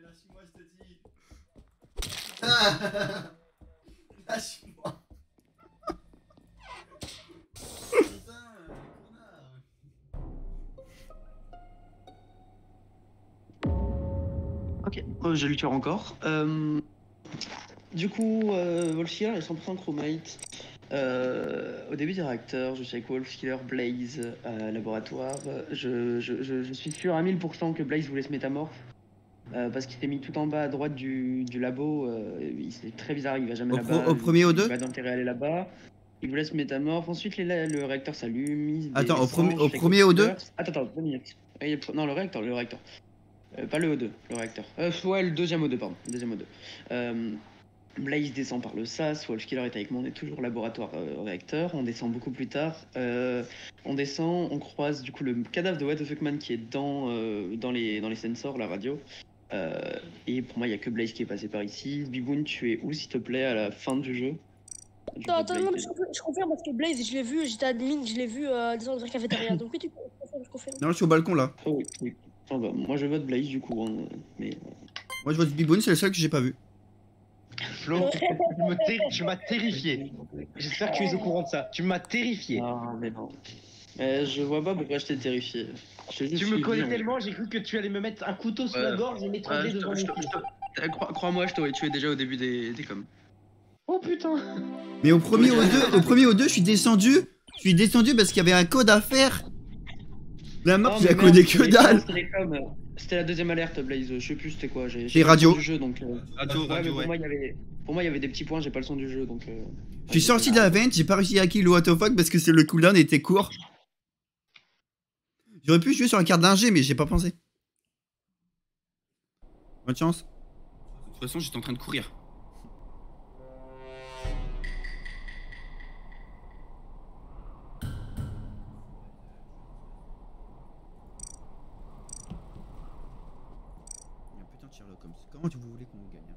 Lâche-moi, je te dis. Ah lâche-moi. Putain, connard. Ok, euh, j'ai le tueur encore. Euh, du coup, euh, Wolfkiller est cent pour cent chromate. Euh, au début des réacteurs, je suis avec Wolfkiller, Blaze, euh, laboratoire. Je, je, je, je suis sûr à mille pour cent que Blaze voulait se métamorphe. Euh, parce qu'il s'est mis tout en bas à droite du, du labo. Euh, c'est très bizarre, il va jamais Au, là-bas. pro- au premier au Il deux n'a pas d'intérêt à aller là-bas. Il vous laisse métamorphe. Ensuite, les, le réacteur s'allume. il se Attends, au descend, premier- je au fais premier au deux Wolfkiller. Attends, attends, deux minutes. Euh, il- Non, le réacteur, le réacteur. Euh, pas le O deux, le réacteur. Euh, ouais, le deuxième O deux, pardon. Le deuxième O deux. Euh, Blaze descend par le sas, Wolfkiller est avec moi, on est toujours laboratoire euh, réacteur, on descend beaucoup plus tard. Euh, on descend, on croise du coup le cadavre de What the Fuckman qui est dans, euh, dans, les, dans les sensors, la radio. Euh, et pour moi, il n'y a que Blaze qui est passé par ici. Biboun, tu es où s'il te plaît à la fin du jeu? Du Attends, coup, attends, Blaze non, mais est- je confirme, je confirme parce que Blaze, je l'ai vu, j'étais admin, je l'ai vu euh, descendre vers la cafétéria. Donc oui, tu peux, je confirme, je confirme. Non, je suis au balcon là. Oh, oui, oui. Ah bah, moi je vote Blaze du coup, hein, mais... Moi, je vois Biboun, c'est le seul que j'ai pas vu. Flo, tu me terri- tu m'as terrifié. J'espère que tu es au courant de ça. Tu m'as terrifié. Ah, mais non. Euh, je vois pas pourquoi je t'ai terrifié. Je t'ai juste Tu me suivi, connais en- tellement, j'ai cru que tu allais me mettre un couteau sous Ouais. la gorge et m'étrangler Ouais, je te- devant je mon te- fils. je te- euh, crois- Crois-moi, je t'aurais tué déjà au début des, des coms. Oh putain. Mais au premier au deux, au premier au deux, je suis descendu. Je suis descendu parce qu'il y avait un code à faire. La map, Oh, j'ai mais codé merde, que c'était- dalle. c'était les coms, euh, C'était la deuxième alerte, Blaze. Je sais plus c'était quoi. J'ai C'est j'ai pas le radio. son du jeu, donc. euh, Radio, ouais, mais radio, pour ouais. moi, il y avait. Pour moi, il y avait des petits points. J'ai pas le son du jeu, donc. euh, Je suis sorti de la vente, j'ai pas réussi à kill le what the fuck parce que c'est- le cooldown était court. J'aurais pu jouer sur la carte d'un G, mais j'ai pas pensé. Bonne chance. De toute façon, j'étais en train de courir. Il y a un putain de Sherlock Holmes. Comment vous voulez qu'on gagne hein?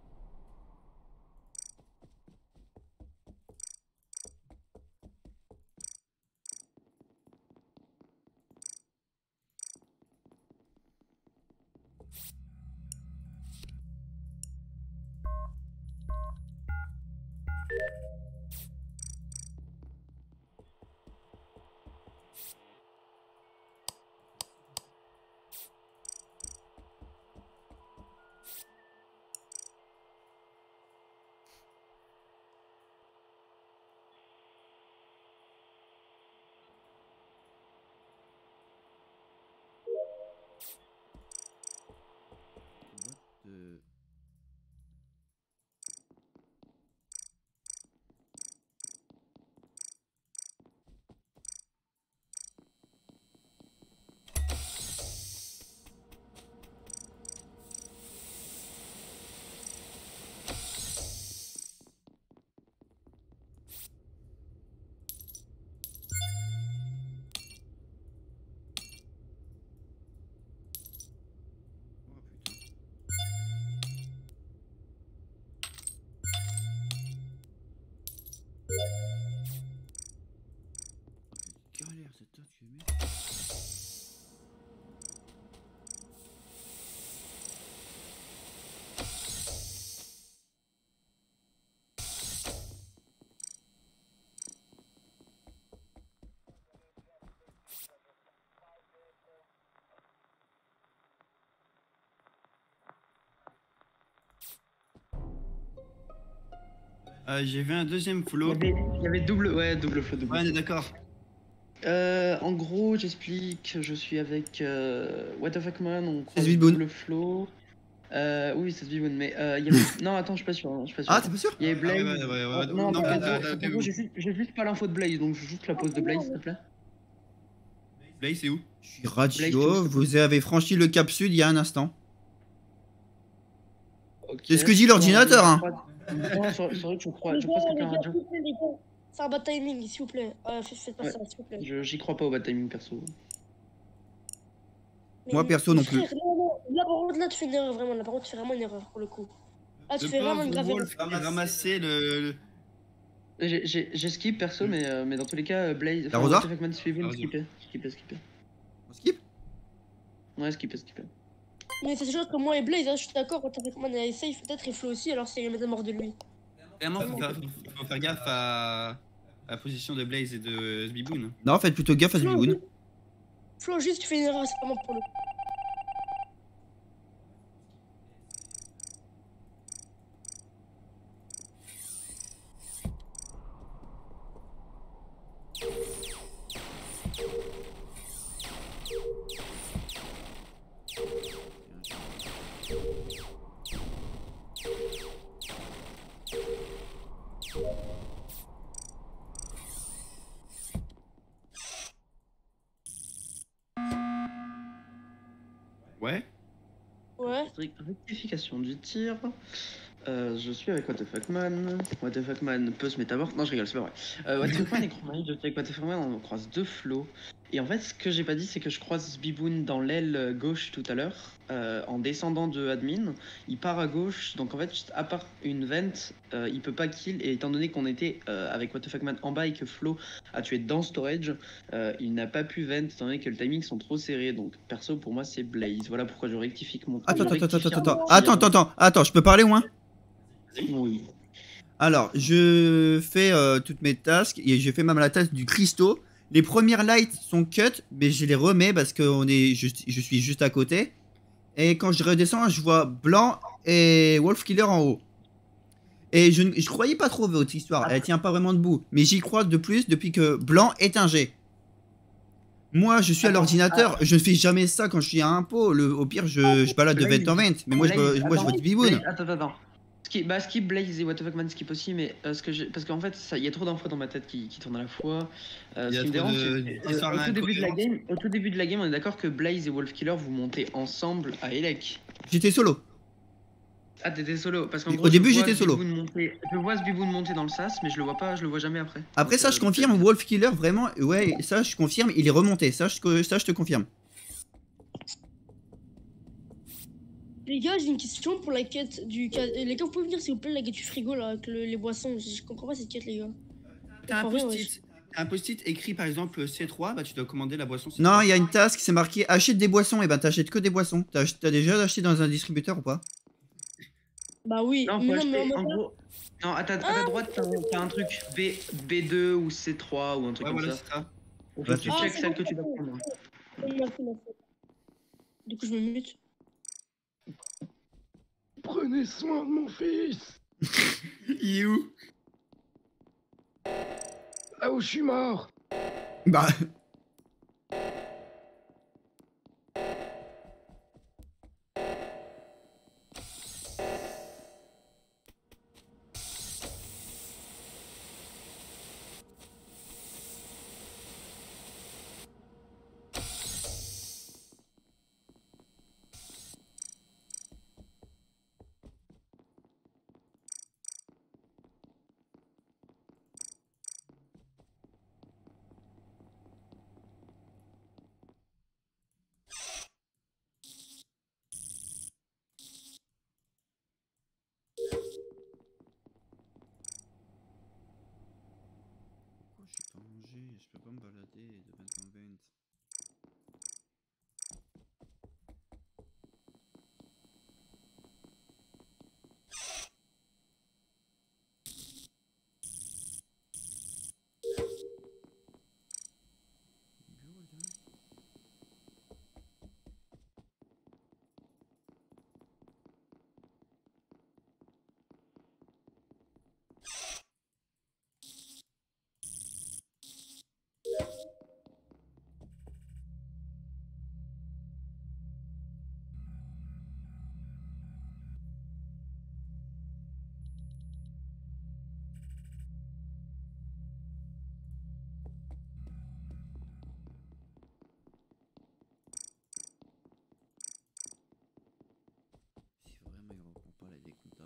What the... Oh putain. Galère cette tâche que mec. Euh, J'ai vu un deuxième Il y flow. avait, il y avait double. Ouais, double flow, double Ouais, on flow. est d'accord. Euh, en gros, j'explique. Je suis avec euh, What the Fuck Man, on croise Sezbiboun. double flow. Euh, oui, c'est Sezbiboun, mais euh, il y avait... Non, attends, je suis pas sûr. hein, Je suis pas sûr. Ah, t'es pas sûr? Il y avait Blaze. Ah ouais, ouais, ouais, ouais, Oh, ouais. non, Non, t'inquiète t'as- pas, t'as- en t'as gros, où j'ai juste, j'ai juste pas l'info de Blaze, donc juste la pause de Blaze, s'il te plaît. Blaze, c'est où? Je suis Blaze, radio, tu- vous avez franchi le cap sud il y a un instant. Ok. C'est ce que dit l'ordinateur, hein. Non, c'est c'est vrai que je crois, Les je gars, crois que les c'est un gars, s'il radio. vous plaît, les gars. C'est un bad timing, s'il vous plaît. Euh, faites, faites pas Ouais. ça, s'il vous plaît. Je- J'y crois pas au bad timing perso. Mais- Moi, perso, non plus. frère, non, non, là, par contre, là, tu fais une erreur, vraiment. Là, par contre, tu fais vraiment une erreur, pour le coup. Là, tu Le fais vraiment une pauvre grave erreur. Wolf qui a ramassé le... le- J'ai j'ai- j'ai skip perso, mais, euh, mais dans tous les cas, euh, Blaze. enfin, L'arroseur What the Fuck Man, suivez-le, L'arroseur. skippez. Skippez, skippez. On skip? Ouais, skippez, skippez. Mais ça se joue que moi et Blaze, hein, je suis d'accord, quand avec moi on est safe peut-être et Flo aussi, alors c'est la mort de lui. Clairement, faut faire, faut faire gaffe à... à la position de Blaze et de Zbiboun. Non, faites plutôt gaffe à ce Flo, biboun. Flo, juste tu fais une erreur, c'est pas moi pour le. Ouais. Ouais. Rectification du tir. Euh, je suis avec What the Fuck Man. What the Fuck Man peut se mettre à mort. Non, je rigole, c'est pas vrai. Euh, What the Fuck Man et Chromite, je suis avec What the Fuck Man, on croise deux flots. Et en fait, ce que j'ai pas dit, c'est que je croise Biboun dans l'aile gauche tout à l'heure, euh, en descendant de admin. Il part à gauche, donc en fait, juste à part une vente, euh, il peut pas kill. Et étant donné qu'on était euh, avec What the Fuck Man en bas et que Flo a tué dans storage, euh, il n'a pas pu vent étant donné que le timing sont trop serrés. Donc perso, pour moi, c'est Blaze. Voilà pourquoi je rectifie mon truc. Attends, Je attends, attends, rectifie attends, un attends, tir. attends, attends, attends, attends, je peux parler au moins? Oui. Alors, je fais euh, toutes mes tasks et j'ai fait même la task du cristaux. Les premières lights sont cut, mais je les remets parce que on est juste, je suis juste à côté. Et quand je redescends, je vois Blanc et Wolf Killer en haut. Et je ne je croyais pas trop votre histoire, elle tient pas vraiment debout. Mais j'y crois de plus depuis que Blanc est un G. Moi, je suis à l'ordinateur, je ne fais jamais ça quand je suis à un pot. Le, au pire, je, je balade de vent en vent. Mais moi, je, Blaze, moi, je vois attends, du biboun. Blaze, Attends, attends, attends. Skip, bah, skip Blaze et What the Fuck Man, skip aussi, mais euh, ce que j'ai. Parce qu'en fait, ça- il y a trop d'infos dans ma tête qui, qui tournent à la fois. Euh, Il y ce a qui me trop dérange, de- c'est que, d'histoires euh, au, tout début de la incohérentes. game, au tout début de la game, on est d'accord que Blaze et Wolf Killer, vous montez ensemble à Elec. J'étais solo. Ah, t'étais solo. Parce qu'en Au gros, début, je vois j'étais solo. Zbiboun monter- Je vois Zbiboun monter dans le sas, mais je le vois pas, je le vois jamais après. Après Donc, ça, euh, je confirme, Wolf Killer, vraiment, ouais, ça, je confirme, il est remonté. Ça, je, ça, je te confirme. Les gars, j'ai une question pour la quête du. ca- Les gars, vous pouvez venir s'il vous plaît, la quête du frigo là, avec le- les boissons. Je, je comprends pas cette quête, les gars. T'as un En vrai, ouais, post-it. T'as un post-it écrit par exemple C trois, bah tu dois commander la boisson C trois. Non, il y a une task, c'est marqué achète des boissons. Et ben, t'achètes que des boissons. T'as ach- t'as déjà acheté dans un distributeur ou pas? Bah oui, Non, mais faut non, mais acheter, en en mode- gros. Non, à ta, à ta droite, t'as un, t'as un truc B, B2 ou C trois ou un truc Ouais, comme voilà, ça. c'est ça. Faut Ouais, que tu Ah, check c'est celle bon, que tu dois c'est prendre. Merci, merci. Du coup, je me mute. Prenez soin de mon fils. Il est où? Là où je suis mort. Bah. Pourquoi je suis pas rangé? Je peux pas me balader de vent en vent. Bureau est là. Si vraiment il reprend pas la décompta.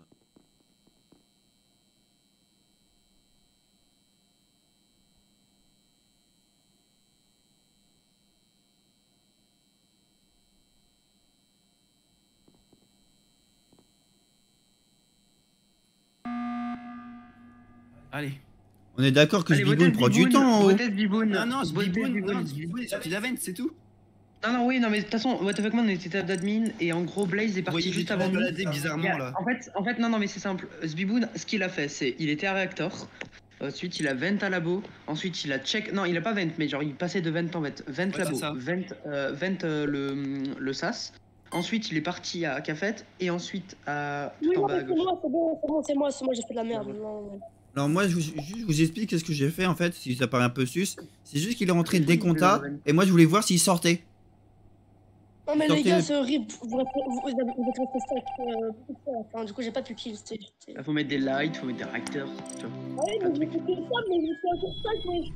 Allez. On est d'accord que ce Allez, biboun votez prend du Zbiboun, temps en haut. votez Zbiboun. Non, non, Votez Zbiboun, Zbiboun. non, Zbiboun est sorti de la vente, c'est tout. Non, non, oui, non, mais de toute façon, What the fuck man, on était table d'admin et en gros, Blaze est Vous parti voyez juste juste avant nous. balader bizarrement Yeah, là. En fait, en fait, non, non, mais c'est simple. Zbiboun, ce qu'il a fait, c'est il était à réacteur. Ensuite, il a vent à labo. Ensuite, il a check. Non, il a pas vent, mais genre, il passait de vent en vent. Vent Ouais, labo, c'est ça. vent, euh, vent euh, le, le S A S. Ensuite, il est parti à Cafet et ensuite à. Oui, Tout en non, bas à mais c'est gauche. moi, c'est bon, c'est bon, c'est moi, c'est moi, j'ai fait de la merde. Non, non. Alors moi, je vous, juste, je vous explique ce que j'ai fait en fait, si ça paraît un peu sus. C'est juste qu'il est rentré dès compta, et moi je voulais voir s'il sortait. Non, mais Sortez les gars, le- c'est horrible. Vous, vous, vous, vous avez vous êtes resté stack. Euh, beaucoup de fois. Enfin, du coup, j'ai pas pu kill. C'était. c'était- Là, faut mettre des lights, faut mettre des réacteurs. Tu vois. Ouais, mais j'ai fait que ça, mais je suis encore stack, mais.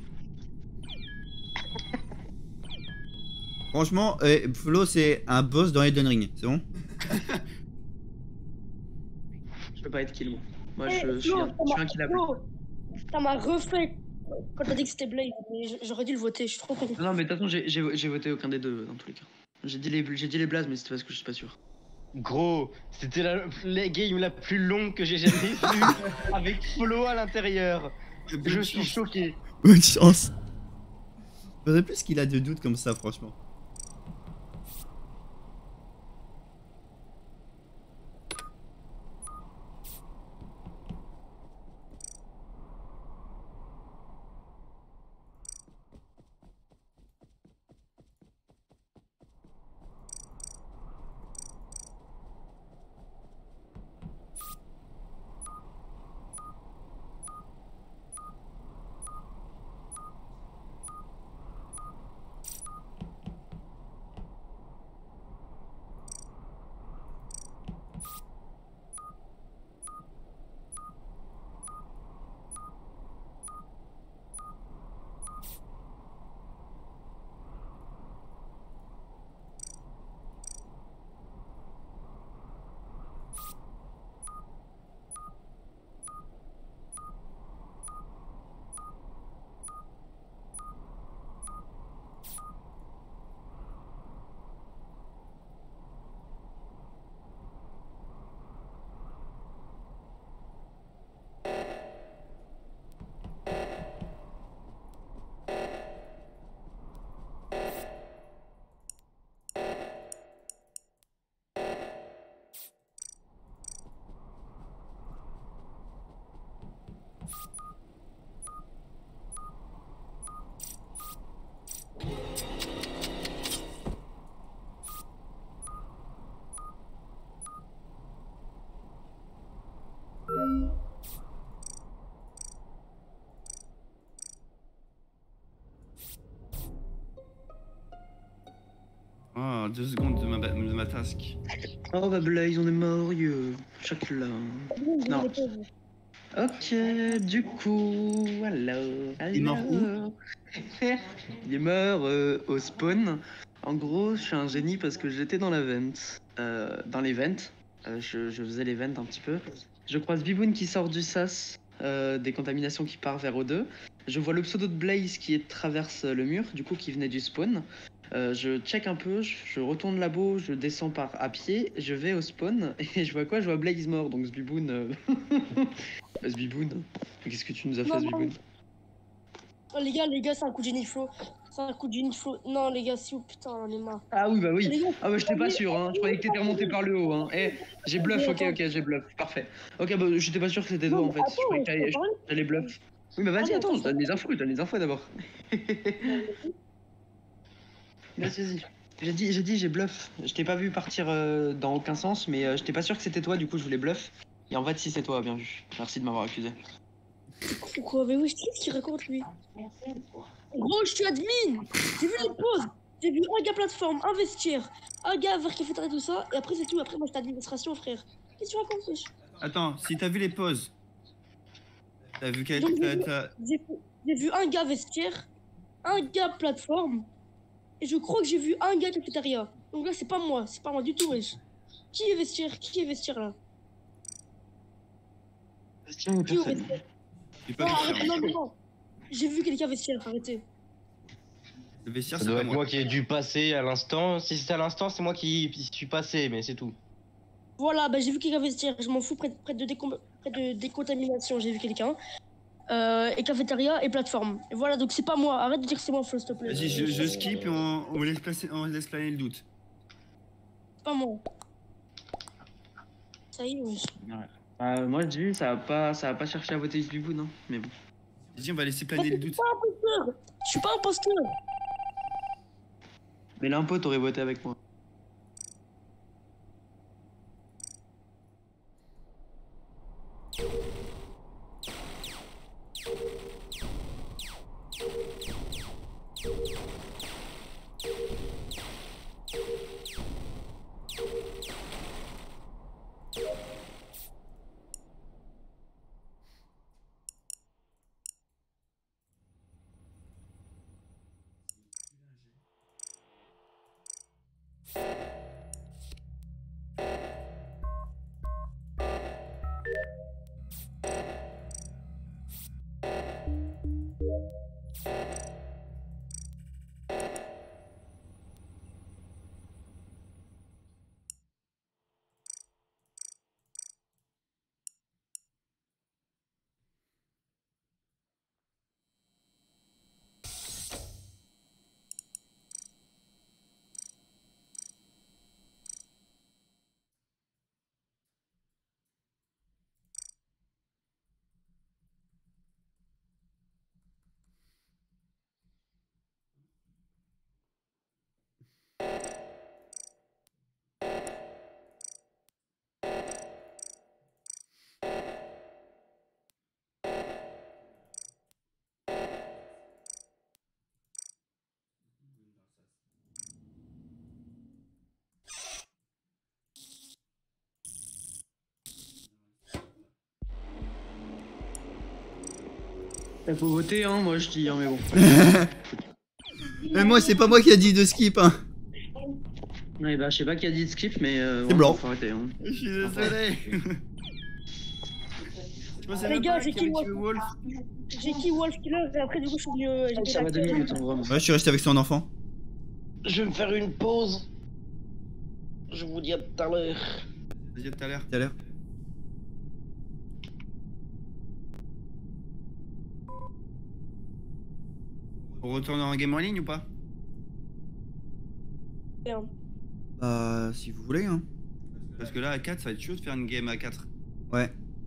Franchement, euh, Flo c'est un boss dans Elden Ring, c'est bon? Je peux pas être kill, moi. Moi, Eh, je, je suis Flo, un, ça je suis m'a- un killable. Flo, ça m'a refait quand t'as dit que c'était Blaze. Mais j- j'aurais dû le voter, je suis trop con. Non, mais de toute façon, j'ai- j'ai j'ai voté aucun des deux dans tous les cas. J'ai dit les, j'ai dit les blazes, mais c'était parce que je suis pas sûr. Gros, c'était la, la game la plus longue que j'ai jamais vue avec Flo à l'intérieur. Je suis choqué. Bonne chance. Faudrait plus qu'il a de doutes comme ça, franchement. Oh, deux secondes de ma, ba- de ma task. Oh bah Blaze, on est mort, yo. Chacun. Non. Ok, du coup, alors. Il est mort où? Il est mort euh, au spawn. En gros, je suis un génie parce que j'étais dans la vente. Euh, dans les ventes. Euh, je, je faisais les ventes un petit peu. Je croise Biboun qui sort du S A S, euh, des contaminations qui part vers O deux. Je vois le pseudo de Blaze qui traverse le mur, du coup qui venait du spawn. Euh, je check un peu, je, je retourne labo, je descends par à pied, je vais au spawn et je vois quoi? Je vois Blaze mort, donc Zbiboun. Euh... Zbiboun, qu'est-ce que tu nous as fait, Non, non. Zbiboun? Oh, les gars, les gars, c'est un coup de génie flow. C'est un coup de génie flow. Non, les gars, si, oh, putain, on est marre. Ah oui, bah Les oui. gars, Ah bah j'étais pas sûr, hein. Je croyais que t'étais remonté par le haut, hein. Eh, j'ai bluff, ok, Attends. ok, j'ai bluff, parfait. Ok, bah j'étais pas sûr que c'était toi Non, en fait. mais Je croyais que attends, t'allais- je peux parler. j'allais bluff. Oui, bah vas-y, Attends, attends, attends, je donne les infos, je donne les infos d'abord. Vas-y, vas-y. J'ai dit, j'ai dit, j'ai bluff. Je t'ai pas vu partir euh, dans aucun sens, mais euh, j'étais pas sûr que c'était toi, du coup je voulais bluff. Et en fait, si c'est toi, bien vu. Merci de m'avoir accusé. Quoi, mais oui, je sais ce qu'il raconte, lui. Gros, je suis admin. J'ai vu les pauses. J'ai vu un gars plateforme, un vestiaire, un gars vers cafétéria, tout ça. Et après, c'est tout. Après, moi, j'étais administration, frère. Qu'est-ce que tu racontes, wesh? Attends, si t'as vu les pauses, t'as vu quel. Donc, t'as- t'as- J'ai j'ai vu un gars vestiaire, un gars plateforme, et je crois que j'ai vu un gars cafétéria. Donc là, c'est pas moi, c'est pas moi du tout, wesh. Qui est vestiaire? Qui est vestiaire là? Qui est vestiaire? J'ai pas Non, vu arrête, ça. non, non, non. J'ai vu quelqu'un vestiaire, arrêtez. Le vestiaire, Ça c'est doit pas être moi. moi qui ai dû passer à l'instant. Si c'était à l'instant, c'est moi qui qui suis passé, mais c'est tout. Voilà, bah j'ai vu quelqu'un vestiaire, je m'en fous, près, près, de décom- près de décontamination, j'ai vu quelqu'un. euh, et cafétéria et plateforme. Et voilà, donc c'est pas moi. Arrête de dire que c'est moi, Flo, s'il te plaît. Vas-y, je, je skip et on, on laisse placer, on laisse planer le doute. C'est pas moi. Ça y est, oui. Euh, moi, j'ai vu, ça a pas, ça a pas cherché à voter Zbibou, non. Mais bon. Vas-y, on va laisser Je planer le suis doute. pas imposteur. Je suis pas imposteur. Mais l'impôt, t'aurais voté avec moi. Il faut voter, hein, moi je dis, hein, mais bon. Mais moi, c'est pas moi qui a dit de skip, hein. Ouais, bah, je sais pas qui a dit de skip, mais. Euh, C'est ouais, blanc. faut arrêter, hein. Je suis désolé. Je pensais Les même gars, pas j'ai qu'il y qui avait tué Wolf Wolf. J'ai qui Wolf Killer et après du coup je suis venu. euh, j'ai Ça va deux minutes, hein, vraiment. Ouais, je suis resté avec son enfant. Je vais me faire une pause. Je vous dis à tout à l'heure. Vas-y, à tout à l'heure. Tout à l'heure. On retourne en game en ligne ou pas? Bah, si vous voulez, hein. Parce que là, à quatre, ça va être chaud de faire une game à quatre. Ouais.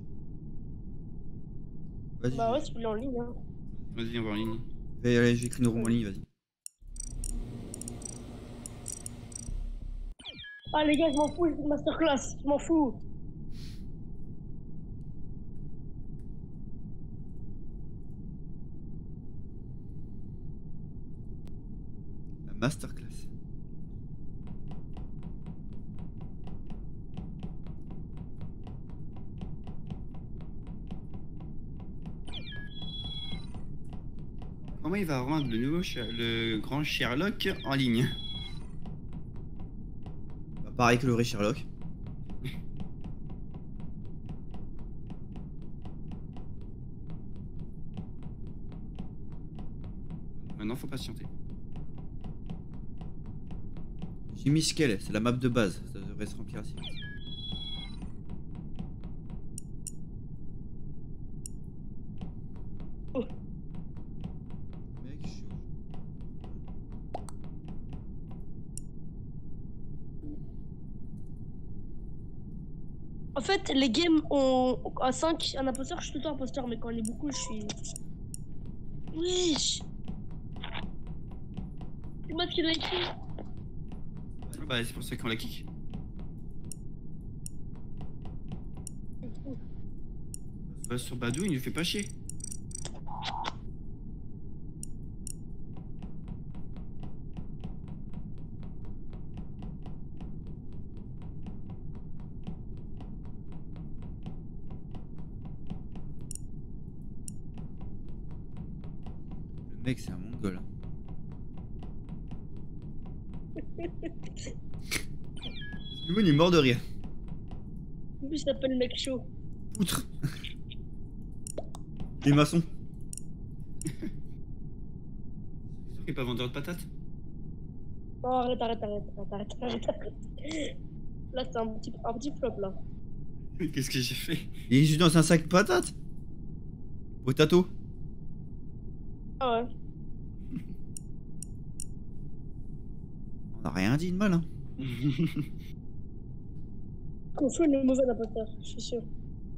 Vas-y. Bah ouais, c'est plus en ligne. Hein. Vas-y, on va en ligne. Je vais aller, j'écris une room en ligne, vas-y. Ah les gars, je m'en fous, j'ai une masterclass, je m'en fous. La masterclass. Comment il va rendre le nouveau Sher- le grand Sherlock en ligne? Bah, pareil que le vrai Sherlock. Maintenant, faut patienter. J'ai mis Skell, c'est la map de base, ça devrait se remplir assez vite. Oh. Mec, chaud. En fait, les games ont à cinq, un imposteur, je suis tout le temps imposteur, mais quand on est beaucoup, je suis. Wesh! C'est moi qui l'ai écrit. Ah bah, c'est pour ça qu'on la kick. Bah, sur Badou, il nous fait pas chier. Le mec, c'est un mongol. Simon, il est mort de rire. En plus, il s'appelle mec chaud. Poutre. Les maçons. Il est pas vendeur de patates? Non, arrête, arrête, arrête, arrête, arrête, arrête, arrête. Là, c'est un petit, un petit flop là. Qu'est-ce que j'ai fait? Il est juste dans un sac de patates. Potato. Ah ouais. On a rien dit de mal, hein. Qu'on fait le mauvais l'imposteur, je suis sûr.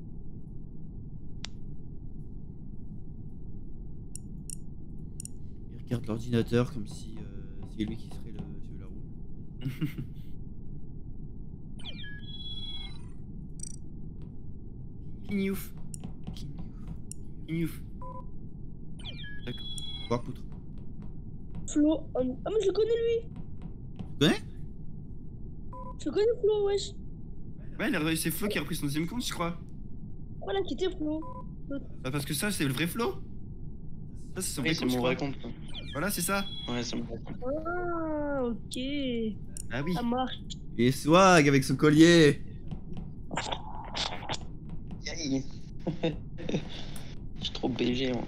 Il regarde l'ordinateur comme si euh, c'est lui qui serait le sur la roue. Pignouf. Pignouf. D'accord. Au revoir, poutre. Flo, euh, ah mais je connais lui. Tu connais? Je connais Flo, wesh. Ouais, il a- c'est Flo qui a repris son deuxième compte, je crois. Pourquoi il a quitté Flo? Bah, parce que ça, c'est le vrai Flo. Ça, c'est son Oui, vrai c'est compte, je mon crois. vrai compte. Voilà, c'est ça. Ouais, c'est mon vrai compte. Ah, ok. Ah oui. Ça marche. Et swag avec son collier. Aïe. Je suis trop B G, moi.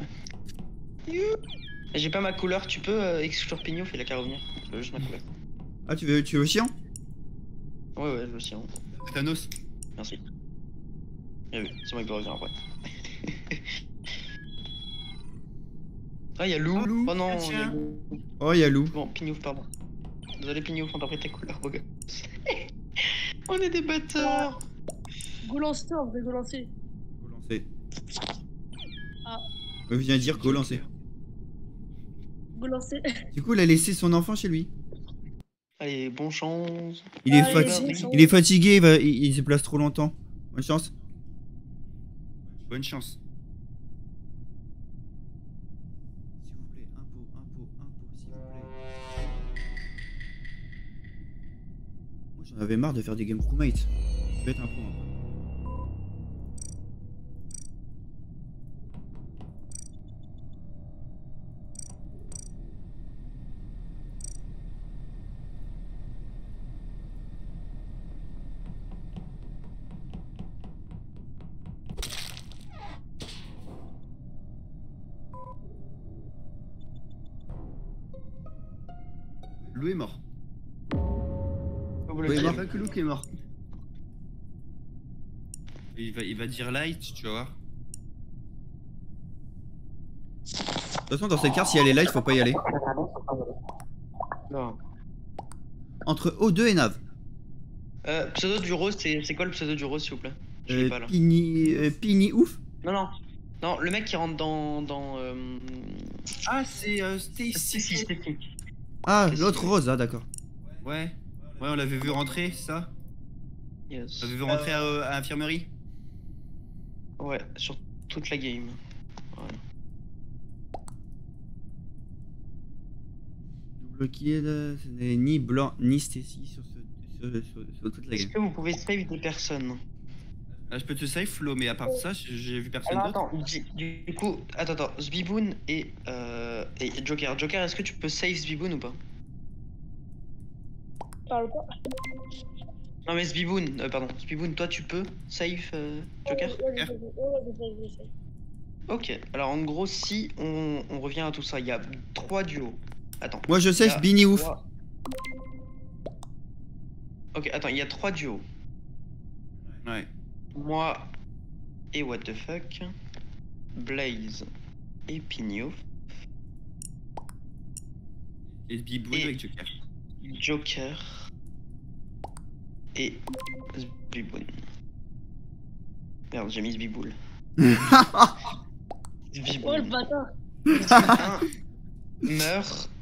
J'ai pas ma couleur, tu peux euh, exclure Pignouf, il a qu'à revenir. Je veux juste ma couleur. Ah, tu veux, tu veux chiant? Ouais, ouais, je veux sinon. Thanos. Merci. Bien vu, c'est moi qui dois revenir après. Ah, y'a Lou. Oh, Lou, Oh non, tiens. y'a Lou. Oh, y'a Lou. Bon, Pignouf, pardon. Désolé, Pignouf, on t'a pris ta couleur, beau gosse. On est des bâtards. Go lancer, en vrai, go lancer. Go lancer. Ah. Je viens de dire go lancer. Go lancer. Du coup, il a laissé son enfant chez lui. Allez, bonne chance. Il est, Allez, fati- bonne chance. il est fatigué, il, va... il, il se place trop longtemps. Bonne chance. Bonne chance. S'il vous plaît, impôt, impôt, impôt, s'il vous plaît. Moi, j'en avais marre de faire des game crewmates. Je vais être impôt un peu. Lou est mort. Vous Oui, le Il n'y a mort. pas que Lou qui est mort. Il va, il va dire light, tu vas voir. De toute façon, dans cette carte, si elle est là, il faut pas y aller. Non. Entre O deux et Nav. Euh, pseudo du rose, c'est c'est quoi le pseudo du rose, s'il vous plaît? Je l'ai Euh, pas là. Pini, euh, Pini ouf. Non, non. Non, le mec qui rentre dans. dans euh... Ah, c'est euh, Stacy, Stacy. Stacy. Ah, Qu'est-ce l'autre que- rose, ah d'accord. Ouais. Ouais, on l'avait vu rentrer, c'est ça? Yes. On l'avait vu rentrer à, à l'infirmerie. Ouais, sur toute la game. Voilà. Double kill, ce n'est ni blanc ni Stacy sur, ce, sur, sur, sur toute la Est-ce game. que vous pouvez save des personnes? Ah, je peux te save Flo, mais à part ça, j'ai j'ai vu personne Alors d'autre. attends, du, du coup, attends, attends, Zbiboun et, euh, et Joker. Joker, est-ce que tu peux save Zbiboun ou pas? Parle pas. Non mais Zbiboun, euh, pardon, Zbiboun, toi tu peux save euh, Joker? Ouais, je sais, ouais, je sais, je sais. Ok, alors en gros, si on, on revient à tout ça, il y a trois duos. Attends. Moi, je il y a sais, Bini ouf. trois- Ok, attends, il y a trois duos. Ouais. Moi et what the fuck, Blaze et Pignouf, Et Bibou Et- avec Joker. Joker et Zbiboun. Merde, j'ai mis Zbiboul. Oh le Zbiboul. bâtard. Un meurt,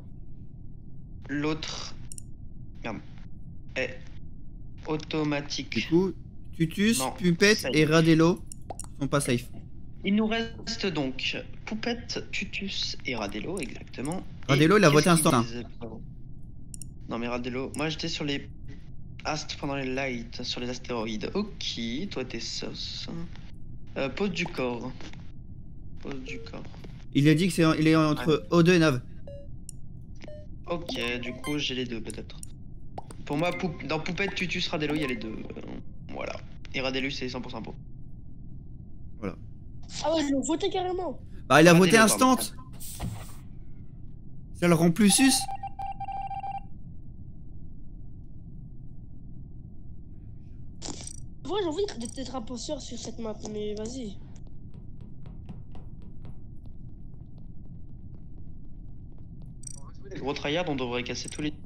l'autre merde est Du automatique. coup, Tutus, Non, Pupette safe. et Radello sont pas safe. Il nous reste donc Poupette, Tutus et Radello, exactement. Radello, Et il a voté qu'est-ce qu'ils instant. disaient, pardon Non mais Radello, moi j'étais sur les astres pendant les lights, sur les astéroïdes. Ok, toi t'es sauce. Euh, pose du corps. Pose du corps. Il a dit que c'est il est entre O deux et Nav. Ok, du coup j'ai les deux peut-être. Pour moi, Pou- dans Poupette, Tutus, Radello, il y a les deux. Euh, voilà. Et Radello, c'est cent pour cent pour. Ah ouais, je l'ai voté carrément. Bah, il a Radello, voté pardon. instant. Ça le rend plus sus. En vrai, j'ai envie d'être- d'être imposteur sur cette map, mais vas-y. gros tryhard, on devrait casser tous les.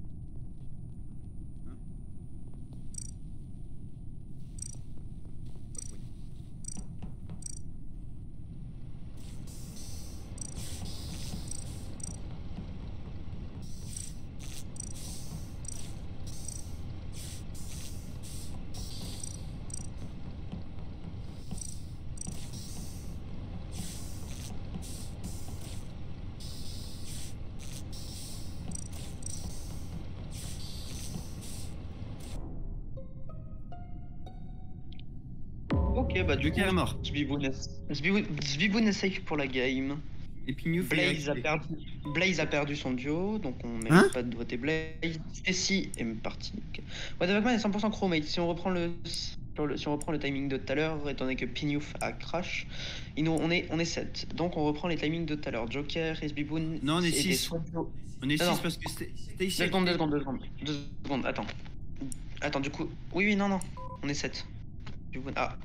Ok, bah du coup, Joker est mort. Zbiboun est... Zbiboun... Zbiboun est safe pour la game. Et Pignouf Blaze a perdu, Blaze a perdu son duo, donc on mérite Hein pas de voter Blaze. Stacy est parti. Okay. Ouais, Devagman est cent pour cent chromate. Si on reprend le, sur le, si on reprend le timing de tout à l'heure, étant donné que Pignouf a crash, il nous, on est, on est sept. Donc on reprend les timings de tout à l'heure. Joker, Zbiboun. Non, on est et des six. soit- On est Ah, non. six parce que c'était ici. Deux secondes, deux secondes, deux secondes. Deux secondes, attends. Attends, du coup. Oui, oui, non, non. On est sept. Zbiboun- Ah.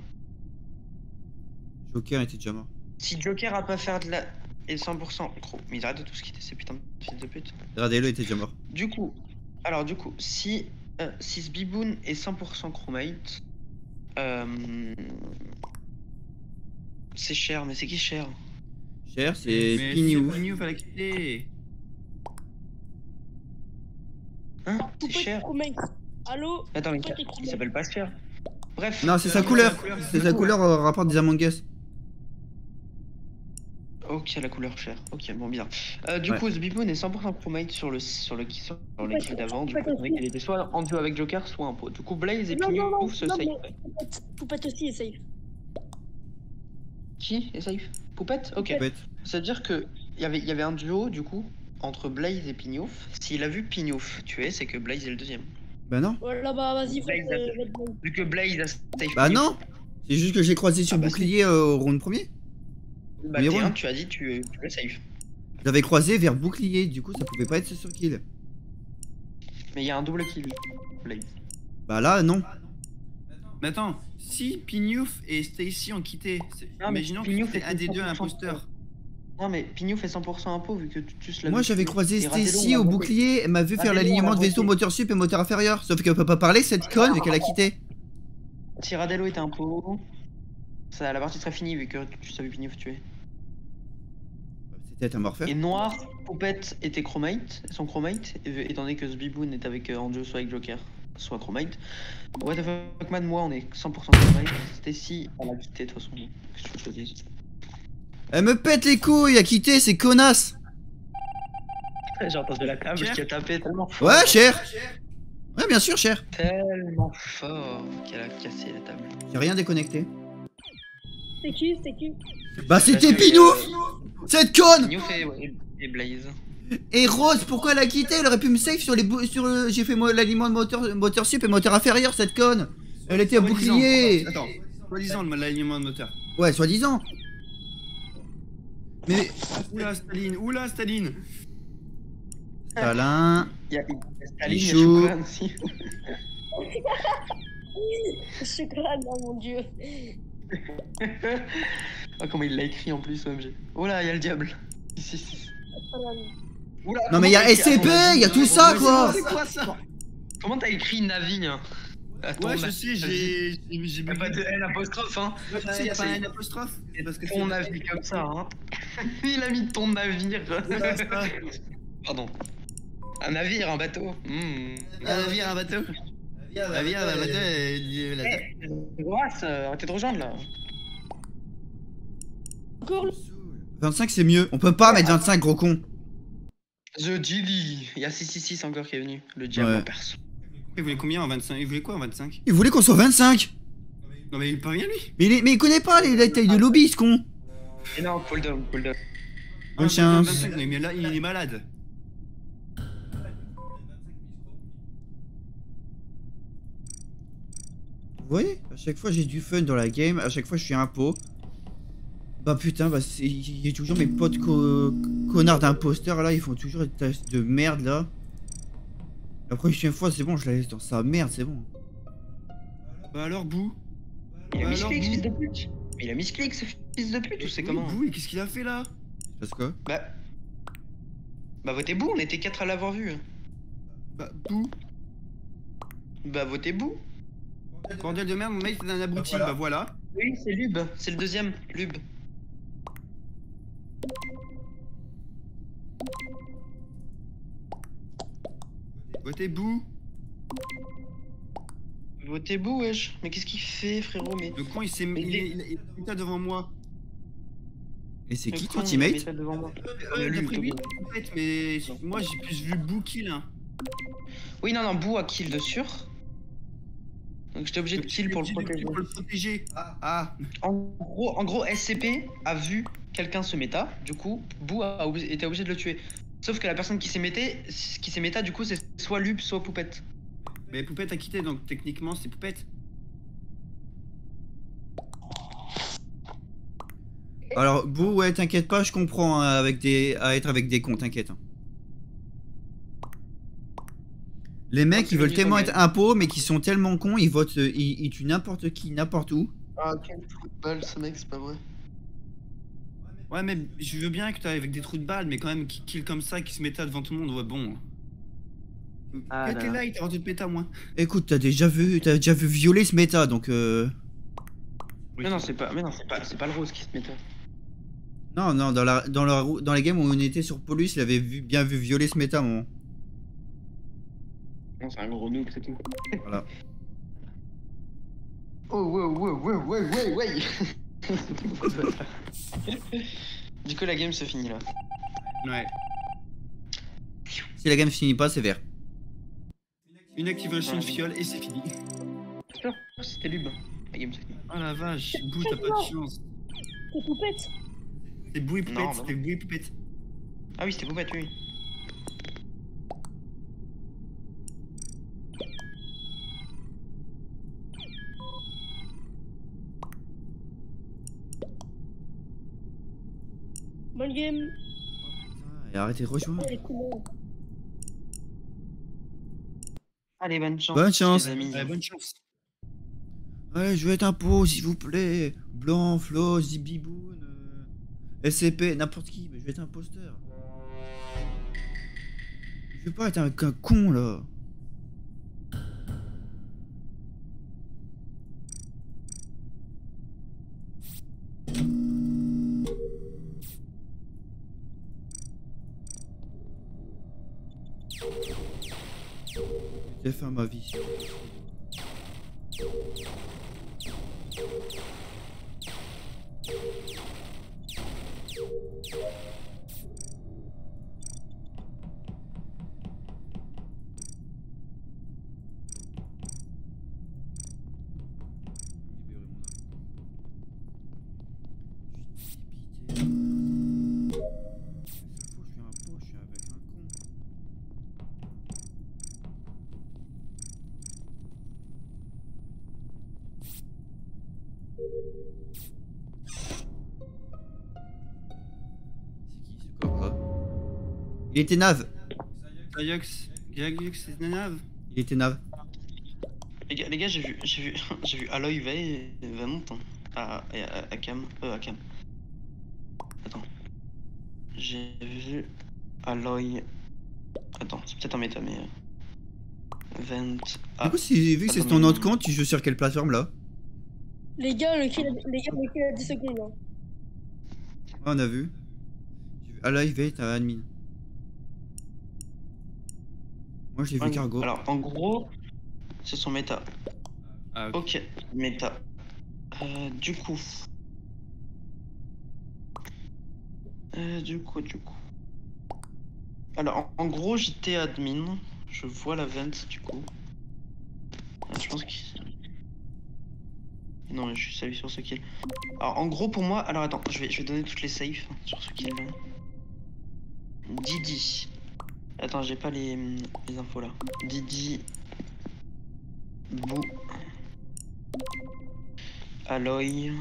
Joker était déjà mort. Si Joker a pas faire de la. Et cent pour cent. Gros, mais ils arrêtent de tout ce qui était ces putains de fils de pute. Radelo était déjà mort. Du coup, alors du coup, si, euh, si Zbiboun est cent pour cent chromate, euh, c'est cher, mais c'est qui cher? Cher, c'est Mais Pignouf. Pignouf à la quitté. Hein? C'est Poupette cher? chromate. Allô? Attends, mais Poupette il chromate. s'appelle pas cher. Bref. Non, c'est sa Euh, couleur. la couleur. C'est sa couleur au rapport des Among Us. Ok, la couleur chère. Ok, bon, bien. Euh, du Ouais. coup, Zbiboun est cent pour cent chromate sur le sur le sur Ouais, l'équipe d'avant. Du coup, ouais, on dirait qu'il était soit en duo avec Joker, soit un pot. Du coup, Blaze et Non, non, non, Pignouf se non, safe. mais Poupette, Poupette aussi est safe. Qui est safe? Poupette? Ok. Bête. C'est-à-dire que il y avait, il y avait un duo du coup entre Blaze et Pignouf. S'il a vu Pignouf tuer, c'est que Blaze est le deuxième. Bah non. Voilà, bah vas-y, Blaze vote, a- euh, vote Blaze. Vu que Blaze a safe Bah Pignouf, non. C'est juste que j'ai croisé sur Ah bah bouclier euh, au round premier. bah Premier T un, round. tu as dit tu, tu es safe. J'avais croisé vers bouclier, du coup ça pouvait pas être sur kill. Mais il y a un double kill. Blaze. Bah là non. Mais attends, si Pignouf et Stacy ont quitté, c'est- Non, mais imaginons que Pignouf c'était un était des deux cent pour cent imposteur. Non mais Pignouf fait cent pour cent impôt vu que tu tues la Moi vie j'avais tuée. croisé Et Radelo, Stacy on au l'a voté. bouclier, elle m'a vu faire Radelo, l'alignement on de l'a vaisseau voté. moteur sup et moteur inférieur. Sauf qu'elle peut pas parler cette conne vu qu'elle a quitté. Si Radelo était impôt, ça, la partie serait finie vu que tu savais Pignouf tuer. C'était un morpheur. Et Noir, Poupette était chromate, son chromate, et- étant donné que Zbiboun est avec euh, Anjo, soit avec Joker, soit chromate. What the fuck man, moi on est cent pour cent chromate. Stacy, elle a quitté de toute façon. Qu'est-ce que je te dis? Elle me pète les couilles à quitter, c'est connasse. J'ai entendu la table Cher. qui a tapé tellement fort. Ouais, cher. Ouais, bien sûr, cher. Tellement fort qu'elle a cassé la table. J'ai rien déconnecté. C'est qui? C'est qui? Bah c'était Parce que, Pignouf, euh, cette conne. Pignouf et, ouais, et Blaze. Et Rose, pourquoi elle a quitté? Elle aurait pu me save sur les bou- sur le... J'ai fait moi l'alignement de moteur moteur sup et moteur inférieur, cette conne. Elle était à Soi-disant. bouclier. Attends, soi-disant le- l'alignement de moteur. Ouais, soi-disant. Mais Oula Staline, oula Staline. Talin. Il y a, il y a Staline et Michou. Chocolat aussi. Chocolat, oh mon dieu. Oh, comment il l'a écrit en plus, O M G. Oh là, il y a le diable. Ici, ici. Oula, Non mais il y a comment t'as S C P, écrit- il y a tout ça quoi. C'est quoi ça? Comment t'as écrit Navi hein à ton Ouais, je avis. sais, j'ai. j'ai- j'ai Y a pas de N apostrophe, hein. Ouais, je sais, y a pas un apostrophe. C'est parce que Ton c'est- navire comme ça, hein. Il a mis ton navire. Ouais, c'est ça. Pardon. Un navire, un bateau. Hmm. Un navire, un bateau. Un navire, un bateau. et- la- Eh, Roas, euh, arrêtez de rejoindre là. Encore le- vingt-cinq c'est mieux. On peut pas mettre vingt-cinq gros con. The Dilly. Il y a six six six encore qui est venu. Le diable Ouais. en perso. Il voulait combien en vingt-cinq? Il voulait quoi en vingt-cinq? Il voulait qu'on soit vingt-cinq. Non mais il peut rien lui. Mais il, est- mais il connaît pas les, la taille de lobby ce con. Et non, cool down, cool down. Bonne Ah, chance. vingt-cinq, mais là, il est malade. Vous voyez, à chaque fois j'ai du fun dans la game, à chaque fois je suis un pot. Bah putain, bah c'est- il y a toujours mes potes co connards d'imposteurs là, ils font toujours des tests de merde là. La prochaine fois c'est bon, je la laisse dans sa merde, c'est bon. Bah alors Bou. Il a Bah mis alors, clic, Bou. fils de pute. Mais il a mis clic, ce fils de pute, ou c'est Oui, comment Bou, et qu'est-ce qu'il a fait là? Parce que Bah. Bah votez Bou, on était quatre à l'avoir vu. Bah, bouh. Bah votez Bou. Bordel de merde, mon mec, c'est un abruti. Bah, Bah voilà. Oui, c'est Lub, c'est le deuxième, Lub. Votez bouh. Votez Bou, wesh. Mais qu'est-ce qu'il fait, frérot? Mais. Le con, il s'est mis Mais il, il- est- il, est- il est devant moi. Et c'est Le qui con, ton il a mis teammate? ça devant moi. Euh, lui, D'après le lui, Togo. peut-être, mais moi j'ai plus vu bouh kill. Hein. Oui, non, non, Bou a kill de sûr. Donc j'étais obligé de kill pour le J'ai obligé de protéger. kill pour le protéger. Ah, ah. En gros, en gros, S C P a vu quelqu'un se méta, du coup, Bou a obli- été obligé de le tuer. Sauf que la personne qui s'est mété, qui s'est méta, du coup, c'est soit Lub, soit Poupette. Mais Poupette a quitté, donc techniquement c'est Poupette. Alors, Bou, ouais, t'inquiète pas, je comprends hein, avec des... à être avec des cons, t'inquiète. hein. Les mecs, Quand ils tu veulent dis tellement combien être impôts, mais qui sont tellement cons, ils votent, euh, ils, ils tuent n'importe qui, n'importe où. Ah, quel football, ce mec, c'est pas vrai. Ouais, mais je veux bien que tu avec des trous de balles, mais quand même, qui kill comme ça, qui se méta devant tout le monde, ouais, bon. Ah Ah, là t'es là. là, il t'a rendu de péta, moi. Écoute, t'as déjà vu, t'as déjà vu violer ce méta, donc euh... Oui, Mais non, c'est pas, mais non, c'est pas, c'est pas le rose qui se méta. Non, non, dans, la, dans, la, dans les games où on était sur Paulus, il avait vu, bien vu violer ce méta, mon. Non, c'est un gros noob, c'est tout. Voilà. Oh, ouais, ouais, ouais, ouais, ouais, ouais. C'était beaucoup de bâtards. Du coup, la game se finit là. Ouais. Si la game finit pas, c'est vert. Une activation de fiole et c'est fini. Sûr, c'était Lub. La game se finit. Oh la vache, Bou, t'as pas de chance. C'est Poupette. C'est Bou et Non, Poupette, bah c'était Bou et Poupette. Ah oui, c'était Poupette, oui. Bonne game. Et arrêtez de rejoindre. Oh, les couleurs. Allez, bonne chance. Bonne chance. les amis. Ouais, bonne chance. Ouais, je veux être impôt, s'il vous plaît. Blanc, Flo, Zibiboun, euh, S C P, n'importe qui, mais je vais être imposteur. Je veux pas être un, un con là. J'ai fait ma vie. Il était nave. Ajax, Ajax, c'est Nanav. Il était nave. Les gars, les gars j'ai vu, j'ai vu, j'ai vu Aloy Vey vraiment à, à, à Cam, euh, à Cam. Attends. J'ai vu Aloy. Attends, c'est peut-être en méta, mais. euh, Vent. Ah, Du coup, si, vu que c'est attends, ton mais- autre compte, tu joues sur quelle plateforme là? Les gars, le kill, les gars, le kill à dix secondes. Hein. Ah, on a vu. J'ai vu Alive et t'as admin. Moi, je l'ai vu en- cargo. Alors, en gros, c'est son méta. Ah, ok. Ok, méta. Euh, du coup. Euh, du coup, du coup. Alors, en, en gros, j'étais admin. Je vois la vente, du coup. Euh, je pense qu'il. Non, je suis safe sur ce kill. Alors, en gros, pour moi. Alors, attends, je vais, je vais donner toutes les saves sur ce kill. Didi. Attends, j'ai pas les, les infos là. Didi. Bou. Aloy.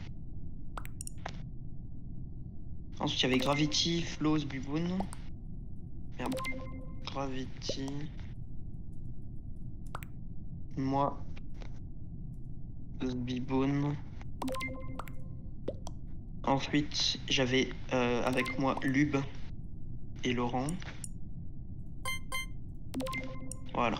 Ensuite, il y avait Gravity, Flows, Biboun. Merde. Gravity. Moi. Biboun. Ensuite, j'avais euh, avec moi Lub et Laurent. Voilà.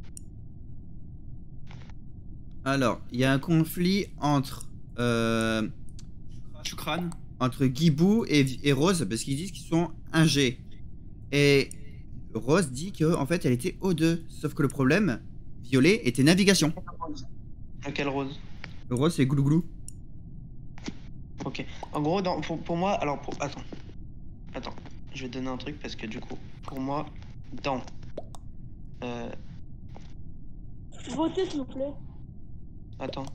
Alors, il y a un conflit entre euh, Choukran. entre Guibou et, et Rose parce qu'ils disent qu'ils sont un G. Et Rose dit que en fait elle était O deux. Sauf que le problème, Violet, était navigation. Lequel Rose? Le Rose c'est Glouglou. Ok. En gros, dans, pour, pour moi, alors pour, attends, attends, je vais te donner un truc parce que du coup, pour moi, dans, euh, Votez, s'il vous plaît. attends.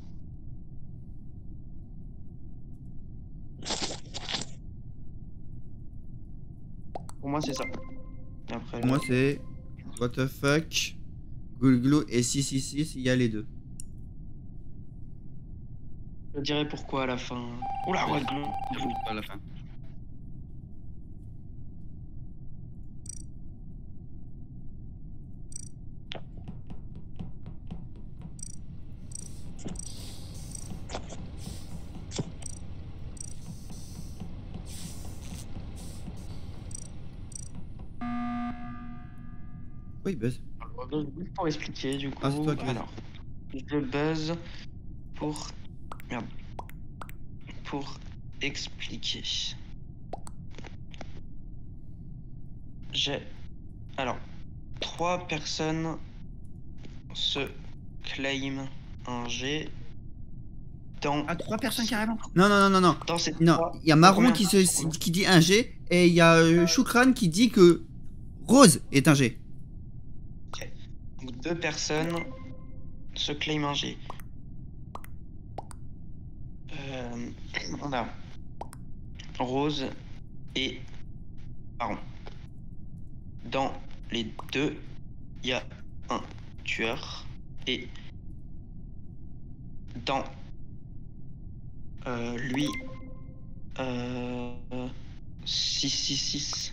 Pour moi, c'est ça. Et après, Pour moi c'est what the fuck, Glouglou et six six six, il y a les deux. je dirais pourquoi à la fin. Oula, ouais, non. À la fin. Oui, buzz. Juste pour expliquer, du coup. Ah, c'est toi qui vas-y. Alors, je buzz pour. Merde. Pour expliquer. J'ai. Alors, trois personnes se claim un G dans. Ah, trois personnes carrément. Non, non, non, non, non. Dans ces Non, trois- il y a Marron Combien qui, se, qui dit un G et il y a euh, Choukran qui dit que Rose est un G. Donc, deux personnes se claim un G. Euh, on a Rose et Baron. Dans les deux, il y a un tueur. Et dans euh, lui, euh, six six six,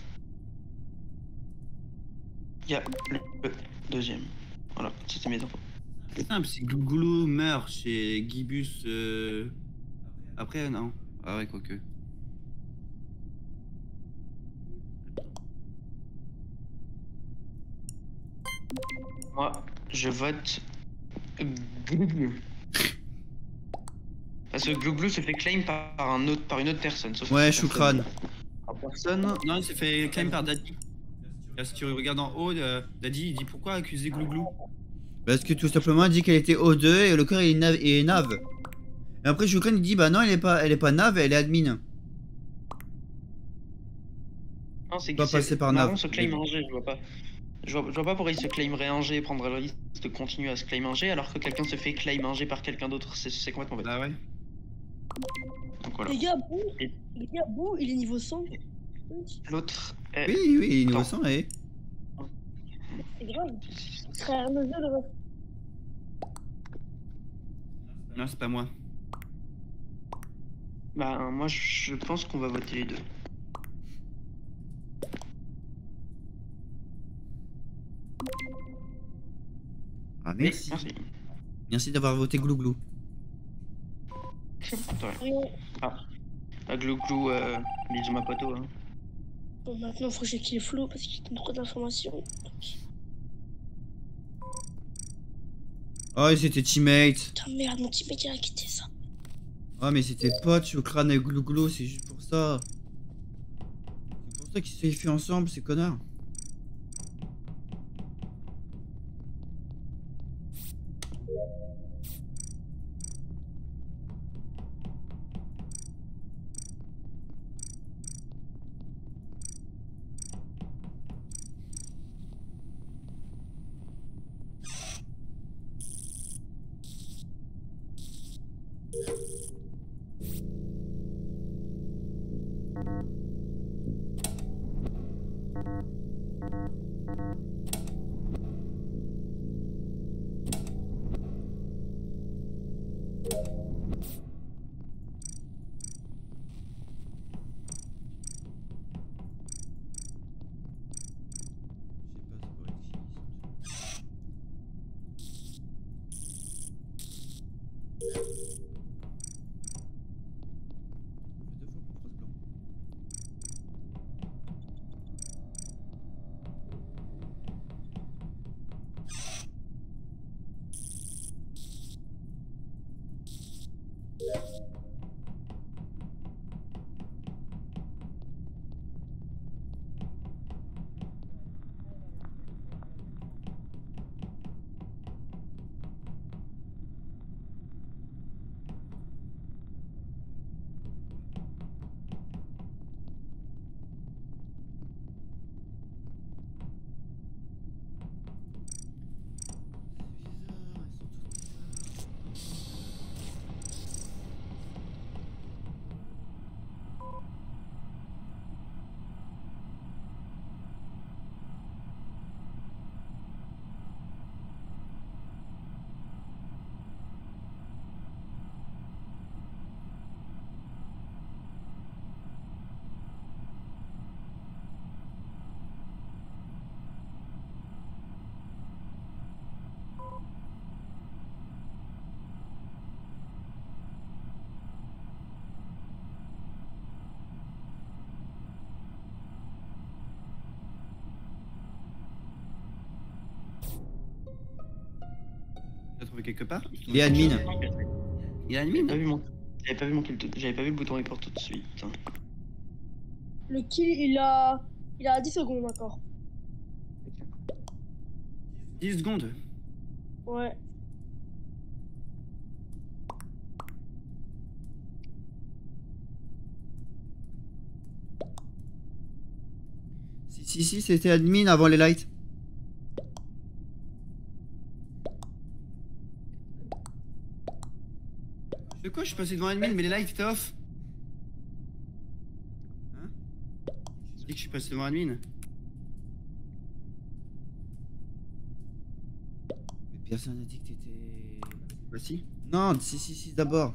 il y a le deuxième. Voilà, c'était mes infos. C'est simple, si Glouglou meurt chez Gibus. Euh... Après, non. Ah ouais, quoique. Moi, je vote Glouglou. Parce que Glouglou se fait claim par, un autre, par une autre personne. Sauf que Ouais, cette Choukran. personne- Par personne. Non, il s'est fait claim par Daddy. Là, si tu regardes en haut, euh, Daddy, il dit pourquoi accuser Glouglou? Parce que tout simplement elle dit qu'elle était O deux et le cœur est nav. est nav. Et après Choukran il dit bah non elle est pas, elle est pas nav, elle est admin. Non, c'est Pas que c'est- passer par Marron Nav. se claim un G, je vois pas. Je vois, je vois pas pourquoi il se claimerait un G et prendrait le risque de continuer à se claim un G alors que quelqu'un se fait claim un G par quelqu'un d'autre. C'est c'est complètement bête. Ah ouais. Donc voilà. Les gars, Bou, Et- les gars, Bou, il est niveau cent. L'autre est. Oui, oui, niveau Attends. cent et. C'est grave. Frère neveu le reste. Non, c'est pas moi. Bah, moi je pense qu'on va voter les deux. Ah Oui, merci. merci. Merci d'avoir voté Glouglou. Ouais. Rien. Ah, Glouglou, euh, bisous ma poteau. Hein. Bon, maintenant, faut que j'ai kill Flo parce qu'il donne trop d'informations. Oh, ils étaient teammates. Putain, merde, mon teammate il a quitté ça. Oh, mais c'était potes, Choukran et Glouglou, c'est juste pour ça. C'est pour ça qu'ils s'est fait ensemble, ces connards. trouvé quelque part. Il est admin. Il est J'avais admin. pas vu mon, j'avais pas vu mon kill tout- j'avais pas vu le bouton report tout de suite. Le kill, il a. Il a dix secondes encore. dix secondes. Ouais. Si, si, si, c'était admin avant les lights. De quoi je suis passé devant admin mais les lights étaient off. Hein? Je dis que je suis passé devant admin. Mais personne n'a dit que t'étais. Bah si. Non, si, si, si, d'abord.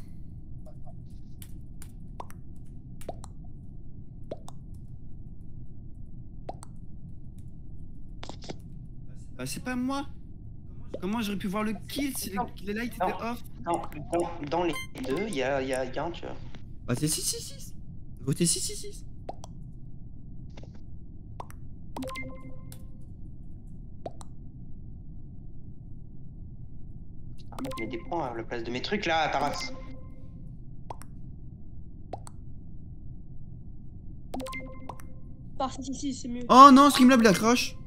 Bah c'est pas moi. Comment j'aurais pu voir le kill si Non. les, les lights Non. étaient off? Dans, dans, dans les deux, il y a, il y, a, il y a un tueur. Bah, c'est six, six, six. Votez six, six, six. Ah, je mets des points à la place de mes trucs là, Taras. Par si, si, si, c'est mieux. Oh non, Streamlab il accroche.